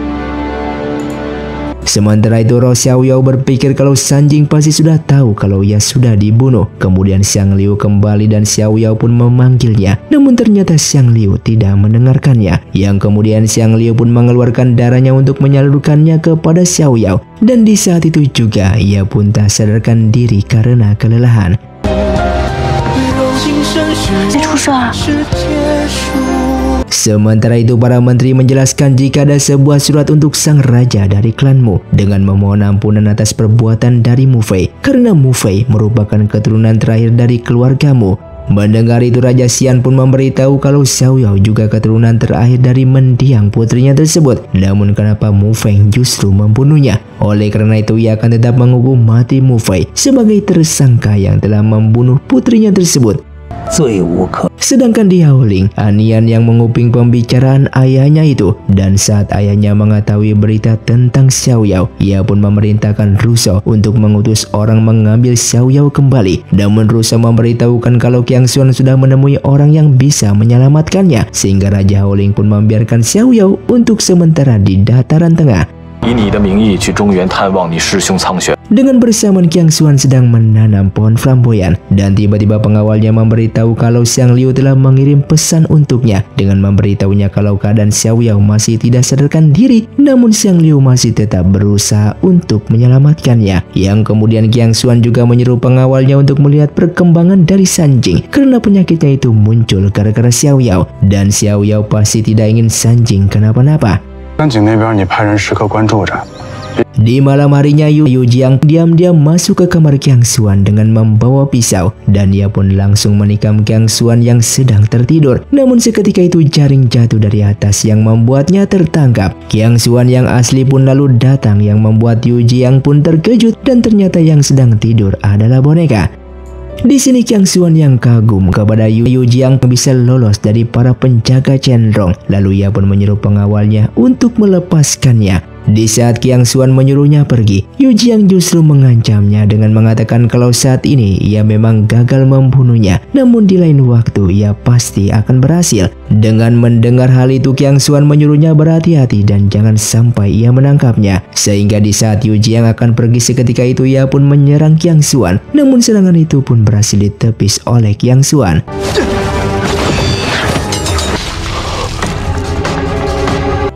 Sementara itu roh Xiao Yao berpikir kalau Sanjing pasti sudah tahu kalau ia sudah dibunuh. Kemudian Xiang Liu kembali dan Xiao Yao pun memanggilnya. Namun ternyata Xiang Liu tidak mendengarkannya. Yang kemudian Xiang Liu pun mengeluarkan darahnya untuk menyalurkannya kepada Xiao Yao. Dan di saat itu juga ia pun tak sadarkan diri karena kelelahan. Sementara itu para menteri menjelaskan jika ada sebuah surat untuk sang raja dari klanmu dengan memohon ampunan atas perbuatan dari Mu Fei, karena Mu Fei merupakan keturunan terakhir dari keluargamu. Mendengar itu Raja Xian pun memberitahu kalau Xiao Yao juga keturunan terakhir dari mendiang putrinya tersebut. Namun kenapa Mu Feng justru membunuhnya? Oleh karena itu ia akan tetap menghukum mati Mu Fei sebagai tersangka yang telah membunuh putrinya tersebut. Sedangkan di Haoling, Anian yang menguping pembicaraan ayahnya itu, dan saat ayahnya mengetahui berita tentang Xiao Yao, ia pun memerintahkan Russo untuk mengutus orang mengambil Xiao Yao kembali. Namun Russo memberitahukan kalau Qiang Xuan sudah menemui orang yang bisa menyelamatkannya, sehingga Raja Haoling pun membiarkan Xiao Yao untuk sementara di dataran tengah. Dengan bersamaan Qiang Xuan sedang menanam pohon flamboyan, dan tiba-tiba pengawalnya memberitahu kalau Xiang Liu telah mengirim pesan untuknya dengan memberitahunya kalau keadaan Xiao Yao masih tidak sadarkan diri. Namun Xiang Liu masih tetap berusaha untuk menyelamatkannya. Yang kemudian Qiang Xuan juga menyuruh pengawalnya untuk melihat perkembangan dari Sanjing karena penyakitnya itu muncul gara-gara Xiao Yao, dan Xiao Yao pasti tidak ingin Sanjing kenapa-napa. Di malam harinya Yu Jiang diam-diam masuk ke kamar Qiang Xuan dengan membawa pisau, dan ia pun langsung menikam Qiang Xuan yang sedang tertidur. Namun seketika itu jaring jatuh dari atas yang membuatnya tertangkap. Qiang Xuan yang asli pun lalu datang yang membuat Yu Jiang pun terkejut, dan ternyata yang sedang tidur adalah boneka. Di sini Qiang Xuan yang kagum kepada Yu Jiang bisa lolos dari para penjaga Chenrong. Lalu ia pun menyuruh pengawalnya untuk melepaskannya. Di saat Qiang Xuan menyuruhnya pergi, Yu Jiang justru mengancamnya dengan mengatakan kalau saat ini ia memang gagal membunuhnya, namun di lain waktu ia pasti akan berhasil. Dengan mendengar hal itu Qiang Xuan menyuruhnya berhati-hati dan jangan sampai ia menangkapnya. Sehingga di saat Yu Jiang akan pergi seketika itu ia pun menyerang Qiang Xuan, namun serangan itu pun berhasil ditepis oleh Qiang Xuan.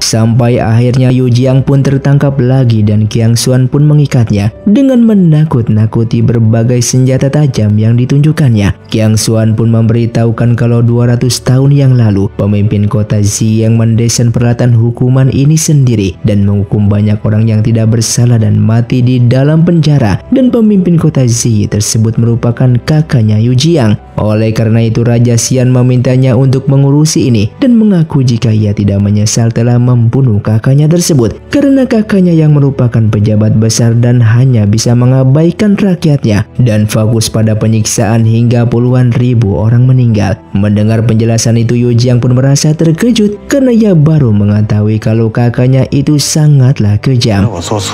Sampai akhirnya Yu Jiang pun tertangkap lagi dan Qiang Xuan pun mengikatnya dengan menakut-nakuti berbagai senjata tajam yang ditunjukkannya. Qiang Xuan pun memberitahukan kalau 200 tahun yang lalu pemimpin kota Zi yang mendesain peralatan hukuman ini sendiri dan menghukum banyak orang yang tidak bersalah dan mati di dalam penjara, dan pemimpin kota Zi tersebut merupakan kakaknya Yu Jiang. Oleh karena itu Raja Xian memintanya untuk mengurusi ini dan mengaku jika ia tidak menyesal telah membunuh kakaknya tersebut karena kakaknya yang merupakan pejabat besar dan hanya bisa mengabaikan rakyatnya dan fokus pada penyiksaan hingga puluhan ribu orang meninggal. Mendengar penjelasan itu Yu Jiang pun merasa terkejut karena ia baru mengetahui kalau kakaknya itu sangatlah kejam.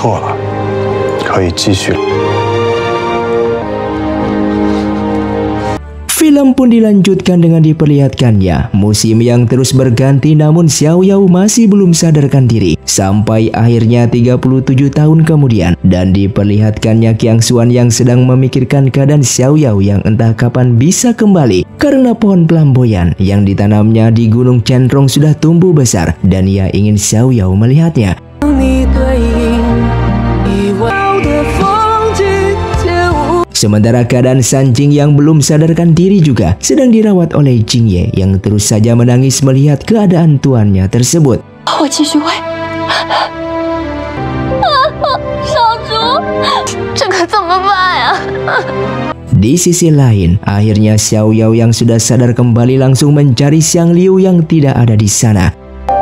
Film pun dilanjutkan dengan diperlihatkannya musim yang terus berganti, namun Xiao Yao masih belum sadarkan diri sampai akhirnya 37 tahun kemudian, dan diperlihatkannya Qiang Xuan yang sedang memikirkan keadaan Xiao Yao yang entah kapan bisa kembali karena pohon pelamboyan yang ditanamnya di Gunung Qianrong sudah tumbuh besar dan ia ingin Xiao Yao melihatnya. Sementara keadaan San Jing yang belum sadarkan diri juga sedang dirawat oleh Jing Ye yang terus saja menangis melihat keadaan tuannya tersebut. Di sisi lain, akhirnya Xiao Yao yang sudah sadar kembali langsung mencari Xiang Liu yang tidak ada di sana.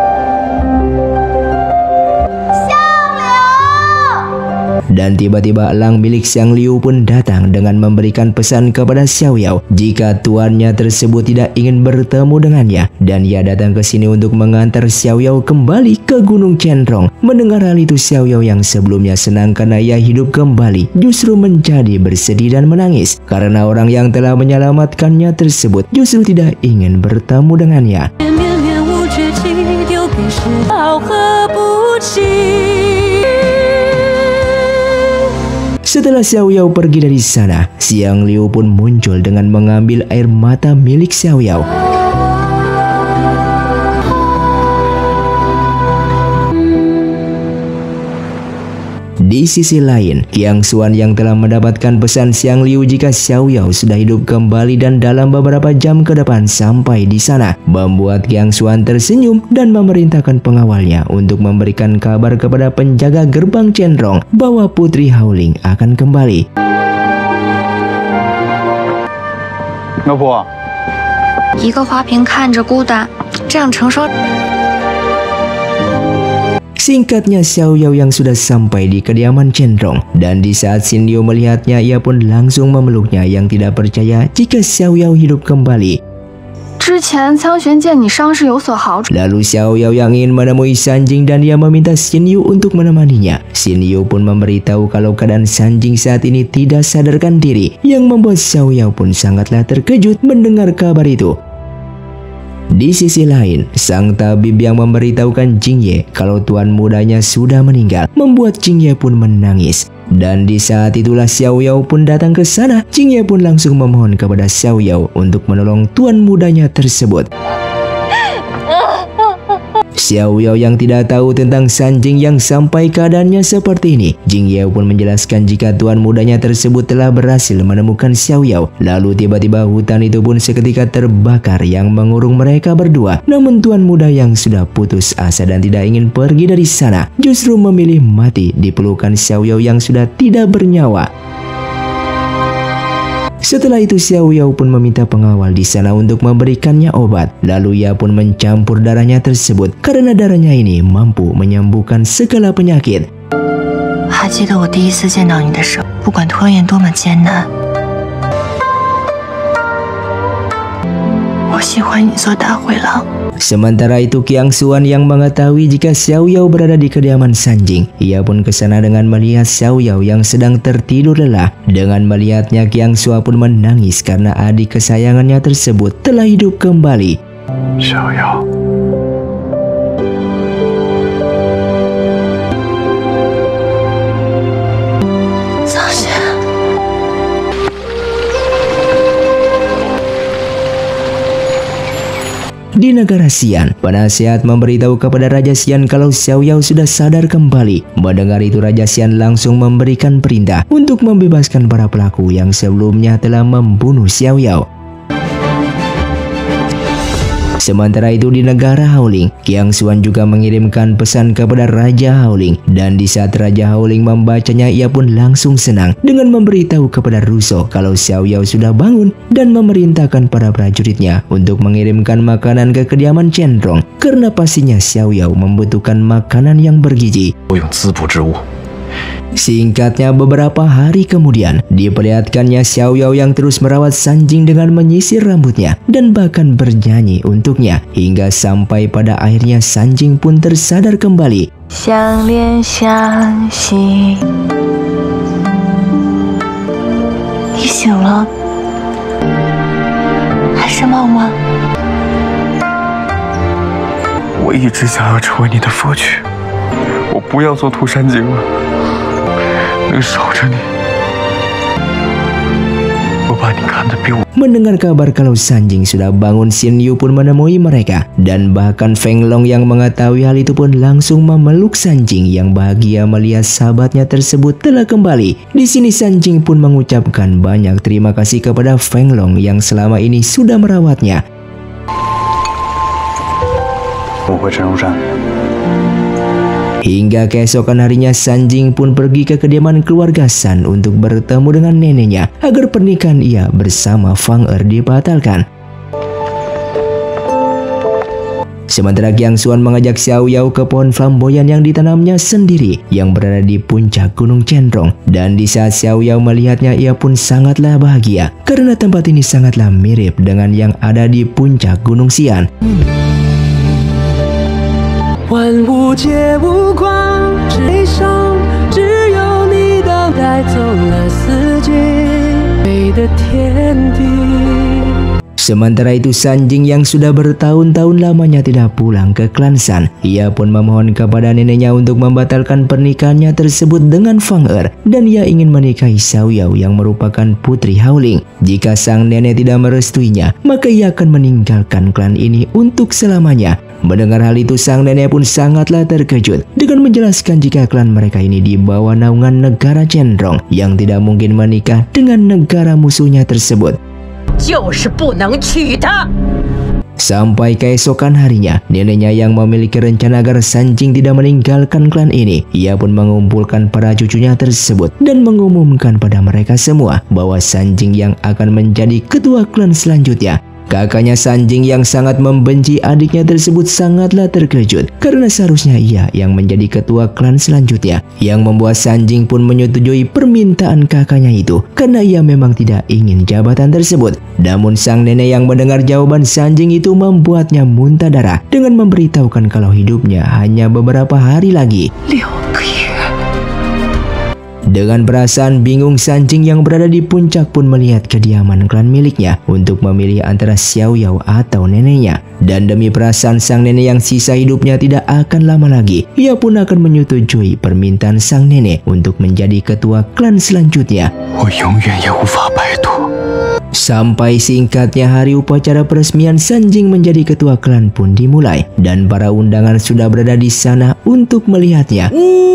Dan tiba-tiba elang milik Xiang Liu pun datang dengan memberikan pesan kepada Xiao Yao jika tuannya tersebut tidak ingin bertemu dengannya, dan ia datang ke sini untuk mengantar Xiao Yao kembali ke Gunung Qianrong. Mendengar hal itu, Xiao Yao yang sebelumnya senang karena ia hidup kembali justru menjadi bersedih dan menangis karena orang yang telah menyelamatkannya tersebut justru tidak ingin bertemu dengannya. Setelah Xiao Yao pergi dari sana, Xiang Liu pun muncul dengan mengambil air mata milik Xiao Yao. Di sisi lain, Qiang Xuan yang telah mendapatkan pesan Xiang Liu jika Xiao Yao sudah hidup kembali dan dalam beberapa jam ke depan sampai di sana, membuat Qiang Xuan tersenyum dan memerintahkan pengawalnya untuk memberikan kabar kepada penjaga gerbang Qianrong bahwa Putri Haoling akan kembali. Nobu, 一个花瓶看着孤单，这样承受。 Singkatnya, Xiao Yao yang sudah sampai di kediaman Qianrong, dan di saat Xin Liu melihatnya ia pun langsung memeluknya yang tidak percaya jika Xiao Yao hidup kembali. Lalu Xiao Yao yang ingin menemui San Jing dan dia meminta Xin Liu untuk menemaninya. Xin Liu pun memberitahu kalau keadaan San Jing saat ini tidak sadarkan diri, yang membuat Xiao Yao pun sangatlah terkejut mendengar kabar itu. Di sisi lain, sang tabib yang memberitahukan Jing Ye kalau tuan mudanya sudah meninggal membuat Jing Ye pun menangis. Dan di saat itulah Xiao Yao pun datang ke sana. Jing Ye pun langsung memohon kepada Xiao Yao untuk menolong tuan mudanya tersebut. Xiao Yao yang tidak tahu tentang San Jing yang sampai keadaannya seperti ini. Jing Ye pun menjelaskan jika tuan mudanya tersebut telah berhasil menemukan Xiao Yao. Lalu tiba-tiba hutan itu pun seketika terbakar yang mengurung mereka berdua. Namun tuan muda yang sudah putus asa dan tidak ingin pergi dari sana justru memilih mati di pelukan Xiao Yao yang sudah tidak bernyawa. Setelah itu Xiao Yao pun meminta pengawal di sana untuk memberikannya obat. Lalu ia pun mencampur darahnya tersebut karena darahnya ini mampu menyembuhkan segala penyakit. 还记得我第一次见到你的时候，不管拖延多么艰难，我喜欢你做大灰狼。 Sementara itu Qiang Xuan yang mengetahui jika Xiao Yao berada di kediaman San Jing, ia pun ke sana dengan melihat Xiao Yao yang sedang tertidur lelah. Dengan melihatnya Qiang Xuan pun menangis karena adik kesayangannya tersebut telah hidup kembali. Xiao Yao. Di negara Xi'an, penasehat memberitahu kepada Raja Xi'an kalau Xiao Yao sudah sadar kembali. Mendengar itu, Raja Xi'an langsung memberikan perintah untuk membebaskan para pelaku yang sebelumnya telah membunuh Xiao Yao. Sementara itu di negara Haoling, Qiang Xuan juga mengirimkan pesan kepada Raja Haoling, dan di saat Raja Haoling membacanya, ia pun langsung senang dengan memberitahu kepada Russo kalau Xiao Yao sudah bangun dan memerintahkan para prajuritnya untuk mengirimkan makanan ke kediaman Chen Rong karena pastinya Xiao Yao membutuhkan makanan yang bergizi. Singkatnya, beberapa hari kemudian diperlihatkannya Xiao Yao yang terus merawat Sanjing dengan menyisir rambutnya dan bahkan bernyanyi untuknya, hingga sampai pada akhirnya Sanjing pun tersadar kembali. 相恋相惜，你醒了，还是梦吗？ 我一直想要成为你的佛曲，我不要做涂山璟了。 能守着你，我把你看得比我。 Mendengar kabar kalau Sanjing sudah bangun, Xin Yu pun menemui mereka, dan bahkan Feng Long yang mengetahui hal itu pun langsung memeluk Sanjing yang bahagia melihat sahabatnya tersebut telah kembali. Di sini Sanjing pun mengucapkan banyak terima kasih kepada Feng Long yang selama ini sudah merawatnya. Hingga keesokan harinya Sanjing pun pergi ke kediaman keluarga San untuk bertemu dengan neneknya agar pernikahan ia bersama Fang Er dibatalkan. Sementara Qiang Xuan mengajak Xiao Yao ke pohon flamboyan yang ditanamnya sendiri yang berada di puncak Gunung Chen Rong, dan di saat Xiao Yao melihatnya ia pun sangatlah bahagia karena tempat ini sangatlah mirip dengan yang ada di puncak Gunung Xi'an. 万物皆无光，悲伤只有你的带走了四季美的天地。 Sementara itu Sanjing yang sudah bertahun-tahun lamanya tidak pulang ke klan San, ia pun memohon kepada neneknya untuk membatalkan pernikahannya tersebut dengan Fang Er, dan ia ingin menikahi Xiao Yao yang merupakan putri Haoling. Jika sang nenek tidak merestuinya, maka ia akan meninggalkan klan ini untuk selamanya. Mendengar hal itu, sang nenek pun sangatlah terkejut dengan menjelaskan jika klan mereka ini di bawah naungan negara Chen Rong yang tidak mungkin menikah dengan negara musuhnya tersebut. Sampai keesokan harinya, neneknya yang memiliki rencana agar Sanjing tidak meninggalkan klan ini, ia pun mengumpulkan para cucunya tersebut dan mengumumkan pada mereka semua bahwa Sanjing yang akan menjadi ketua klan selanjutnya. Kakaknya Sanjing yang sangat membenci adiknya tersebut sangatlah terkejut karena seharusnya ia yang menjadi ketua klan selanjutnya, yang membuat Sanjing pun menyetujui permintaan kakaknya itu karena ia memang tidak ingin jabatan tersebut. Namun sang nenek yang mendengar jawaban Sanjing itu membuatnya muntah darah dengan memberitahukan kalau hidupnya hanya beberapa hari lagi. Dengan perasaan bingung, Sanjing yang berada di puncak pun melihat kediaman klan miliknya untuk memilih antara Xiao Yao atau neneknya. Dan demi perasaan sang nenek yang sisa hidupnya tidak akan lama lagi, ia pun akan menyetujui permintaan sang nenek untuk menjadi ketua klan selanjutnya. Sampai singkatnya hari upacara peresmian Sanjing menjadi ketua klan pun dimulai, dan para undangan sudah berada di sana untuk melihatnya.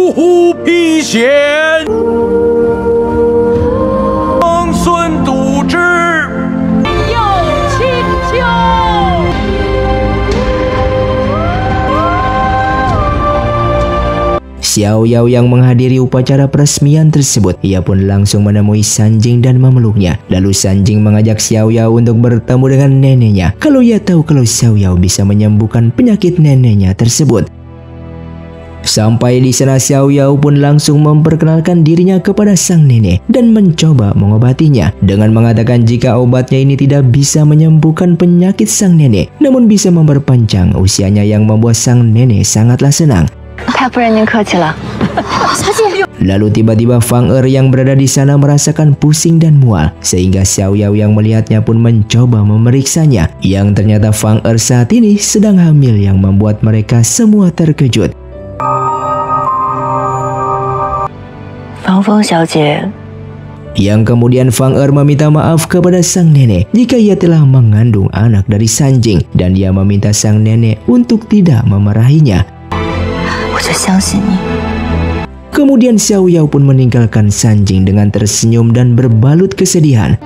Xiao Yao yang menghadiri upacara peresmian tersebut, ia pun langsung menemui Sanjing dan memeluknya. Lalu Sanjing mengajak Xiao Yao untuk bertemu dengan neneknya kalau ia tahu kalau Xiao Yao bisa menyembuhkan penyakit neneknya tersebut. Sampai di sana Xiao Yao pun langsung memperkenalkan dirinya kepada sang nenek dan mencoba mengobatinya dengan mengatakan jika obatnya ini tidak bisa menyembuhkan penyakit sang nenek, namun bisa memperpanjang usianya, yang membuat sang nenek sangatlah senang. Lalu tiba-tiba Fang Er yang berada di sana merasakan pusing dan mual, sehingga Xiao Yao yang melihatnya pun mencoba memeriksanya, yang ternyata Fang Er saat ini sedang hamil, yang membuat mereka semua terkejut. yang kemudian Fang Er meminta maaf kepada sang nenek jika ia telah mengandung anak dari Sanjing, dan ia meminta sang nenek untuk tidak memarahinya. Kemudian Xiao Yao pun meninggalkan Sanjing dengan tersenyum dan berbalut kesedihan.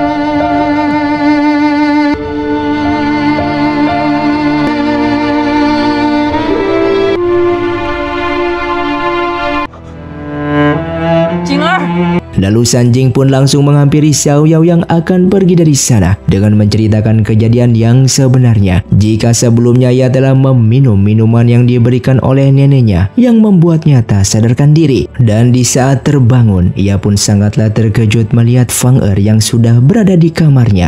Lalu Sanjing pun langsung menghampiri Xiao Yao yang akan pergi dari sana dengan menceritakan kejadian yang sebenarnya. Jika sebelumnya ia telah meminum minuman yang diberikan oleh neneknya yang membuatnya tak sadarkan diri. Dan di saat terbangun, ia pun sangatlah terkejut melihat Fang Er yang sudah berada di kamarnya.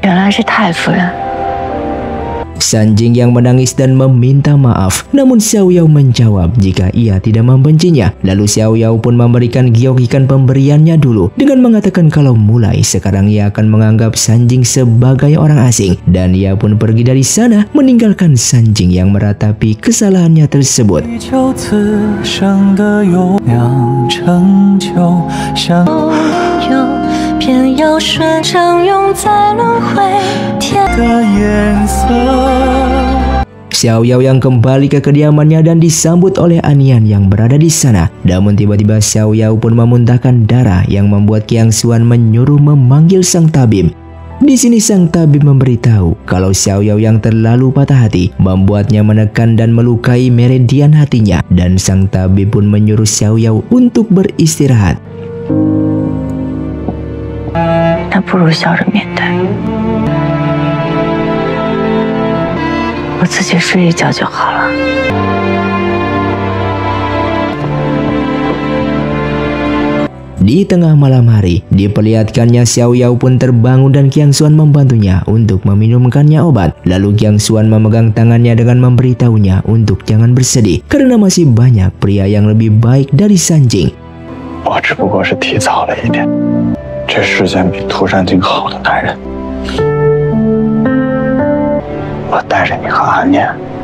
Sanjing yang menangis dan meminta maaf, namun Xiao Yao menjawab jika ia tidak membencinya. Lalu Xiao Yao pun memberikan giok ikan pemberiannya dulu dengan mengatakan kalau mulai sekarang ia akan menganggap Sanjing sebagai orang asing, dan ia pun pergi dari sana meninggalkan Sanjing yang meratapi kesalahannya tersebut. Xiao Yao yang kembali ke kediamannya dan disambut oleh Anian yang berada di sana. Namun tiba-tiba Xiao Yao pun memuntahkan darah yang membuat Qiang Xuan menyuruh memanggil sang tabib. Di sini sang tabib memberitahu kalau Xiao Yao yang terlalu patah hati membuatnya menekan dan melukai meridian hatinya, dan sang tabib pun menyuruh Xiao Yao untuk beristirahat. 那不如笑着面对，我自己睡一觉就好了。 Di tengah malam hari, diperlihatkannya Xiao Yao pun terbangun dan Qiang Xuan membantunya untuk meminumkannya obat. Lalu Qiang Xuan memegang tangannya dengan memberitahunya untuk jangan bersedih karena masih banyak pria yang lebih baik dari Sanjing. 我只不过是提早了一点，这世间比涂山璟好的男人，我带着你和安念。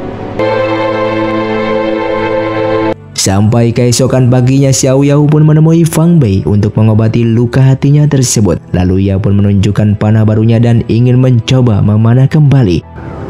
Sampai keesokan paginya, Xiao Yao pun menemui Fang Bei untuk mengobati luka hatinya tersebut. Lalu ia pun menunjukkan panah barunya dan ingin mencoba memanah kembali.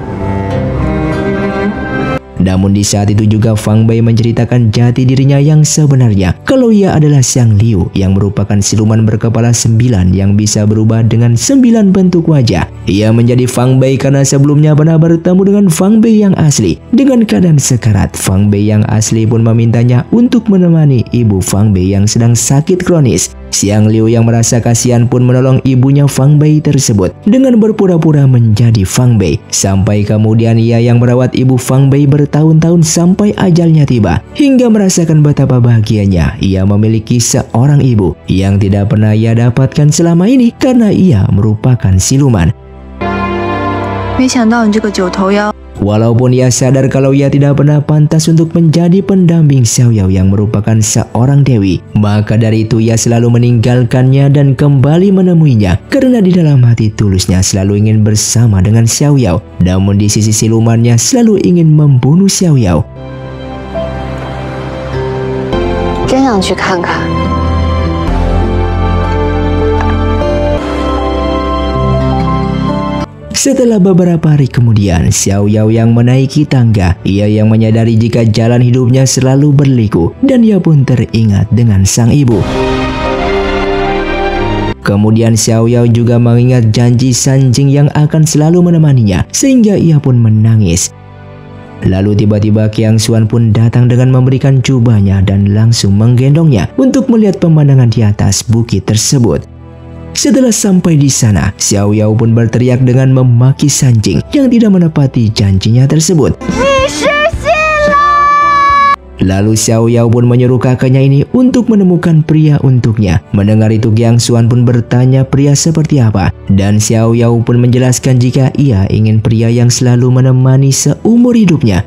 Namun di saat itu juga Fang Bei menceritakan jati dirinya yang sebenarnya, kalau ia adalah Xiang Liu yang merupakan siluman berkepala 9 yang bisa berubah dengan 9 bentuk wajah. Ia menjadi Fang Bei karena sebelumnya pernah bertemu dengan Fang Bei yang asli. Dengan keadaan sekarat, Fang Bei yang asli pun memintanya untuk menemani ibu Fang Bei yang sedang sakit kronis. Xiang Liu yang merasa kasihan pun menolong ibunya Fang Bei tersebut dengan berpura-pura menjadi Fang Bei. Sampai kemudian ia yang merawat ibu Fang Bei bertahun-tahun sampai ajalnya tiba. Hingga merasakan betapa bahagianya ia memiliki seorang ibu yang tidak pernah ia dapatkan selama ini karena ia merupakan siluman. Walaupun ia sadar kalau ia tidak pernah pantas untuk menjadi pendamping Xiao Yao yang merupakan seorang dewi, maka dari itu ia selalu meninggalkannya dan kembali menemuinya karena di dalam hati tulusnya selalu ingin bersama dengan Xiao Yao. Namun di sisi silumannya selalu ingin membunuh Xiao Yao. 真想去看看。 Setelah beberapa hari kemudian, Xiao Yao yang menaiki tangga, ia yang menyadari jika jalan hidupnya selalu berliku dan ia pun teringat dengan sang ibu. Kemudian Xiao Yao juga mengingat janji Sanjing yang akan selalu menemaninya sehingga ia pun menangis. Lalu tiba-tiba Qiang Xuan pun datang dengan memberikan jubahnya dan langsung menggendongnya untuk melihat pemandangan di atas bukit tersebut. Setelah sampai di sana, Xiao Yao pun berteriak dengan memaki Sanjing yang tidak menepati janjinya tersebut. Lalu Xiao Yao pun menyuruh kakaknya ini untuk menemukan pria untuknya. Mendengar itu Qiang Xuan pun bertanya pria seperti apa, dan Xiao Yao pun menjelaskan jika ia ingin pria yang selalu menemani seumur hidupnya.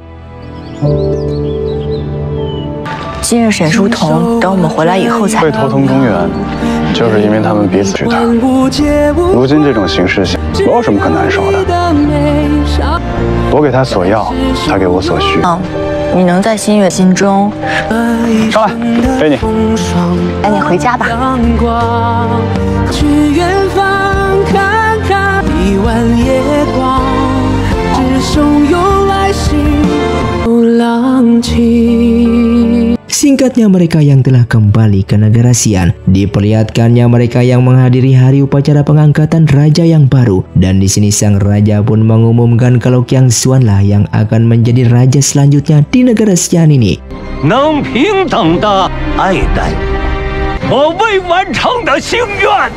今日沈书彤等我们回来以后才。 会头疼中原，就是因为他们彼此去谈。如今这种形势下，我有什么可难受的？我给他所要，他给我所需。 你能在新月心中。 上来，陪你。 赶紧回家吧。 去远方看看一弯夜光，只手用爱心浪迹。 Singkatnya mereka yang telah kembali ke negara Xi'an, diperlihatkannya mereka yang menghadiri hari upacara pengangkatan raja yang baru, dan di sini sang raja pun mengumumkan kalau Qiang Xuan lah yang akan menjadi raja selanjutnya di negara Xi'an ini. 能平等的爱戴我未完成的心愿。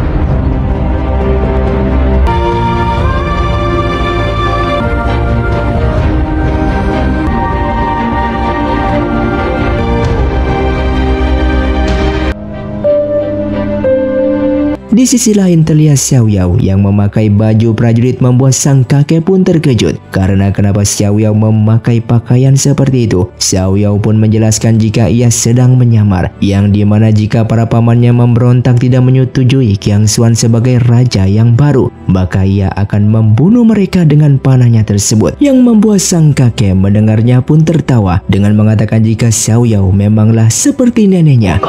Di sisi lain terlihat Xiao Yao yang memakai baju prajurit membuat sang kakek pun terkejut. Karena kenapa Xiao Yao memakai pakaian seperti itu? Xiao Yao pun menjelaskan jika ia sedang menyamar, yang dimana jika para pamannya memberontak tidak menyetujui Qiang Xuan sebagai raja yang baru, maka ia akan membunuh mereka dengan panahnya tersebut. Yang membuat sang kakek mendengarnya pun tertawa dengan mengatakan jika Xiao Yao memanglah seperti neneknya.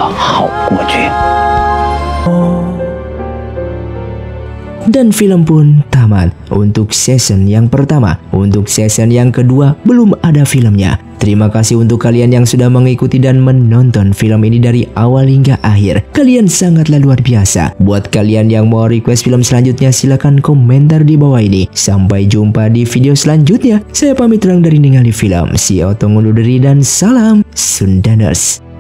Dan film pun tamat untuk season yang pertama. Untuk season yang kedua belum ada filmnya. Terima kasih untuk kalian yang sudah mengikuti dan menonton film ini dari awal hingga akhir. Kalian sangatlah luar biasa. Buat kalian yang mau request film selanjutnya silahkan komentar di bawah ini. Sampai jumpa di video selanjutnya. Saya pamit dari Ningali Film. Si Otong undur diri dan salam Sundaners.